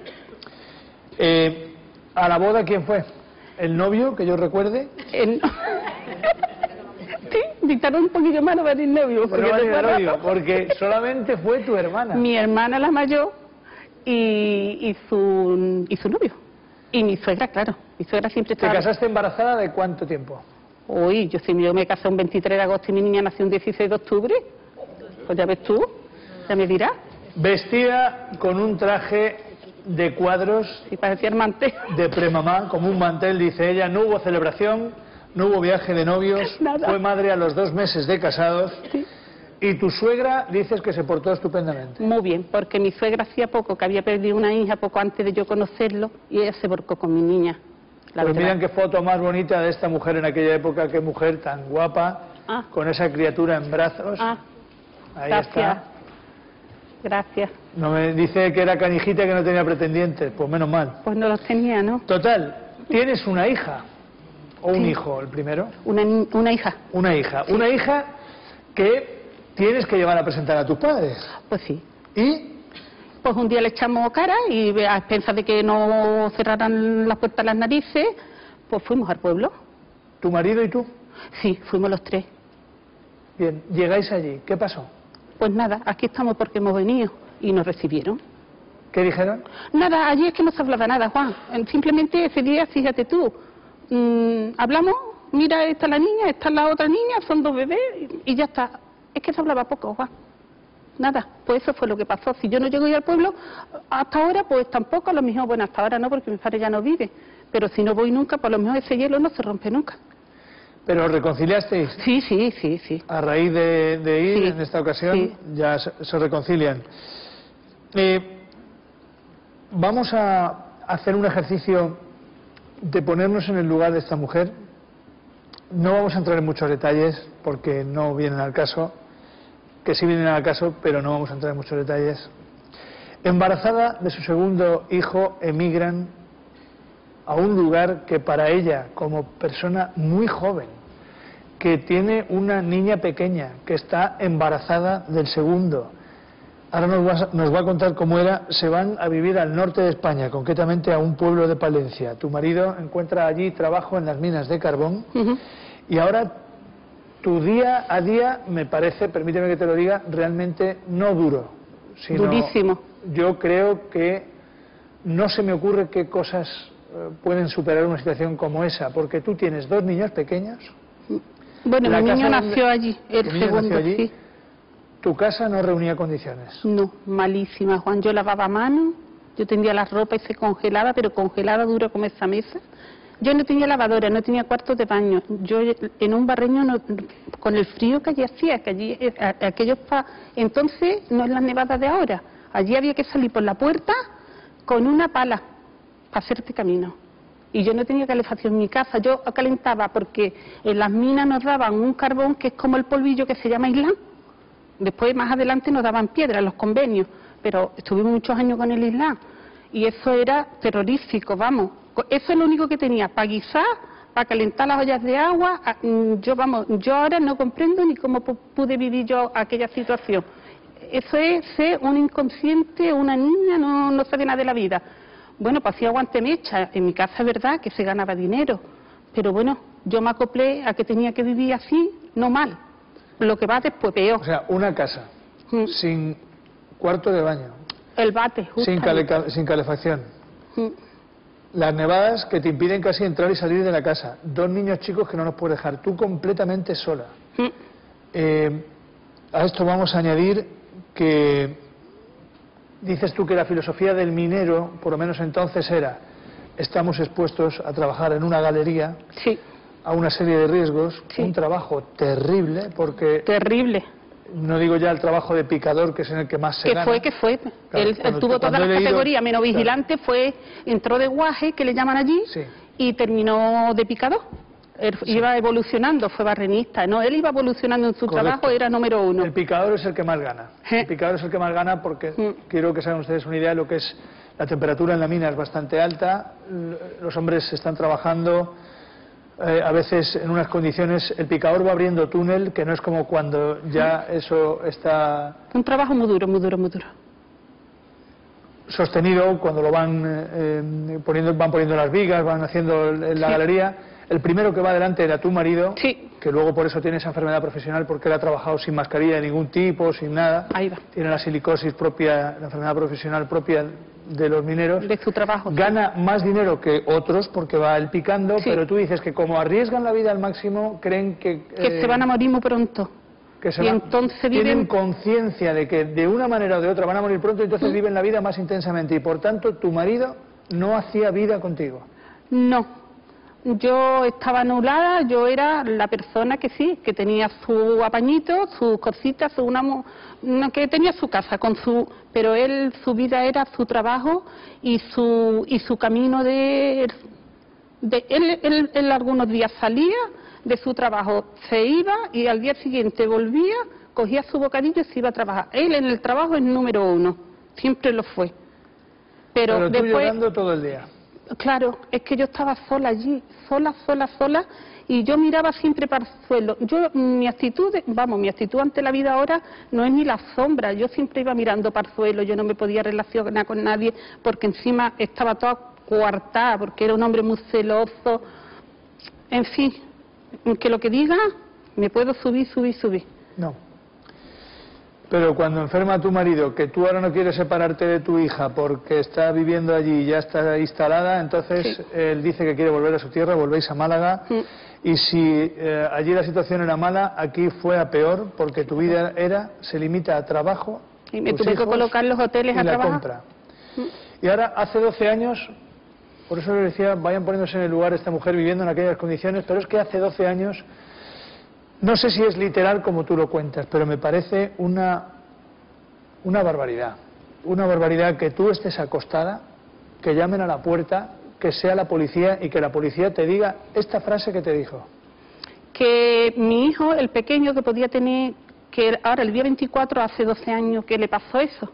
Eh, ¿A la boda quién fue? ¿El novio, que yo recuerde? El... Sí, dictaron un poquito más no va a ir novio. Porque, no va a novio porque solamente fue tu hermana. Mi hermana la mayor y, y, su, y su novio. Y mi suegra, claro. Mi suegra siempre estaba... ¿Te casaste embarazada de cuánto tiempo? Uy, yo, sí, yo me casé un veintitrés de agosto y mi niña nació un dieciséis de octubre. Pues ya ves tú, ya me dirás. Vestida con un traje de cuadros... Sí, parecía el mantel. De premamá, como un mantel, dice ella. No hubo celebración. no hubo viaje de novios, Nada. fue madre a los dos meses de casados. Sí. Y tu suegra dices que se portó estupendamente. Muy bien, porque mi suegra hacía poco, que había perdido una hija poco antes de yo conocerlo, y ella se volcó con mi niña. La Pues verdad. miren qué foto más bonita de esta mujer en aquella época, qué mujer tan guapa, Ah. con esa criatura en brazos. Ah, Ahí gracias. está. Gracias. No me dice que era canijita y que no tenía pretendientes, pues menos mal. Pues no los tenía, ¿no? Total, tienes una hija, o un Sí. hijo, el primero. Una, ni- una hija. Una hija, una hija que tienes que llevar a presentar a tus padres. Pues sí. ¿Y? Pues un día le echamos cara y a expensas de que no cerraran las puertas las narices, pues fuimos al pueblo. ¿Tu marido y tú? Sí, fuimos los tres. Bien, llegáis allí, ¿qué pasó? Pues nada, aquí estamos porque hemos venido y nos recibieron. ¿Qué dijeron? Nada, allí es que no se hablaba nada, Juan. Simplemente ese día, fíjate tú, mmm, hablamos, mira, esta es la niña, esta es la otra niña, son dos bebés y, y ya está. Es que se hablaba poco, Juan. Nada, pues eso fue lo que pasó. Si yo no llego a ir al pueblo, hasta ahora, pues tampoco, a lo mejor, bueno, hasta ahora no, porque mi padre ya no vive. Pero si no voy nunca, pues a lo mejor ese hielo no se rompe nunca. ¿Pero os reconciliasteis? Sí, sí, sí, sí. A raíz de, de ir, Sí, en esta ocasión, sí. ya se, se reconcilian. Eh, vamos a hacer un ejercicio de ponernos en el lugar de esta mujer. No vamos a entrar en muchos detalles, porque no vienen al caso, que sí vienen al caso, pero no vamos a entrar en muchos detalles. Embarazada de su segundo hijo, emigran a un lugar que para ella, como persona muy joven, que tiene una niña pequeña, que está embarazada del segundo, ahora nos va, nos va a contar cómo era, se van a vivir al norte de España, concretamente a un pueblo de Palencia. Tu marido encuentra allí trabajo en las minas de carbón. Uh-huh. Y ahora tu día a día, me parece, permíteme que te lo diga, realmente no duro, sino Durísimo. Yo creo que no se me ocurre qué cosas eh, pueden superar una situación como esa, porque tú tienes dos niños pequeños. Bueno, La mi niño casa donde- nació allí, el ¿Tu niño segundo, nació allí? sí. Tu casa no reunía condiciones. No, malísima, Juan. Yo lavaba a mano, yo tendía la ropa y se congelaba, pero congelada dura como esa mesa. Yo no tenía lavadora, no tenía cuartos de baño. Yo en un barreño, no, con el frío que allí hacía, que allí, eh, a- aquellos pa... entonces no es las nevadas de ahora. Allí había que salir por la puerta con una pala para hacerte camino. Y yo no tenía calefacción en mi casa, yo calentaba porque en las minas nos daban un carbón que es como el polvillo que se llama Islán. Después, más adelante, nos daban piedra, los convenios, pero estuvimos muchos años con el Islán. Y eso era terrorífico, vamos. Eso es lo único que tenía, para guisar, para calentar las ollas de agua. a- mm, Yo, vamos, yo ahora no comprendo ni cómo pu- pude vivir yo aquella situación. Eso es ser un inconsciente, una niña, no, no sabe nada de la vida. Bueno, pues hacía aguante mecha. En mi casa es verdad que se ganaba dinero, pero bueno, yo me acoplé a que tenía que vivir así, no mal. Lo que va después peor. O sea, una casa Mm. sin cuarto de baño, El bate, justo. sin, cale- sin calefacción, Mm. las nevadas que te impiden casi entrar y salir de la casa, dos niños chicos que no los puedes dejar, tú completamente sola. Mm. Eh, a esto vamos a añadir que dices tú que la filosofía del minero, por lo menos entonces, era: estamos expuestos a trabajar en una galería, sí, a una serie de riesgos, un trabajo terrible, porque terrible, no digo ya el trabajo de picador, que es en el que más se que gana. fue, que fue. Claro, él, cuando- él tuvo cuando todas he las leído- categorías, menos claro. vigilante, fue, entró de guaje, que le llaman allí, Sí. y terminó de picador. Él iba evolucionando, fue barrenista, no, él iba evolucionando en su Correcto. trabajo, era número uno. El picador es el que más gana. El picador es el que más gana porque Mm. quiero que se hagan ustedes una idea de lo que es la temperatura en la mina, es bastante alta, l- los hombres están trabajando eh, a veces en unas condiciones, el picador va abriendo túnel, que no es como cuando ya eso está Un trabajo muy duro, muy duro, muy duro. sostenido, cuando lo van eh, eh, poniendo, van poniendo las vigas, van haciendo el- la Sí. galería. El primero que va adelante era tu marido, Sí. que luego por eso tiene esa enfermedad profesional, porque él ha trabajado sin mascarilla de ningún tipo, sin nada. Ahí va. Tiene la silicosis propia, la enfermedad profesional propia de los mineros. De su trabajo. Gana más dinero que otros porque va él picando, Sí. pero tú dices que como arriesgan la vida al máximo, creen que... Que eh, se van a morir muy pronto. que se y van- entonces tienen viven... conciencia de que de una manera o de otra van a morir pronto, y entonces Mm. viven la vida más intensamente, y por tanto tu marido no hacía vida contigo. No, yo estaba anulada, yo era la persona que sí, que tenía su apañito, sus cositas, su una, una que tenía su casa con su, pero él su vida era su trabajo y su y su camino de, de él, él, él algunos días salía de su trabajo, se iba y al día siguiente volvía, cogía su bocadillo y se iba a trabajar. Él en el trabajo es número uno, siempre lo fue. Pero, pero tú después, llorando todo el día. Claro, es que yo estaba sola allí, sola, sola, sola, y yo miraba siempre para el suelo. Yo, mi actitud, vamos, mi actitud ante la vida ahora no es ni la sombra, yo siempre iba mirando para el suelo, yo no me podía relacionar con nadie, porque encima estaba toda coartada, porque era un hombre muy celoso, en fin, que lo que diga, me puedo subir, subir, subir. No. Pero cuando enferma tu marido, que tú ahora no quieres separarte de tu hija porque está viviendo allí y ya está instalada, entonces sí. Él dice que quiere volver a su tierra, volvéis a Málaga. Sí. Y si eh, allí la situación era mala, aquí fue a peor, porque tu vida era, se limita a trabajo. Y me tuve que colocar los hoteles a trabajar. Compra. Sí. Y ahora, hace doce años, por eso les decía, vayan poniéndose en el lugar de esta mujer viviendo en aquellas condiciones, pero es que hace doce años... No sé si es literal como tú lo cuentas, pero me parece una, una barbaridad. Una barbaridad que tú estés acostada, que llamen a la puerta, que sea la policía y que la policía te diga esta frase que te dijo. Que mi hijo, el pequeño que podía tener, que ahora el día veinticuatro, hace doce años que le pasó eso.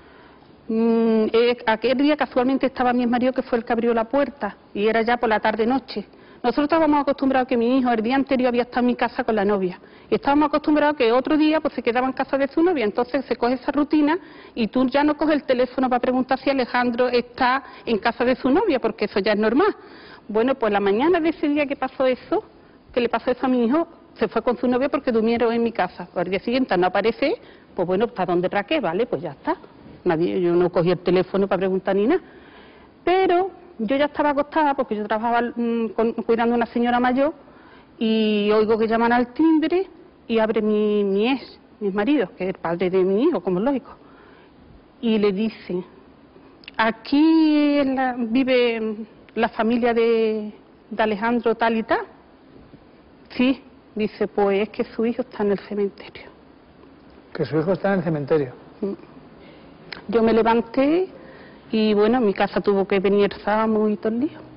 Mm, eh, aquel día casualmente estaba mi marido, que fue el que abrió la puerta, y era ya por la tarde-noche. Nosotros estábamos acostumbrados a que mi hijo el día anterior había estado en mi casa con la novia. Y estábamos acostumbrados a que otro día pues se quedaba en casa de su novia. Entonces se coge esa rutina y tú ya no coges el teléfono para preguntar si Alejandro está en casa de su novia, porque eso ya es normal. Bueno, pues la mañana de ese día que pasó eso, que le pasó eso a mi hijo, se fue con su novia porque durmieron en mi casa. Al día siguiente no aparece, pues bueno, ¿para dónde raqué? Vale, pues ya está. Nadie, yo no cogí el teléfono para preguntar ni nada. Pero... yo ya estaba acostada porque yo trabajaba mmm, con, cuidando a una señora mayor y oigo que llaman al timbre y abre mi, mi ex, mi marido, que es el padre de mi hijo, como es lógico. Y le dice, aquí la, vive la familia de, de Alejandro tal y tal. Sí, dice, pues es que su hijo está en el cementerio. Que su hijo está en el cementerio. Yo me levanté... y bueno, en mi casa tuvo que venir Sábamo y todo el lío.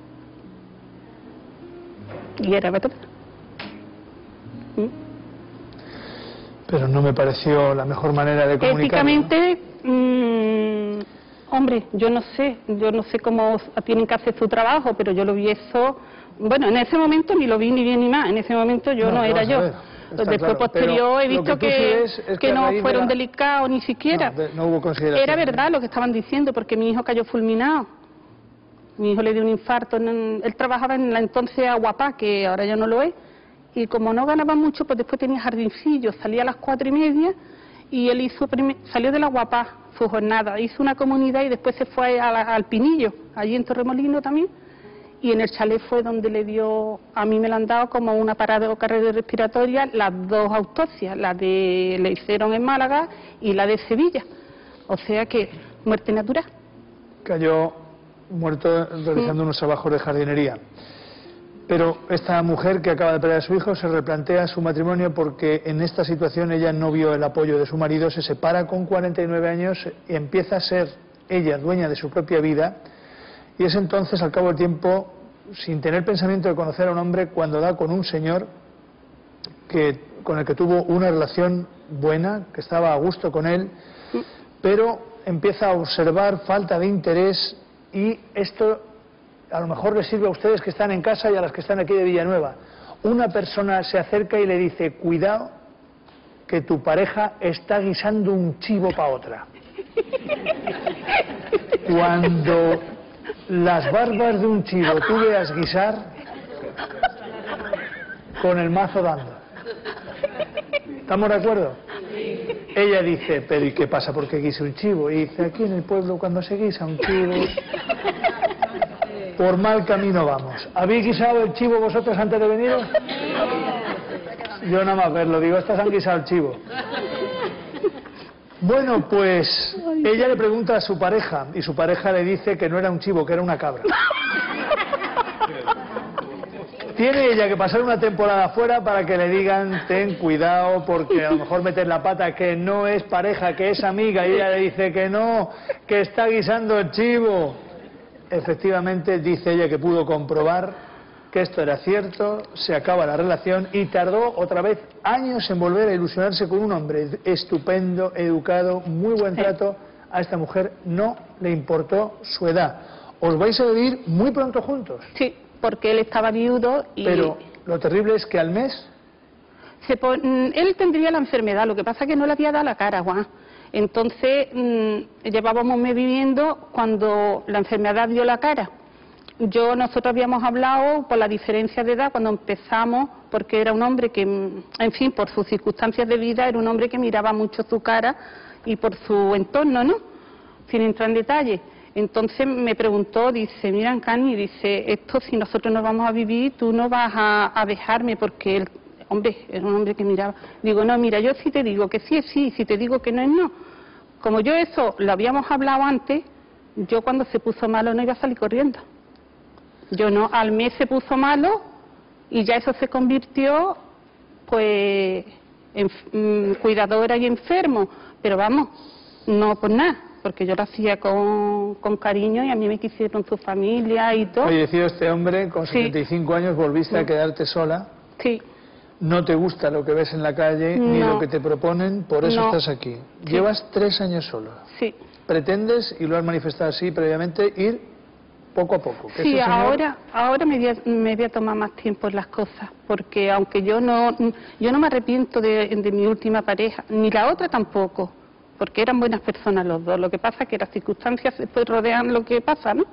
Y era verdad. ¿Mm? Pero no me pareció la mejor manera de comunicar. Éticamente, ¿no? mmm, hombre, yo no sé, yo no sé cómo tienen que hacer su trabajo, pero yo lo vi eso... Bueno, en ese momento ni lo vi ni bien ni más, en ese momento yo no, no era yo. Después, claro, posterior, he visto que, que, es que, que no fueron la... delicados ni siquiera. No, de, no hubo consideración. Era verdad lo que estaban diciendo, porque mi hijo cayó fulminado. Mi hijo le dio un infarto. En, él trabajaba en la entonces Aguapá, que ahora ya no lo es. Y como no ganaba mucho, pues después tenía jardincillo. Salía a las cuatro y media y él hizo salió de la Aguapá, su jornada. Hizo una comunidad y después se fue a la, al Pinillo, allí en Torremolino también. Y en el chalet fue donde le dio, a mí me la han dado como una parada o carrera respiratoria, las dos autopsias, la de le hicieron en Málaga y la de Sevilla. O sea que, muerte natural. Cayó muerto realizando sí. unos trabajos de jardinería. Pero esta mujer que acaba de perder a su hijo se replantea su matrimonio porque en esta situación ella no vio el apoyo de su marido, se separa con cuarenta y nueve años y empieza a ser ella dueña de su propia vida. Y es entonces, al cabo del tiempo, sin tener pensamiento de conocer a un hombre, cuando da con un señor que, con el que tuvo una relación buena, que estaba a gusto con él, pero empieza a observar falta de interés y esto a lo mejor les sirve a ustedes que están en casa y a las que están aquí de Villanueva. Una persona se acerca y le dice, cuidado, que tu pareja está guisando un chivo para otra. Cuando... las barbas de un chivo tú veas guisar con el mazo dando. ¿Estamos de acuerdo? Ella dice, pero ¿y qué pasa porque guise un chivo? Y dice, aquí en el pueblo cuando se guisa un chivo, por mal camino vamos. ¿Habéis guisado el chivo vosotros antes de venir? Yo nada más verlo, digo, estas han guisado el chivo. Bueno, pues ella le pregunta a su pareja y su pareja le dice que no era un chivo, que era una cabra. tiene ella que pasar una temporada fuera para que le digan ten cuidado porque a lo mejor metes la pata, que no es pareja, que es amiga, y ella le dice que no, que está guisando el chivo. Efectivamente dice ella que pudo comprobar que esto era cierto, se acaba la relación y tardó otra vez años en volver a ilusionarse con un hombre estupendo, educado, muy buen trato. A esta mujer no le importó su edad. Os vais a vivir muy pronto juntos. Sí, porque él estaba viudo y... Pero lo terrible es que al mes... Se pon... Él tendría la enfermedad, lo que pasa es que no le había dado la cara, Juan. Entonces, mmm, llevábamos un mes viviendo cuando la enfermedad dio la cara. Yo, nosotros habíamos hablado por la diferencia de edad cuando empezamos, porque era un hombre que, en fin, por sus circunstancias de vida, era un hombre que miraba mucho su cara y por su entorno, ¿no? Sin entrar en detalle. Entonces me preguntó, dice, mira, Cani, dice, esto si nosotros nos vamos a vivir, tú no vas a, a dejarme porque él, hombre, era un hombre que miraba. Digo, no, mira, yo sí te digo que sí es sí, si te digo que no es no. Como yo eso lo habíamos hablado antes, yo cuando se puso malo no iba a salir corriendo. Yo no, al mes se puso malo y ya eso se convirtió, pues, en mm, cuidadora y enfermo. Pero vamos, no por nada, porque yo lo hacía con, con cariño y a mí me quisieron su familia y todo. Fallecido este hombre, con setenta y cinco años, volviste a quedarte sola. Sí. No te gusta lo que ves en la calle, No. ni lo que te proponen, por eso No. estás aquí. Sí. Llevas tres años solo. Sí. Pretendes, y lo has manifestado así previamente, ir poco a poco. Que Sí, este señor... ahora, ahora me voy, a, me voy a tomar más tiempo en las cosas, porque aunque yo no, yo no me arrepiento de, de mi última pareja, ni la otra tampoco, porque eran buenas personas los dos. Lo que pasa es que las circunstancias después rodean lo que pasa, ¿no?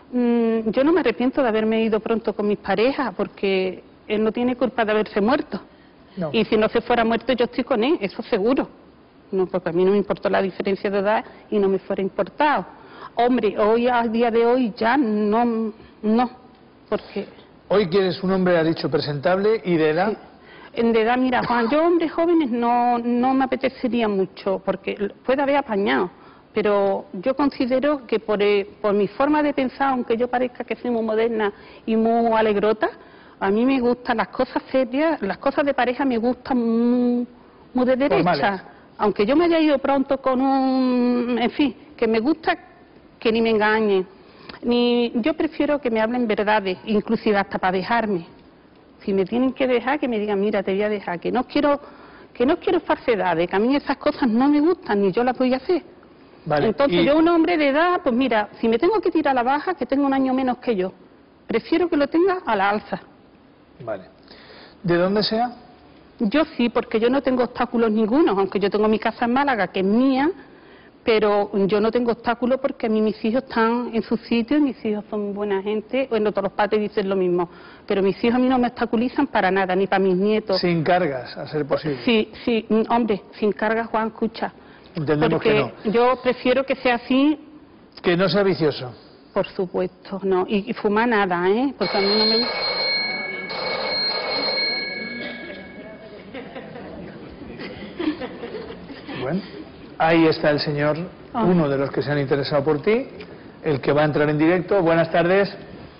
Mm, yo no me arrepiento de haberme ido pronto con mis parejas, porque él no tiene culpa de haberse muerto. No. Y si no se fuera muerto, yo estoy con él, eso seguro. No, porque a mí no me importó la diferencia de edad y no me fuera importado. Hombre, hoy, a día de hoy, ya no, no, porque... Hoy quieres un hombre, ha dicho, presentable y de edad... Sí. De edad, mira, Juan, yo hombres jóvenes no, no me apetecería mucho, porque puede haber apañado, pero yo considero que por, eh, por mi forma de pensar, aunque yo parezca que soy muy moderna y muy alegrota, a mí me gustan las cosas serias, las cosas de pareja me gustan muy, muy de derecha. Formales. Aunque yo me haya ido pronto con un... En fin, que me gusta que ni me engañen. Ni, yo prefiero que me hablen verdades, inclusive hasta para dejarme. Si me tienen que dejar, que me digan, mira, te voy a dejar, que no quiero, que no quiero falsedades, que a mí esas cosas no me gustan, ni yo las voy a hacer. Vale, Entonces y... yo, un hombre de edad, pues mira, si me tengo que tirar a la baja, que tenga un año menos que yo. Prefiero que lo tenga a la alza. Vale. ¿De dónde sea? Yo sí, porque yo no tengo obstáculos ninguno, aunque yo tengo mi casa en Málaga, que es mía, pero yo no tengo obstáculos porque a mí mis hijos están en su sitio y mis hijos son buena gente. Bueno, todos los padres dicen lo mismo, pero mis hijos a mí no me obstaculizan para nada, ni para mis nietos. Sin cargas, a ser posible. Sí, sí, hombre, sin cargas, Juan, escucha. Entendemos porque que no. Yo prefiero que sea así. Que no sea vicioso. Por supuesto, no. Y, y fumar nada, ¿eh? Porque a mí no me gusta. Bueno, ahí está el señor, Ah. uno de los que se han interesado por ti, el que va a entrar en directo. Buenas tardes.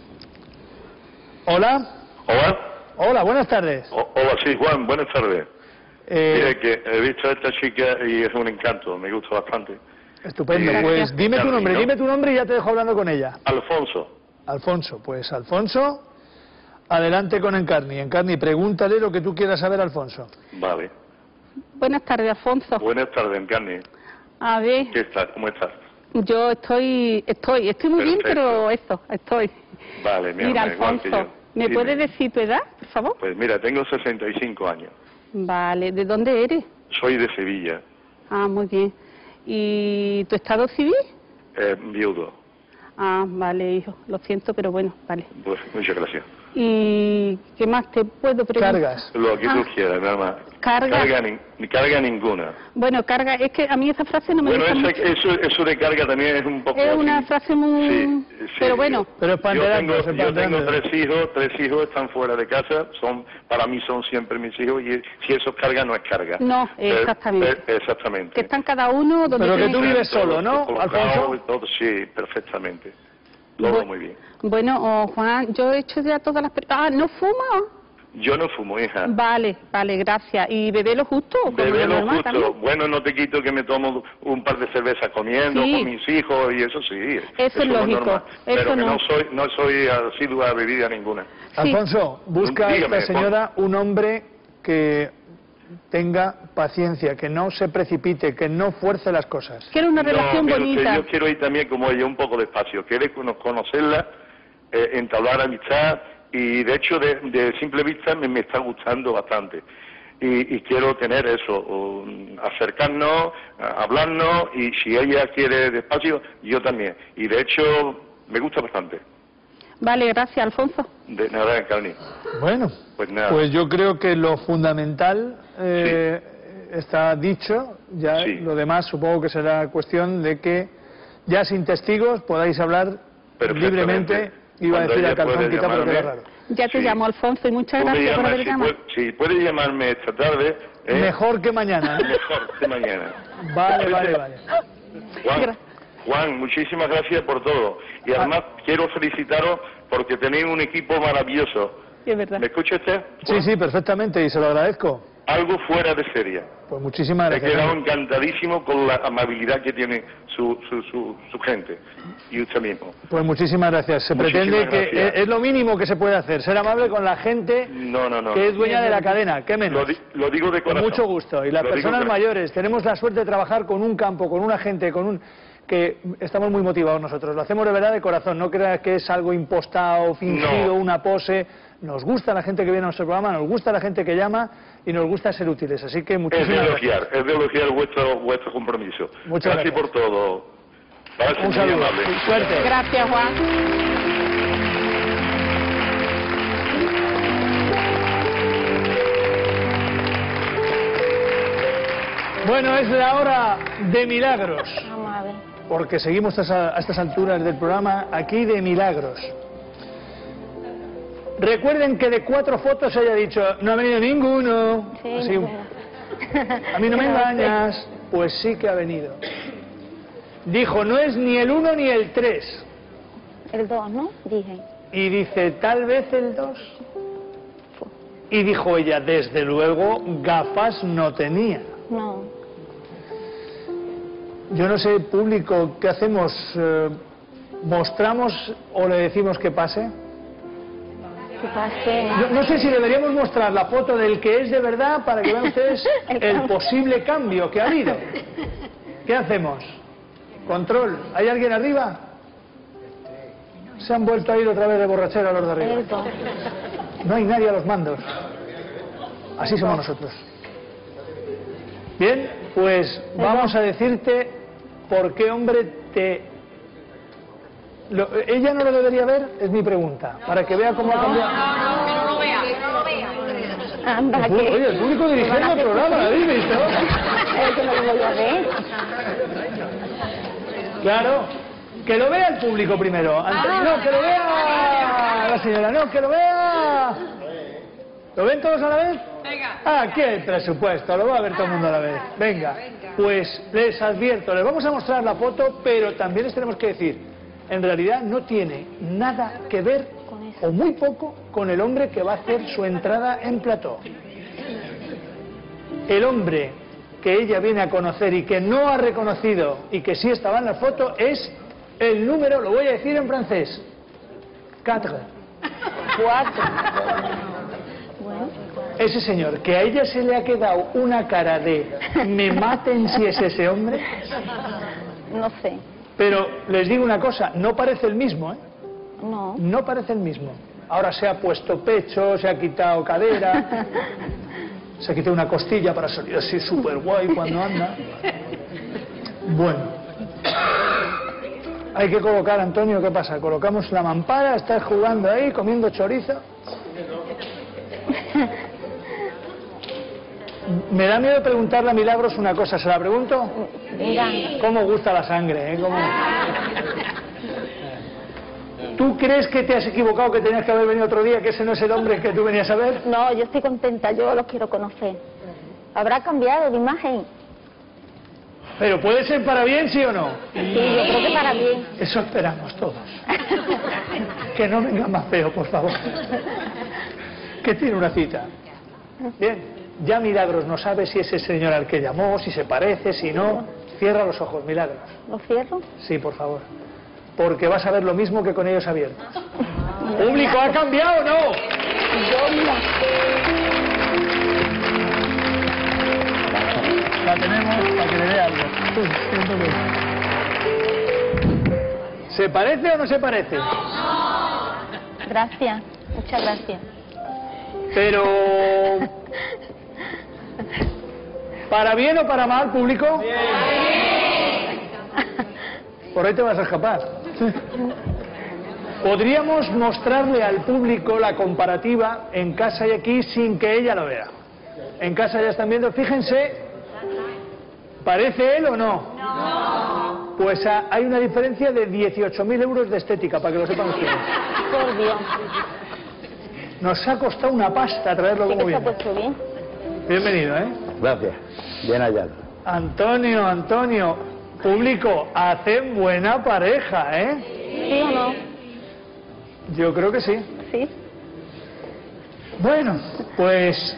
Hola. Hola. Hola, buenas tardes. O- hola, sí, Juan, buenas tardes. Eh, Mire, que he visto a esta chica y es un encanto, me gusta bastante. Estupendo, Sí. pues dime tu Carly, nombre, ¿no? dime tu nombre y ya te dejo hablando con ella. Alfonso. Alfonso, pues Alfonso, adelante con Encarni. Encarni, pregúntale lo que tú quieras saber, Alfonso. Vale. Buenas tardes, Alfonso. Buenas tardes, Encarni. A ver, ¿Qué estás? ¿Cómo estás? yo estoy, estoy, estoy muy bien, Perfecto. pero eso, estoy. Vale, mi Mira, alma, igual que Alfonso, yo. ¿me Dime. puedes decir tu edad, por favor? Pues mira, tengo sesenta y cinco años. Vale, ¿de dónde eres? Soy de Sevilla, Ah, muy bien. ¿Y tu estado civil? eh, viudo. Ah, vale, hijo, lo siento, pero bueno, vale. Pues muchas gracias. ¿Y qué más te puedo preguntar? Lo que Ah, tú quieras, nada más. Carga. Carga, ni- carga ninguna. Bueno, carga, es que a mí esa frase no me Bueno, gusta esa- mucho. eso, eso de carga también es un poco... Es una así. frase muy... Sí, sí, pero bueno. Pero es Yo panderando, tengo, es yo tengo panderando. tres hijos, tres hijos están fuera de casa, son para mí son siempre mis hijos y si eso es carga no es carga. No, Eh, exactamente. eh, exactamente. Que están cada uno donde Pero que tienen tú que- vives solo, ¿no, Colocado Alfonso? y todo, sí, perfectamente. todo Bu- muy bien. Bueno, oh, Juan, yo he hecho ya todas las... pre- Ah, ¿no fuma? Yo no fumo, hija. Vale, vale, gracias. ¿Y bebé lo justo? o como Bebé lo lo normal justo. también? Bueno, no te quito que me tomo un par de cervezas comiendo Sí. con mis hijos y eso sí. Eso es lógico, normal. eso Pero que no. no soy no soy asidua a bebida ninguna. Alfonso, busca a Dígame, esta señora un hombre que tenga paciencia, que no se precipite, que no fuerce las cosas. Quiero una No, relación pero que bonita. yo quiero ir también como ella un poco despacio. Quiere cono- conocerla, eh, entablar amistad y de hecho de, de simple vista me, me está gustando bastante. Y, y quiero tener eso, um, acercarnos, a- hablarnos y si ella quiere despacio, yo también. Y de hecho me gusta bastante. Vale, gracias, Alfonso. De nada, Encarni. Bueno, Pues nada. pues yo creo que lo fundamental eh, está dicho, ya lo demás supongo que será cuestión de que ya sin testigos podáis hablar Perfectamente. libremente. Iba a Cuando decir a ella puede calzón quitado, pero queda llamarme, raro. Ya te Sí. llamo, Alfonso, y muchas Puede gracias por llamar- haber si llamado. puede, sí, puede llamarme esta tarde. ¿eh? Mejor que mañana. ¿no? Mejor que mañana. Vale, vale, vale. Juan, Juan, muchísimas gracias por todo. Y además quiero felicitaros porque tenéis un equipo maravilloso. Sí, es verdad. ¿Me escucha usted? Sí, sí, perfectamente, y se lo agradezco. Algo fuera de serie. Pues muchísimas He gracias. quedado encantadísimo con la amabilidad que tiene su, su, su, su gente y usted mismo. Pues muchísimas gracias. Se Muchísimas pretende que gracias. es, es lo mínimo que se puede hacer, ser amable con la gente No, no, no. que es dueña de la cadena, ¿qué menos? Lo, di- lo digo de Con corazón. mucho gusto. Y las Lo digo personas de- mayores, tenemos la suerte de trabajar con un campo, con una gente, con un que estamos muy motivados nosotros. Lo hacemos de verdad de corazón. No creas que es algo impostado, fingido, No. una pose. Nos gusta la gente que viene a nuestro programa, nos gusta la gente que llama y nos gusta ser útiles. Así que Es de muchísimas gracias. elogiar, es de elogiar vuestro, vuestro compromiso. Muchas gracias, por todo. Parece Un muy saludo. amable. Suerte. Gracias, Juan. Bueno, es la hora de milagros. Vamos a ver. Porque seguimos a esa- a estas alturas del programa aquí de milagros. Recuerden que de cuatro fotos ella ha dicho, no ha venido ninguno. Sí, Así, no, a mí no me Pero engañas. Pues sí que ha venido. Dijo, no es ni el uno ni el tres. El dos, ¿no? Dije. Y dice, tal vez el dos. Y dijo ella, desde luego, gafas no tenía. No. Yo no sé, público, ¿qué hacemos? Eh, ¿Mostramos o le decimos que pase? Que pase. No, no sé si deberíamos mostrar la foto del que es de verdad para que vean ustedes El el cambio. posible cambio que ha habido. ¿Qué hacemos? Control. ¿Hay alguien arriba? Se han vuelto a ir otra vez de borrachera los de arriba. El dos. No hay nadie a los mandos. Así somos nosotros. Bien, pues vamos a decirte por qué hombre te... Lo- ¿Ella no lo debería ver? Es mi pregunta. Para que vea cómo ha cambiado. no lo vea, no lo vea. Anda, El pu- que... Oye, el público dirigiendo el programa, ¿lo habéis visto? Es que no lo voy a ver. Claro. Que lo vea el público primero. Antes- Ah. No, que lo vea la señora. No, que lo vea... ¿Lo ven todos a la vez? Ah, aquí hay presupuesto, lo va a ver todo el mundo a la vez. Venga, pues les advierto, les vamos a mostrar la foto, pero también les tenemos que decir, en realidad no tiene nada que ver, o muy poco, con el hombre que va a hacer su entrada en plató. El hombre que ella viene a conocer y que no ha reconocido y que sí estaba en la foto es el número, lo voy a decir en francés, cuatro. Cuatro. Ese señor, que a ella se le ha quedado una cara de me maten si es ese hombre. No sé. Pero les digo una cosa, no parece el mismo, ¿eh? No. No parece el mismo. Ahora se ha puesto pecho, se ha quitado cadera, se ha quitado una costilla para salir así súper guay cuando anda. Bueno. Hay que colocar, Antonio, ¿qué pasa? Colocamos la mampara, estás jugando ahí, comiendo chorizo. Me da miedo preguntarle a Milagros una cosa, ¿se la pregunto? Mira. ¿Cómo gusta la sangre? ¿Eh? ¿Cómo? ¿Tú crees que te has equivocado, que tenías que haber venido otro día, que ese no es el hombre que tú venías a ver? No, yo estoy contenta, yo lo quiero conocer. ¿Habrá cambiado de imagen? Pero puede ser para bien, ¿sí o no? Sí, yo creo que para bien. Eso esperamos todos. Que no venga más feo, por favor. Que tiene una cita. Bien, ya Milagros no sabe si es el señor al que llamó, si se parece, si no. Cierra los ojos, Milagros. ¿Los cierro? Sí, por favor. Porque vas a ver lo mismo que con ellos abiertos. ¿Público ha cambiado o no? Yo mira. La tenemos para que le dé algo. ¿Se parece o no se parece? Gracias, muchas gracias. Pero... ¿para bien o para mal, público? Bien. Por ahí te vas a escapar. Podríamos mostrarle al público la comparativa en casa y aquí sin que ella lo vea. En casa ya están viendo, fíjense, ¿parece él o no? No. Pues a, hay una diferencia de dieciocho mil euros de estética, para que lo sepan ustedes. Por Dios. Nos ha costado una pasta traerlo como bien. bien. Bienvenido, ¿eh? Gracias. Bien hallado. Antonio, Antonio, público, hacen buena pareja, ¿eh? ¿Sí o no? Yo creo que sí. Sí. Bueno, pues...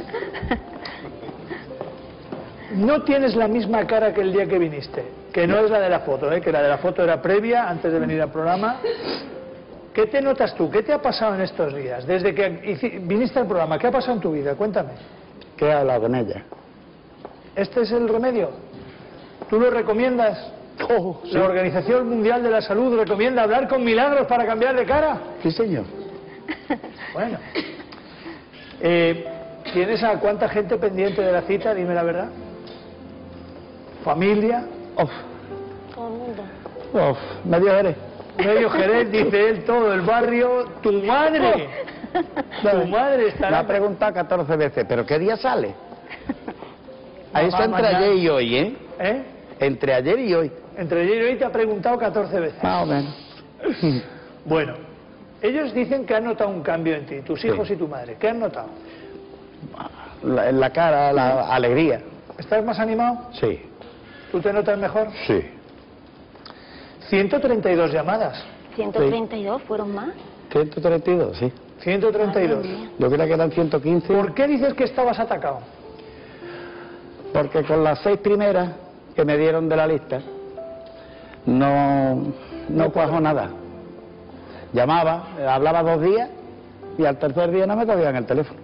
no tienes la misma cara que el día que viniste, que no es la de la foto, ¿eh? Que la de la foto era previa, antes de venir al programa. ¿Qué te notas tú? ¿Qué te ha pasado en estos días? Desde que viniste al programa, ¿qué ha pasado en tu vida? Cuéntame. ¿Qué he hablado con ella? ¿Este es el remedio? ¿Tú lo recomiendas? Oh, sí. ¿La Organización Mundial de la Salud recomienda hablar con Milagros para cambiar de cara? Sí, señor. Bueno. Eh, ¿Tienes a cuánta gente pendiente de la cita? Dime la verdad. ¿Familia? Uf. Todo el mundo. Uf, medio Jerez. Medio Jerez, dice él, todo el barrio. ¿Tu madre? Tu madre estará... Me ha preguntado catorce veces, ¿pero qué día sale? Ahí está entre mañana. ayer y hoy, ¿eh? ¿Eh? Entre ayer y hoy. Entre ayer y hoy te ha preguntado catorce veces. Más o menos. Bueno, ellos dicen que han notado un cambio en ti, tus hijos Sí. y tu madre. ¿Qué han notado? La, en la cara, la alegría. ¿Estás más animado? Sí. ¿Tú te notas mejor? Sí. ciento treinta y dos llamadas. ¿ciento treinta y dos fueron más? ciento treinta y dos, sí. ciento treinta y dos. Yo creía que eran ciento quince. ¿Por qué dices que estabas atacado? Porque con las seis primeras que me dieron de la lista, no, no cuajó nada. Llamaba, hablaba dos días y al tercer día no me cogían el teléfono.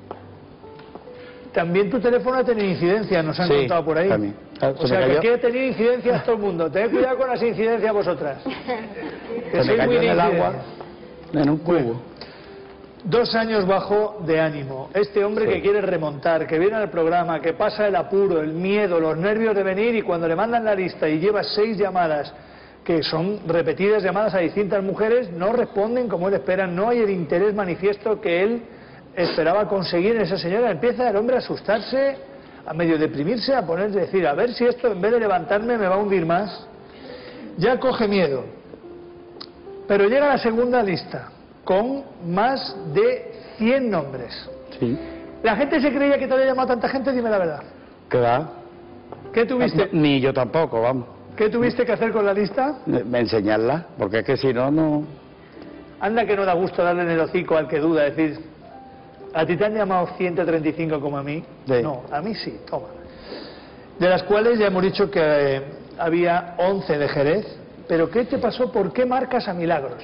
También tu teléfono ha tenido incidencias, nos han Sí, contado por ahí. también. Ah, O se sea, me que cayó. aquí ha tenido incidencias todo el mundo. Tened cuidado con las incidencias vosotras. Que Se me sois cayó muy en de el agua, incidencias. en un cubo. Dos años bajo de ánimo. Este hombre Sí. que quiere remontar, que viene al programa, que pasa el apuro, el miedo, los nervios de venir y cuando le mandan la lista y lleva seis llamadas, que son repetidas llamadas a distintas mujeres, no responden como él espera, no hay el interés manifiesto que él esperaba conseguir en esa señora. Empieza el hombre a asustarse, a medio deprimirse, a ponerse, decir, a ver si esto en vez de levantarme me va a hundir más. Ya coge miedo. Pero llega a la segunda lista, con más de cien nombres. Sí. ¿La gente se creía que te había llamado tanta gente? Dime la verdad. ¿Qué va? ¿Qué tuviste, Ni yo tampoco, vamos. ¿qué tuviste que hacer con la lista? Me enseñarla, porque es que si no, no... Anda que no da gusto darle en el hocico al que duda, decir, ¿a ti te han llamado ciento treinta y cinco como a mí? Sí. No, a mí sí, toma. De las cuales ya hemos dicho que eh, había once de Jerez, pero ¿qué te pasó? ¿Por qué marcas a Milagros?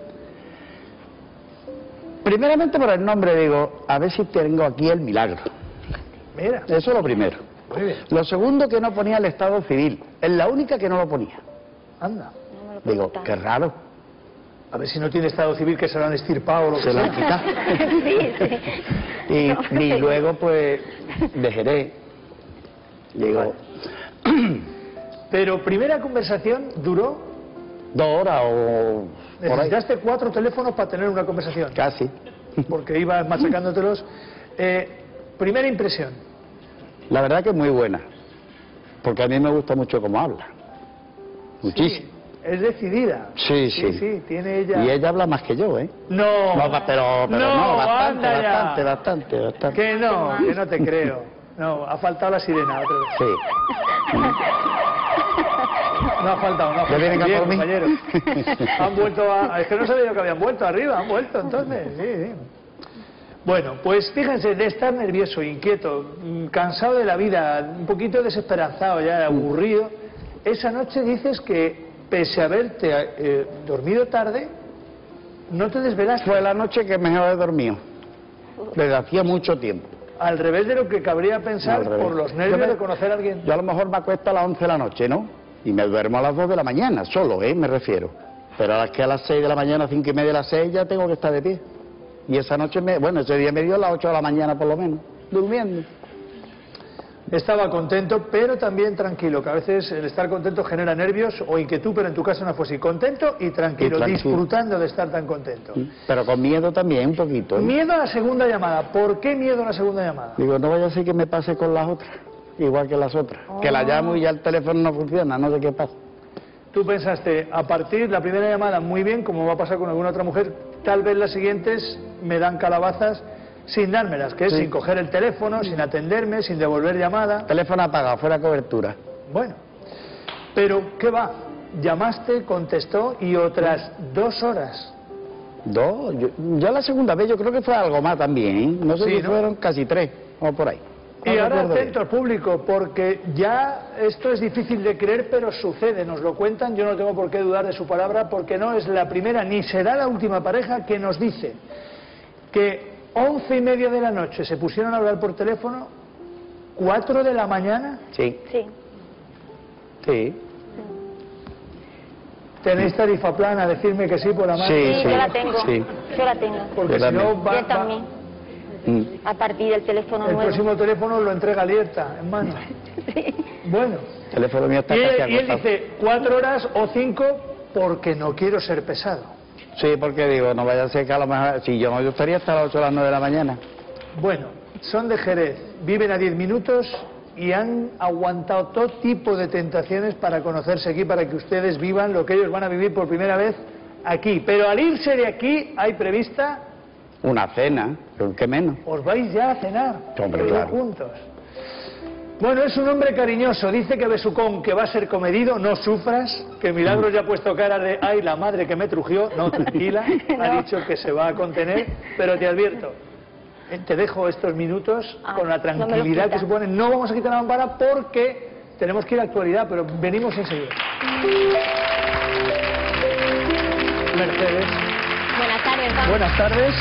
Primeramente por el nombre digo, a ver si tengo aquí el milagro. Mira. Eso es lo primero. Muy bien. Lo segundo, que no ponía el estado civil. Es la única que no lo ponía. Anda. Digo, qué raro. A ver si no tiene estado civil que se lo han estirpado o lo que Se lo sea. han quitado. Sí, sí. Y, No, y luego, pues, de Jerez. Digo, Pero primera conversación duró, dos horas o por ahí. necesitaste cuatro teléfonos para tener una conversación, Casi. porque ibas machacándotelos. Eh, primera impresión. La verdad que es muy buena. Porque a mí me gusta mucho cómo habla. Muchísimo. Es decidida. Sí, sí. Sí, sí, tiene ella... Y ella habla más que yo, ¿eh? No. No, va- pero, pero no, No, bastante, anda ya. bastante, bastante, bastante. Que no, que no te creo. No, ha faltado la sirena otra vez. Sí. No ha faltado, no ha ¿Ya vienen faltado. a por mí? Compañeros. Han vuelto a... Es que no sabía yo que habían vuelto arriba, han vuelto entonces, sí, sí. Bueno, pues fíjense, de estar nervioso, inquieto, cansado de la vida, un poquito desesperanzado ya, aburrido, esa noche dices que, pese a haberte eh, dormido tarde, no te desvelaste. Fue la noche que mejor he dormido, desde hacía mucho tiempo. Al revés de lo que cabría pensar No, por los nervios Yo me- de conocer a alguien. Yo a lo mejor me acuesto a las once de la noche, ¿no? Y me duermo a las dos de la mañana, solo, ¿eh? Me refiero. Pero a las que a las seis de la mañana, cinco y media de las seis, ya tengo que estar de pie. Y esa noche, me, bueno, ese día me dio a las ocho de la mañana por lo menos, durmiendo. Estaba contento, pero también tranquilo, que a veces el estar contento genera nervios o inquietud, pero en tu caso no fue así. Contento y tranquilo, Y tranquilo. disfrutando de estar tan contento. Pero con miedo también, un poquito, ¿eh? Miedo a la segunda llamada. ¿Por qué miedo a la segunda llamada? Digo, no vaya a ser que me pase con las otras, igual que las otras. Que la llamo y ya el teléfono no funciona, no sé qué pasa. Tú pensaste, a partir de la primera llamada, muy bien, como va a pasar con alguna otra mujer, tal vez las siguientes me dan calabazas sin dármelas, que es Sí. sin coger el teléfono, sin atenderme, sin devolver llamada. Teléfono apagado, fuera cobertura. Bueno, pero ¿qué va? Llamaste, contestó y otras dos horas. Dos, yo, ya la segunda vez yo creo que fue algo más también, ¿eh? No sé Sí, si ¿no? fueron casi tres, o por ahí. Y No ahora recuerdo bien. atento al público, porque ya esto es difícil de creer, pero sucede, nos lo cuentan, yo no tengo por qué dudar de su palabra, porque no es la primera ni será la última pareja que nos dice que once y media de la noche se pusieron a hablar por teléfono, cuatro de la mañana. Sí. Sí. Sí. ¿Tenéis tarifa plana? Decirme que sí por la mano. Sí, sí. Yo la tengo. Sí. Yo la tengo. Porque Yo si no también. va, Yo va- también. Mm. A partir del teléfono el nuevo. próximo teléfono lo entrega Lierta en mano. Bueno. El teléfono mío está Y casi él, y él agotado. dice cuatro horas o cinco porque no quiero ser pesado. Sí, porque digo, no vaya a ser que a lo mejor... Si yo me gustaría hasta las ocho o las nueve de la mañana. Bueno, son de Jerez, viven a diez minutos y han aguantado todo tipo de tentaciones para conocerse aquí, para que ustedes vivan lo que ellos van a vivir por primera vez aquí. Pero al irse de aquí hay prevista, Una cena, pero ¿qué menos? os vais ya a cenar, Hombre, todos claro. juntos. Bueno, es un hombre cariñoso, dice que Besucón, que va a ser comedido, no sufras, que Milagros ya ha puesto cara de, ay, la madre que me trujió, no, tranquila, ha dicho que se va a contener, pero te advierto, eh, te dejo estos minutos Ah, con la no me los tranquilidad quita. que supone, no vamos a quitar la lámpara porque tenemos que ir a actualidad, pero venimos enseguida. Mercedes, Buenas tardes, Juan. buenas tardes.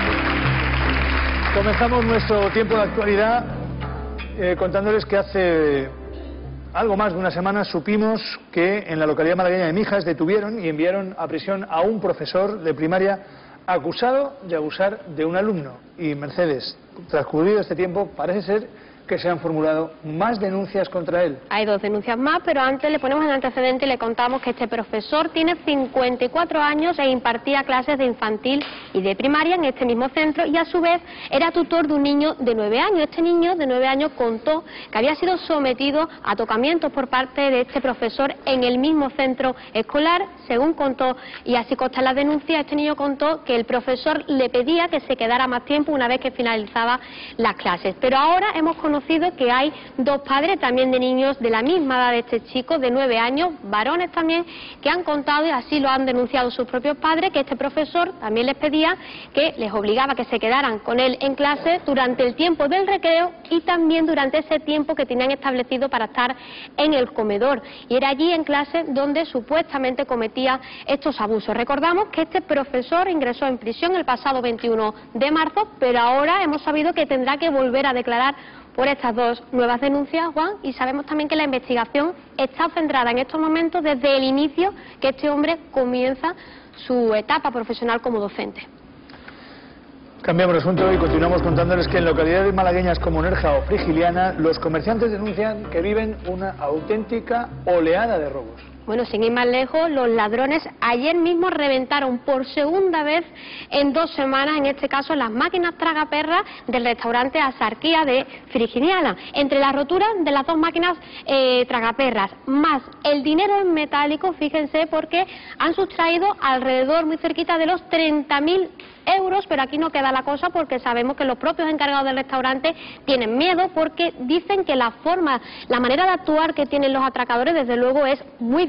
Comenzamos nuestro tiempo de actualidad eh, contándoles que hace algo más de una semana supimos que en la localidad malagueña de Mijas detuvieron y enviaron a prisión a un profesor de primaria acusado de abusar de un alumno. Y Mercedes, transcurrido este tiempo, parece ser que se han formulado más denuncias contra él. Hay dos denuncias más, pero antes le ponemos el antecedente y le contamos que este profesor tiene cincuenta y cuatro años e impartía clases de infantil y de primaria en este mismo centro y a su vez era tutor de un niño de nueve años. Este niño de nueve años contó que había sido sometido a tocamientos por parte de este profesor en el mismo centro escolar. Según contó, y así consta en la denuncia, este niño contó que el profesor le pedía que se quedara más tiempo una vez que finalizaba las clases. Pero ahora hemos conocido que hay dos padres también de niños de la misma edad de este chico, de nueve años, varones también, que han contado, y así lo han denunciado sus propios padres, que este profesor también les pedía que les obligaba a que se quedaran con él en clase durante el tiempo del recreo y también durante ese tiempo que tenían establecido para estar en el comedor. Y era allí en clase donde supuestamente cometía estos abusos. Recordamos que este profesor ingresó en prisión el pasado veintiuno de marzo, pero ahora hemos sabido que tendrá que volver a declarar por estas dos nuevas denuncias, Juan, y sabemos también que la investigación está centrada en estos momentos desde el inicio que este hombre comienza su etapa profesional como docente. Cambiamos de asunto y continuamos contándoles que en localidades malagueñas como Nerja o Frigiliana los comerciantes denuncian que viven una auténtica oleada de robos. Bueno, sin ir más lejos, los ladrones ayer mismo reventaron por segunda vez en dos semanas, en este caso, las máquinas tragaperras del restaurante Asarquía de Frigiliana. Entre las roturas de las dos máquinas eh, tragaperras, más el dinero en metálico, fíjense, porque han sustraído alrededor, muy cerquita de los treinta mil euros, pero aquí no queda la cosa porque sabemos que los propios encargados del restaurante tienen miedo porque dicen que la forma, la manera de actuar que tienen los atracadores desde luego es muy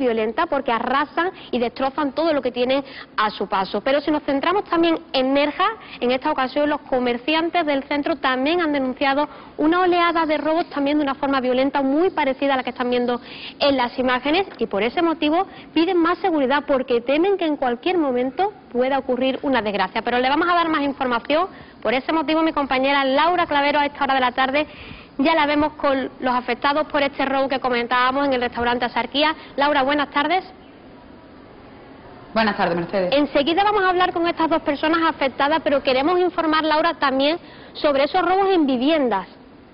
violenta porque arrasan y destrozan todo lo que tienen a su paso. Pero si nos centramos también en Nerja, en esta ocasión los comerciantes del centro también han denunciado una oleada de robos también de una forma violenta muy parecida a la que están viendo en las imágenes, y por ese motivo piden más seguridad porque temen que en cualquier momento pueda ocurrir una desgracia. Pero le vamos a dar más información. Por ese motivo mi compañera Laura Clavero a esta hora de la tarde ya la vemos con los afectados por este robo que comentábamos en el restaurante Asarquía. Laura, buenas tardes. Buenas tardes, Mercedes. Enseguida vamos a hablar con estas dos personas afectadas, pero queremos informar, Laura, también sobre esos robos en viviendas.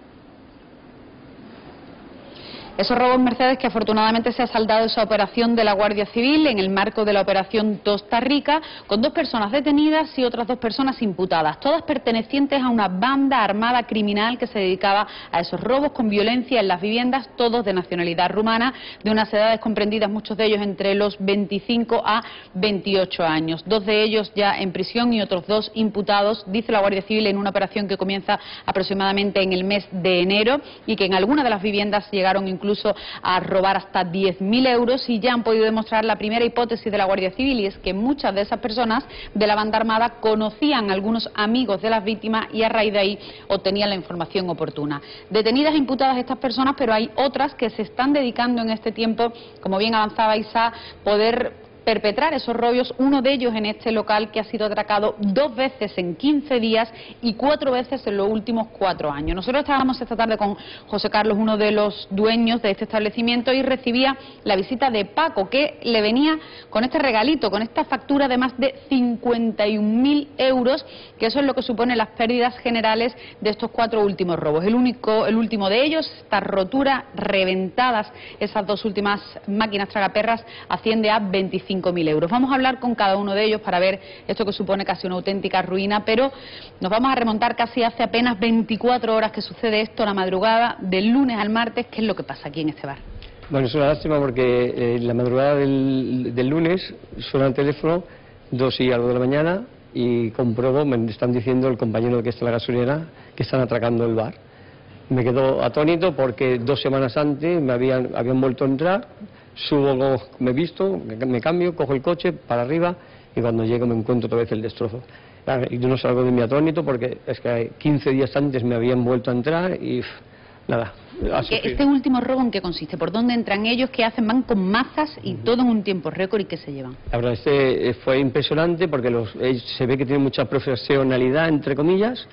Esos robos, Mercedes, que afortunadamente se ha saldado esa operación de la Guardia Civil en el marco de la operación Tosta Rica, con dos personas detenidas y otras dos personas imputadas, todas pertenecientes a una banda armada criminal que se dedicaba a esos robos con violencia en las viviendas, todos de nacionalidad rumana, de unas edades comprendidas, muchos de ellos entre los veinticinco a veintiocho años. Dos de ellos ya en prisión y otros dos imputados, dice la Guardia Civil, en una operación que comienza aproximadamente en el mes de enero y que en alguna de las viviendas llegaron incluso a robar hasta diez mil euros, y ya han podido demostrar la primera hipótesis de la Guardia Civil, y es que muchas de esas personas de la banda armada conocían a algunos amigos de las víctimas y a raíz de ahí obtenían la información oportuna. Detenidas e imputadas estas personas, pero hay otras que se están dedicando en este tiempo, como bien avanzaba Isa, poder perpetrar esos robos, uno de ellos en este local que ha sido atracado dos veces en quince días y cuatro veces en los últimos cuatro años. Nosotros estábamos esta tarde con José Carlos, uno de los dueños de este establecimiento, y recibía la visita de Paco, que le venía con este regalito, con esta factura de más de cincuenta y un mil euros, que eso es lo que supone las pérdidas generales de estos cuatro últimos robos. El único, el último de ellos, esta rotura, reventadas esas dos últimas máquinas tragaperras, asciende a veinticinco mil euros. Vamos a hablar con cada uno de ellos para ver esto que supone casi una auténtica ruina, pero nos vamos a remontar casi hace apenas veinticuatro horas que sucede esto, la madrugada del lunes al martes. ¿Qué es lo que pasa aquí en este bar? Bueno, es una lástima porque eh, la madrugada del, del lunes suena el teléfono, dos y algo de la mañana, y compruebo, me están diciendo el compañero que está en la gasolinera que están atracando el bar. Me quedo atónito porque dos semanas antes me habían, habían vuelto a entrar. Subo, me he visto, me cambio, cojo el coche para arriba y cuando llego me encuentro otra vez el destrozo. Claro, y yo no salgo de mi atónito porque es que quince días antes me habían vuelto a entrar y pff, nada. ¿Este último robo en qué consiste? ¿Por dónde entran ellos? ¿Qué hacen? Van con mazas y todo en un tiempo récord, ¿y qué se llevan? La verdad, este fue impresionante porque los, se ve que tienen mucha profesionalidad, entre comillas,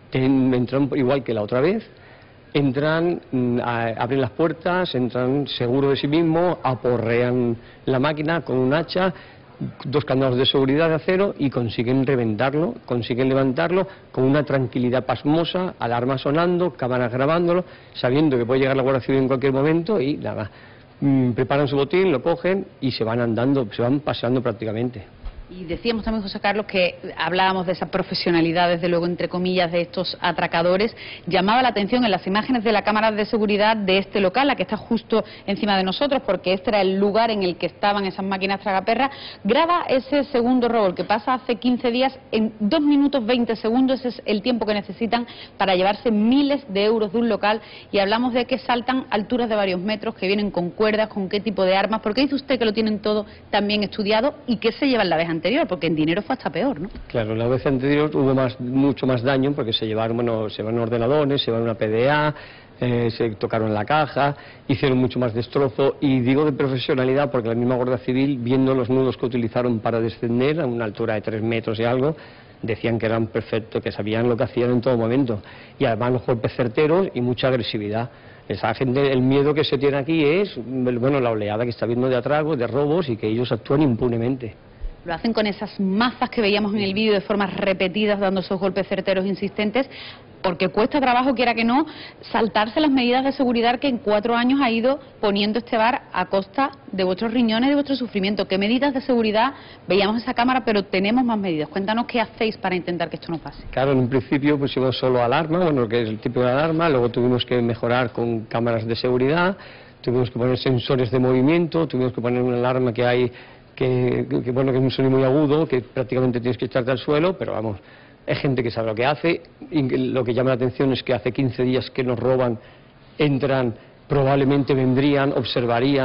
entran igual que la otra vez. Entran, a, abren las puertas, entran seguros de sí mismos, aporrean la máquina con un hacha, dos candados de seguridad de acero y consiguen reventarlo, consiguen levantarlo con una tranquilidad pasmosa, alarma sonando, cámaras grabándolo, sabiendo que puede llegar la Guardia Civil en cualquier momento y nada, mmm, preparan su botín, lo cogen y se van andando, se van paseando prácticamente. Y decíamos también, José Carlos, que hablábamos de esa profesionalidad, desde luego, entre comillas, de estos atracadores. Llamaba la atención en las imágenes de la cámara de seguridad de este local, la que está justo encima de nosotros, porque este era el lugar en el que estaban esas máquinas tragaperras. Graba ese segundo robo, el que pasa hace quince días, en dos minutos veinte segundos. Ese es el tiempo que necesitan para llevarse miles de euros de un local. Y hablamos de que saltan alturas de varios metros, que vienen con cuerdas, con qué tipo de armas. Porque dice usted que lo tienen todo también estudiado y que se llevan la vez anterior, porque en dinero fue hasta peor, ¿no? Claro, la vez anterior hubo más, mucho más daño porque se llevaron, bueno, se llevaron ordenadores, se llevaron una P D A, eh, se tocaron la caja, hicieron mucho más destrozo, y digo de profesionalidad porque la misma Guardia Civil, viendo los nudos que utilizaron para descender a una altura de tres metros y algo, decían que eran perfectos, que sabían lo que hacían en todo momento, y además los golpes certeros y mucha agresividad. Esa gente, el miedo que se tiene aquí es, bueno, la oleada que está viendo de atragos, de robos, y que ellos actúan impunemente. Lo hacen con esas mazas que veíamos en el vídeo de formas repetidas, dando esos golpes certeros insistentes, porque cuesta trabajo, quiera que no, saltarse las medidas de seguridad que en cuatro años ha ido poniendo este bar a costa de vuestros riñones y de vuestro sufrimiento. ¿Qué medidas de seguridad? Veíamos esa cámara, pero tenemos más medidas. Cuéntanos qué hacéis para intentar que esto no pase. Claro, en un principio pusimos solo alarma, bueno, lo que es el tipo de alarma, luego tuvimos que mejorar con cámaras de seguridad, tuvimos que poner sensores de movimiento, tuvimos que poner una alarma que hay Que, que bueno, que es un sonido muy agudo, que prácticamente tienes que echarte al suelo, pero vamos, es gente que sabe lo que hace, y lo que llama la atención es que hace quince días que nos roban, entran, probablemente vendrían, observarían,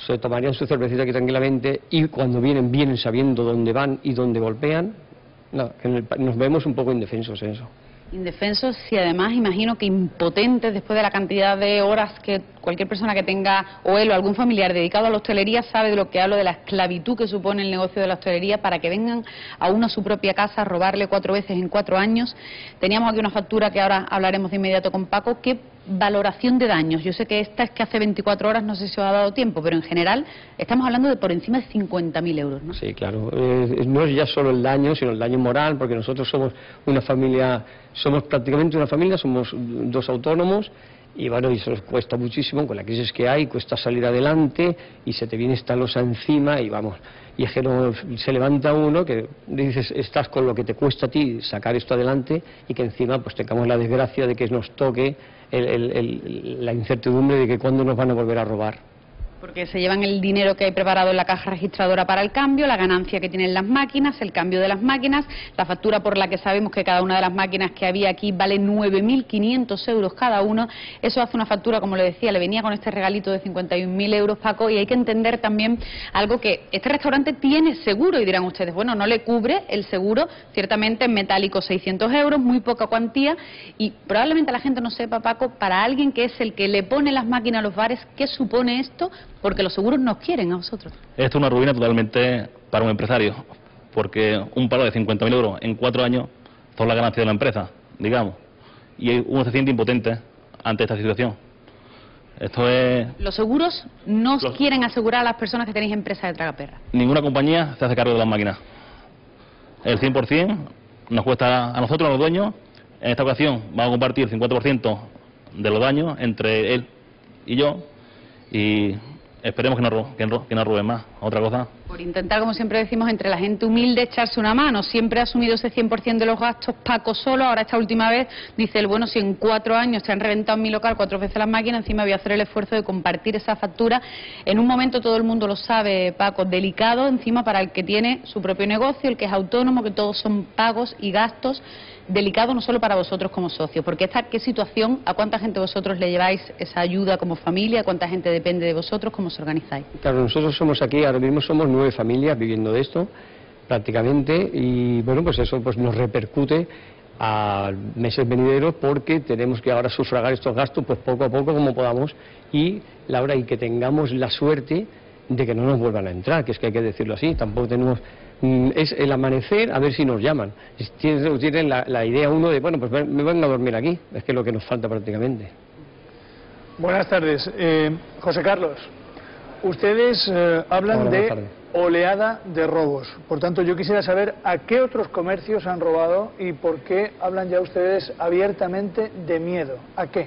se tomarían su cervecita aquí tranquilamente y cuando vienen, vienen sabiendo dónde van y dónde golpean. No, en el, nos vemos un poco indefensos en eso. Indefensos y además imagino que impotentes después de la cantidad de horas que cualquier persona que tenga o él o algún familiar dedicado a la hostelería sabe de lo que hablo, de la esclavitud que supone el negocio de la hostelería para que vengan a uno a su propia casa a robarle cuatro veces en cuatro años. Teníamos aquí una factura que ahora hablaremos de inmediato con Paco. ¿Qué valoración de daños? Yo sé que esta es que hace veinticuatro horas, no sé si os ha dado tiempo, pero en general estamos hablando de por encima de cincuenta mil euros, ¿no? Sí, claro. Eh, no es ya solo el daño, sino el daño moral, porque nosotros somos una familia, somos prácticamente una familia, somos dos autónomos, y bueno, y eso nos cuesta muchísimo, con la crisis que hay, cuesta salir adelante, y se te viene esta losa encima, y vamos, y es que no, se levanta uno, que dices, estás con lo que te cuesta a ti sacar esto adelante, y que encima pues tengamos la desgracia de que nos toque el, el, el, la incertidumbre de que cuándo nos van a volver a robar. Porque se llevan el dinero que hay preparado en la caja registradora para el cambio, la ganancia que tienen las máquinas, el cambio de las máquinas, la factura por la que sabemos que cada una de las máquinas que había aquí vale nueve mil quinientos euros cada uno. Eso hace una factura, como le decía, le venía con este regalito de cincuenta y un mil euros, Paco, y hay que entender también algo, que este restaurante tiene seguro, y dirán ustedes, bueno, no le cubre el seguro, ciertamente en metálico seiscientos euros, muy poca cuantía, y probablemente la gente no sepa, Paco, para alguien que es el que le pone las máquinas a los bares, ¿qué supone esto? Porque los seguros nos quieren a vosotros. Esto es una ruina totalmente para un empresario, porque un paro de cincuenta mil euros en cuatro años son la ganancia de la empresa, digamos, y uno se siente impotente ante esta situación. Esto es... Los seguros no Los... quieren asegurar a las personas que tenéis empresa de tragaperras. Ninguna compañía se hace cargo de las máquinas. El cien por cien nos cuesta a nosotros, a los dueños. En esta ocasión vamos a compartir el cincuenta por ciento de los daños entre él y yo, y esperemos que no, que no, que no roben más. Otra cosa. Por intentar, como siempre decimos, entre la gente humilde echarse una mano. Siempre ha asumido ese cien por cien de los gastos Paco solo. Ahora esta última vez dice el bueno, si en cuatro años se han reventado en mi local cuatro veces las máquinas, encima voy a hacer el esfuerzo de compartir esa factura. En un momento, todo el mundo lo sabe, Paco, delicado encima para el que tiene su propio negocio, el que es autónomo, que todos son pagos y gastos. Delicado no solo para vosotros como socios, porque esta, ¿qué situación? ¿A cuánta gente vosotros le lleváis esa ayuda como familia? ¿A cuánta gente depende de vosotros? ¿Cómo os organizáis? Claro, nosotros somos aquí, ahora mismo somos nueve familias viviendo de esto, prácticamente, y bueno, pues eso pues nos repercute a meses venideros, porque tenemos que ahora sufragar estos gastos pues poco a poco como podamos, y Laura, y que tengamos la suerte de que no nos vuelvan a entrar, que es que hay que decirlo así, tampoco tenemos... Es el amanecer, a ver si nos llaman. Tienen, tienen la, la idea uno de, bueno, pues me vengo a dormir aquí, es que es lo que nos falta prácticamente. Buenas tardes. Eh, José Carlos, ustedes eh, hablan Hola, de oleada de robos. Por tanto, yo quisiera saber a qué otros comercios han robado y por qué hablan ya ustedes abiertamente de miedo. ¿A qué?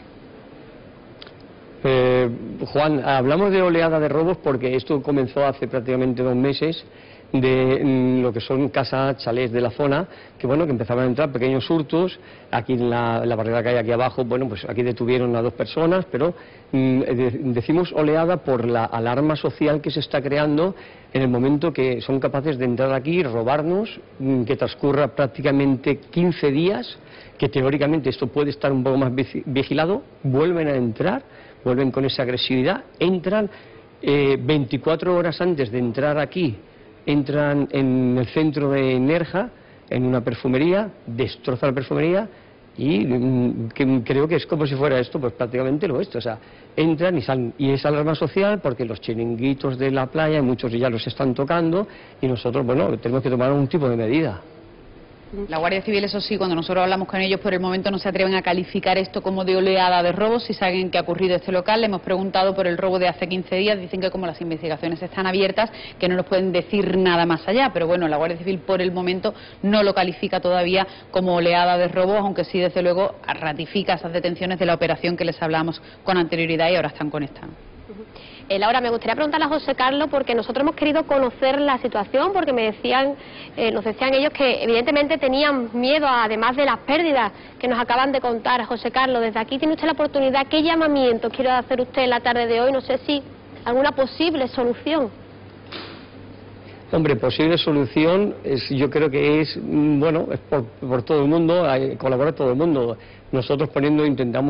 Eh, Juan, hablamos de oleada de robos porque esto comenzó hace prácticamente dos meses, de mm, lo que son casas, chalés de la zona, que bueno, que empezaban a entrar pequeños hurtos. Aquí en la, la barrera que hay aquí abajo, bueno, pues aquí detuvieron a dos personas, pero mm, de, decimos oleada por la alarma social que se está creando en el momento que son capaces de entrar aquí, robarnos, mm, que transcurra prácticamente quince días, que teóricamente esto puede estar un poco más vigilado, vuelven a entrar, vuelven con esa agresividad, entran eh, veinticuatro horas antes de entrar aquí, entran en el centro de Nerja, en una perfumería, destrozan la perfumería y mm, que, creo que es como si fuera esto, pues prácticamente lo esto, o sea, entran y salen, y es alarma social porque los chiringuitos de la playa, muchos ya los están tocando y nosotros, bueno, tenemos que tomar algún tipo de medida. La Guardia Civil, eso sí, cuando nosotros hablamos con ellos, por el momento no se atreven a calificar esto como de oleada de robos. Si saben que ha ocurrido este local, le hemos preguntado por el robo de hace quince días, dicen que como las investigaciones están abiertas, que no nos pueden decir nada más allá, pero bueno, la Guardia Civil por el momento no lo califica todavía como oleada de robos, aunque sí, desde luego, ratifica esas detenciones de la operación que les hablábamos con anterioridad y ahora están conectando. Eh, Laura, me gustaría preguntarle a José Carlos, porque nosotros hemos querido conocer la situación, porque me decían, eh, nos decían ellos que evidentemente tenían miedo, además de las pérdidas que nos acaban de contar. José Carlos, desde aquí tiene usted la oportunidad. ¿Qué llamamiento quiere hacer usted en la tarde de hoy? No sé si alguna posible solución. Hombre, posible solución, es, yo creo que es, bueno, es por, por todo el mundo, hay, colabora todo el mundo. Nosotros poniendo, intentamos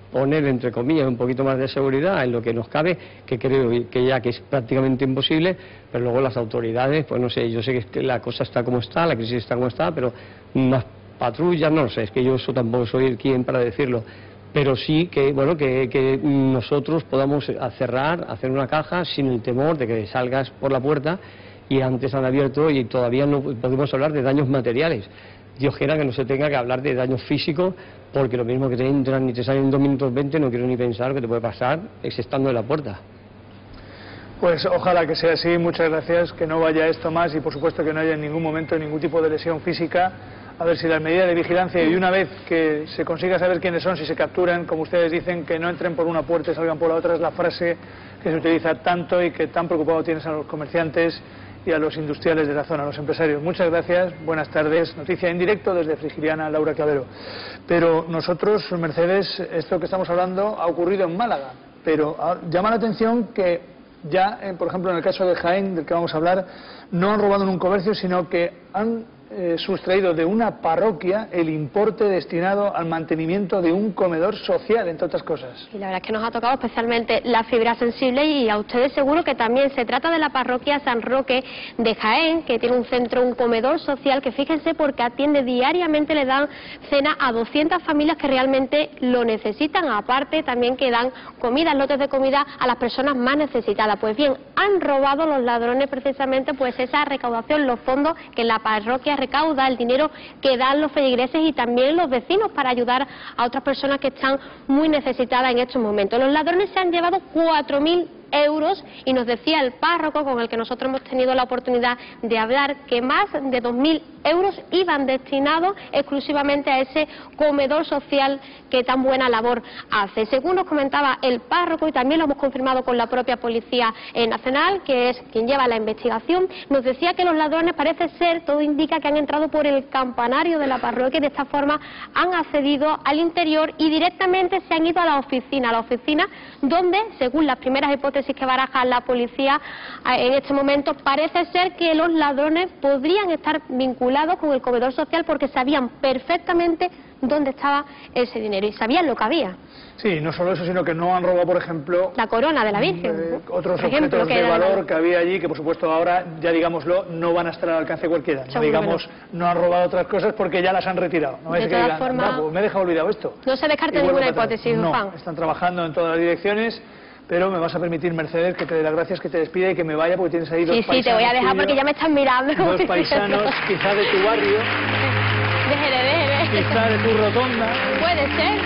poner, entre comillas, un poquito más de seguridad en lo que nos cabe, que creo que ya que es prácticamente imposible, pero luego las autoridades, pues no sé, yo sé que la cosa está como está, la crisis está como está, pero unas patrullas, no lo sé, es que yo eso tampoco soy quien para decirlo, pero sí que, bueno, que, que nosotros podamos cerrar, hacer una caja sin el temor de que salgas por la puerta, y antes han abierto y todavía no podemos hablar de daños materiales. Dios quiera que no se tenga que hablar de daños físicos, porque lo mismo que te entran y te salen en dos minutos veinte, no quiero ni pensar que te puede pasar estando en la puerta. Pues ojalá que sea así, muchas gracias, que no vaya esto más y por supuesto que no haya en ningún momento ningún tipo de lesión física. A ver si las medidas de vigilancia, y una vez que se consiga saber quiénes son, si se capturan, como ustedes dicen, que no entren por una puerta y salgan por la otra, es la frase que se utiliza tanto y que tan preocupado tienes a los comerciantes y a los industriales de la zona, a los empresarios. Muchas gracias, buenas tardes. Noticia en directo desde Frigiliana, Laura Clavero. Pero nosotros, Mercedes, esto que estamos hablando ha ocurrido en Málaga, pero llama la atención que ya, eh, por ejemplo, en el caso de Jaén, del que vamos a hablar, no han robado en un comercio, sino que han eh, sustraído de una parroquia el importe destinado al mantenimiento de un comedor social, entre otras cosas. Y la verdad es que nos ha tocado especialmente la fibra sensible, y a ustedes seguro que también se trata de la parroquia San Roque de Jaén, que tiene un centro, un comedor social, que fíjense, porque atiende diariamente, le dan cena a doscientas familias que realmente lo necesitan, aparte también que dan comida, lotes de comida a las personas más necesitadas. Pues bien, han robado los ladrones precisamente pues esa recaudación, los fondos que la parroquia recauda, el dinero que dan los feligreses y también los vecinos para ayudar a otras personas que están muy necesitadas en estos momentos. Los ladrones se han llevado cuatro mil euros y nos decía el párroco con el que nosotros hemos tenido la oportunidad de hablar que más de dos mil euros iban destinados exclusivamente a ese comedor social que tan buena labor hace. Según nos comentaba el párroco, y también lo hemos confirmado con la propia Policía Nacional, que es quien lleva la investigación, nos decía que los ladrones, parece ser, todo indica que han entrado por el campanario de la parroquia y de esta forma han accedido al interior y directamente se han ido a la oficina, a la oficina donde, según las primeras hipótesis que baraja la policía en este momento, parece ser que los ladrones podrían estar vinculados con el comedor social porque sabían perfectamente dónde estaba ese dinero y sabían lo que había. Sí, no solo eso, sino que no han robado, por ejemplo, la corona de la Virgen, eh, otros por ejemplo, objetos de que valor era... que había allí, que por supuesto ahora, ya digámoslo, no van a estar al alcance de cualquiera. No digamos, no. no han robado otras cosas porque ya las han retirado. No de es que todas digan, formas, no, pues me he dejado olvidado esto. No se descarta ninguna hipótesis, no, Juan. Están trabajando en todas las direcciones. Pero me vas a permitir, Mercedes, que te dé las gracias, que te despida y que me vaya, porque tienes ahí dos sí, paisanos. Sí, te voy a dejar tuyos, porque ya me están mirando. Dos paisanos, quizá de tu barrio. Déjele, déjele. Quizá de tu rotonda. Puede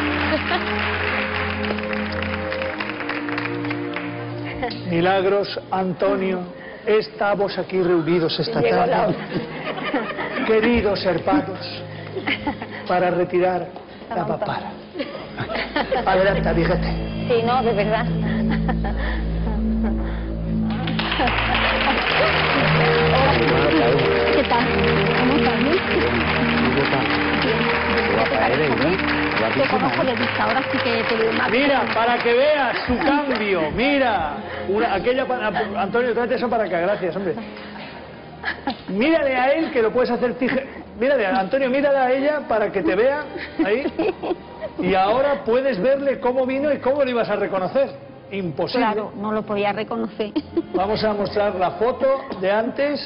ser. Milagros, Antonio, estamos aquí reunidos esta tarde, queridos hermanos, para retirar la papara. Adelante, fíjate. Sí, no, de verdad. ¿Qué tal? ¿Cómo estás? Te conozco de vista, ahora sí que te veo más. Mira, para que veas su cambio, mira. Una, aquella para, Antonio, tráete eso para acá, gracias, hombre. Mírale a él que lo puedes hacer tije... Mírale, Antonio, mírale a ella para que te vea ahí. Y ahora puedes verle cómo vino y cómo lo ibas a reconocer. Imposible. Claro, no lo podía reconocer. Vamos a mostrar la foto de antes.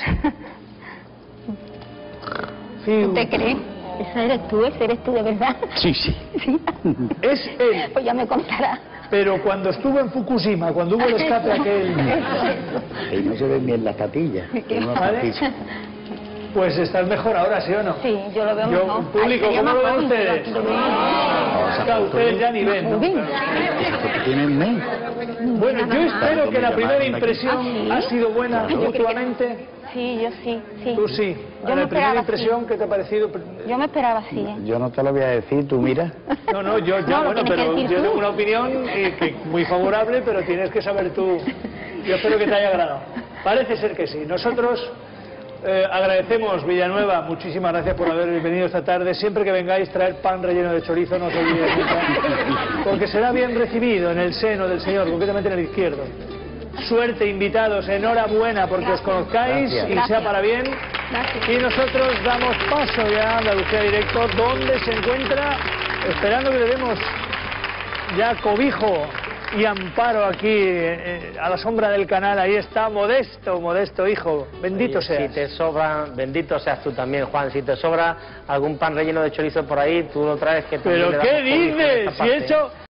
¿Tú te crees? Ese eres tú, ese eres tú de verdad. Sí, sí. ¿Sí? Es él. Pues ya me contará. Pero cuando estuvo en Fukushima, cuando hubo el escape aquel... Ahí no se ven bien las patillas. ¿Vale? Pues estás mejor ahora, ¿sí o no? Sí, yo lo veo yo, mejor. Público, ¿cómo lo ven ustedes? No, ustedes ya ni ven, ¿no? ¿Tienen mes? Bueno, yo espero que la primera impresión ha sido buena mutuamente. Sí, yo sí, sí. Tú sí. Yo la primera impresión, ¿qué te ha parecido? Yo me esperaba así, ¿eh? Yo no te lo voy a decir, tú mira. No, no, yo ya, no, bueno, pero yo tengo una opinión eh, que muy favorable, pero tienes que saber tú. Yo espero que te haya agradado. Parece ser que sí. Nosotros eh, agradecemos, Villanueva, muchísimas gracias por haber venido esta tarde. Siempre que vengáis, traer pan relleno de chorizo, no os olvidéis nunca, porque será bien recibido en el seno del Señor, concretamente en el izquierdo. Suerte, invitados, enhorabuena porque gracias. Os conozcáis gracias. Y gracias. Sea para bien. Gracias. Y nosotros damos paso ya a Andalucía Directo, donde se encuentra, esperando que le demos ya cobijo y amparo aquí eh, a la sombra del canal. Ahí está Modesto, Modesto, hijo. Bendito Oye, seas. Si te sobra, bendito seas tú también, Juan. Si te sobra algún pan relleno de chorizo por ahí, tú lo traes que también ¿Pero le qué damos cobijo en dices? esta Si parte. eso,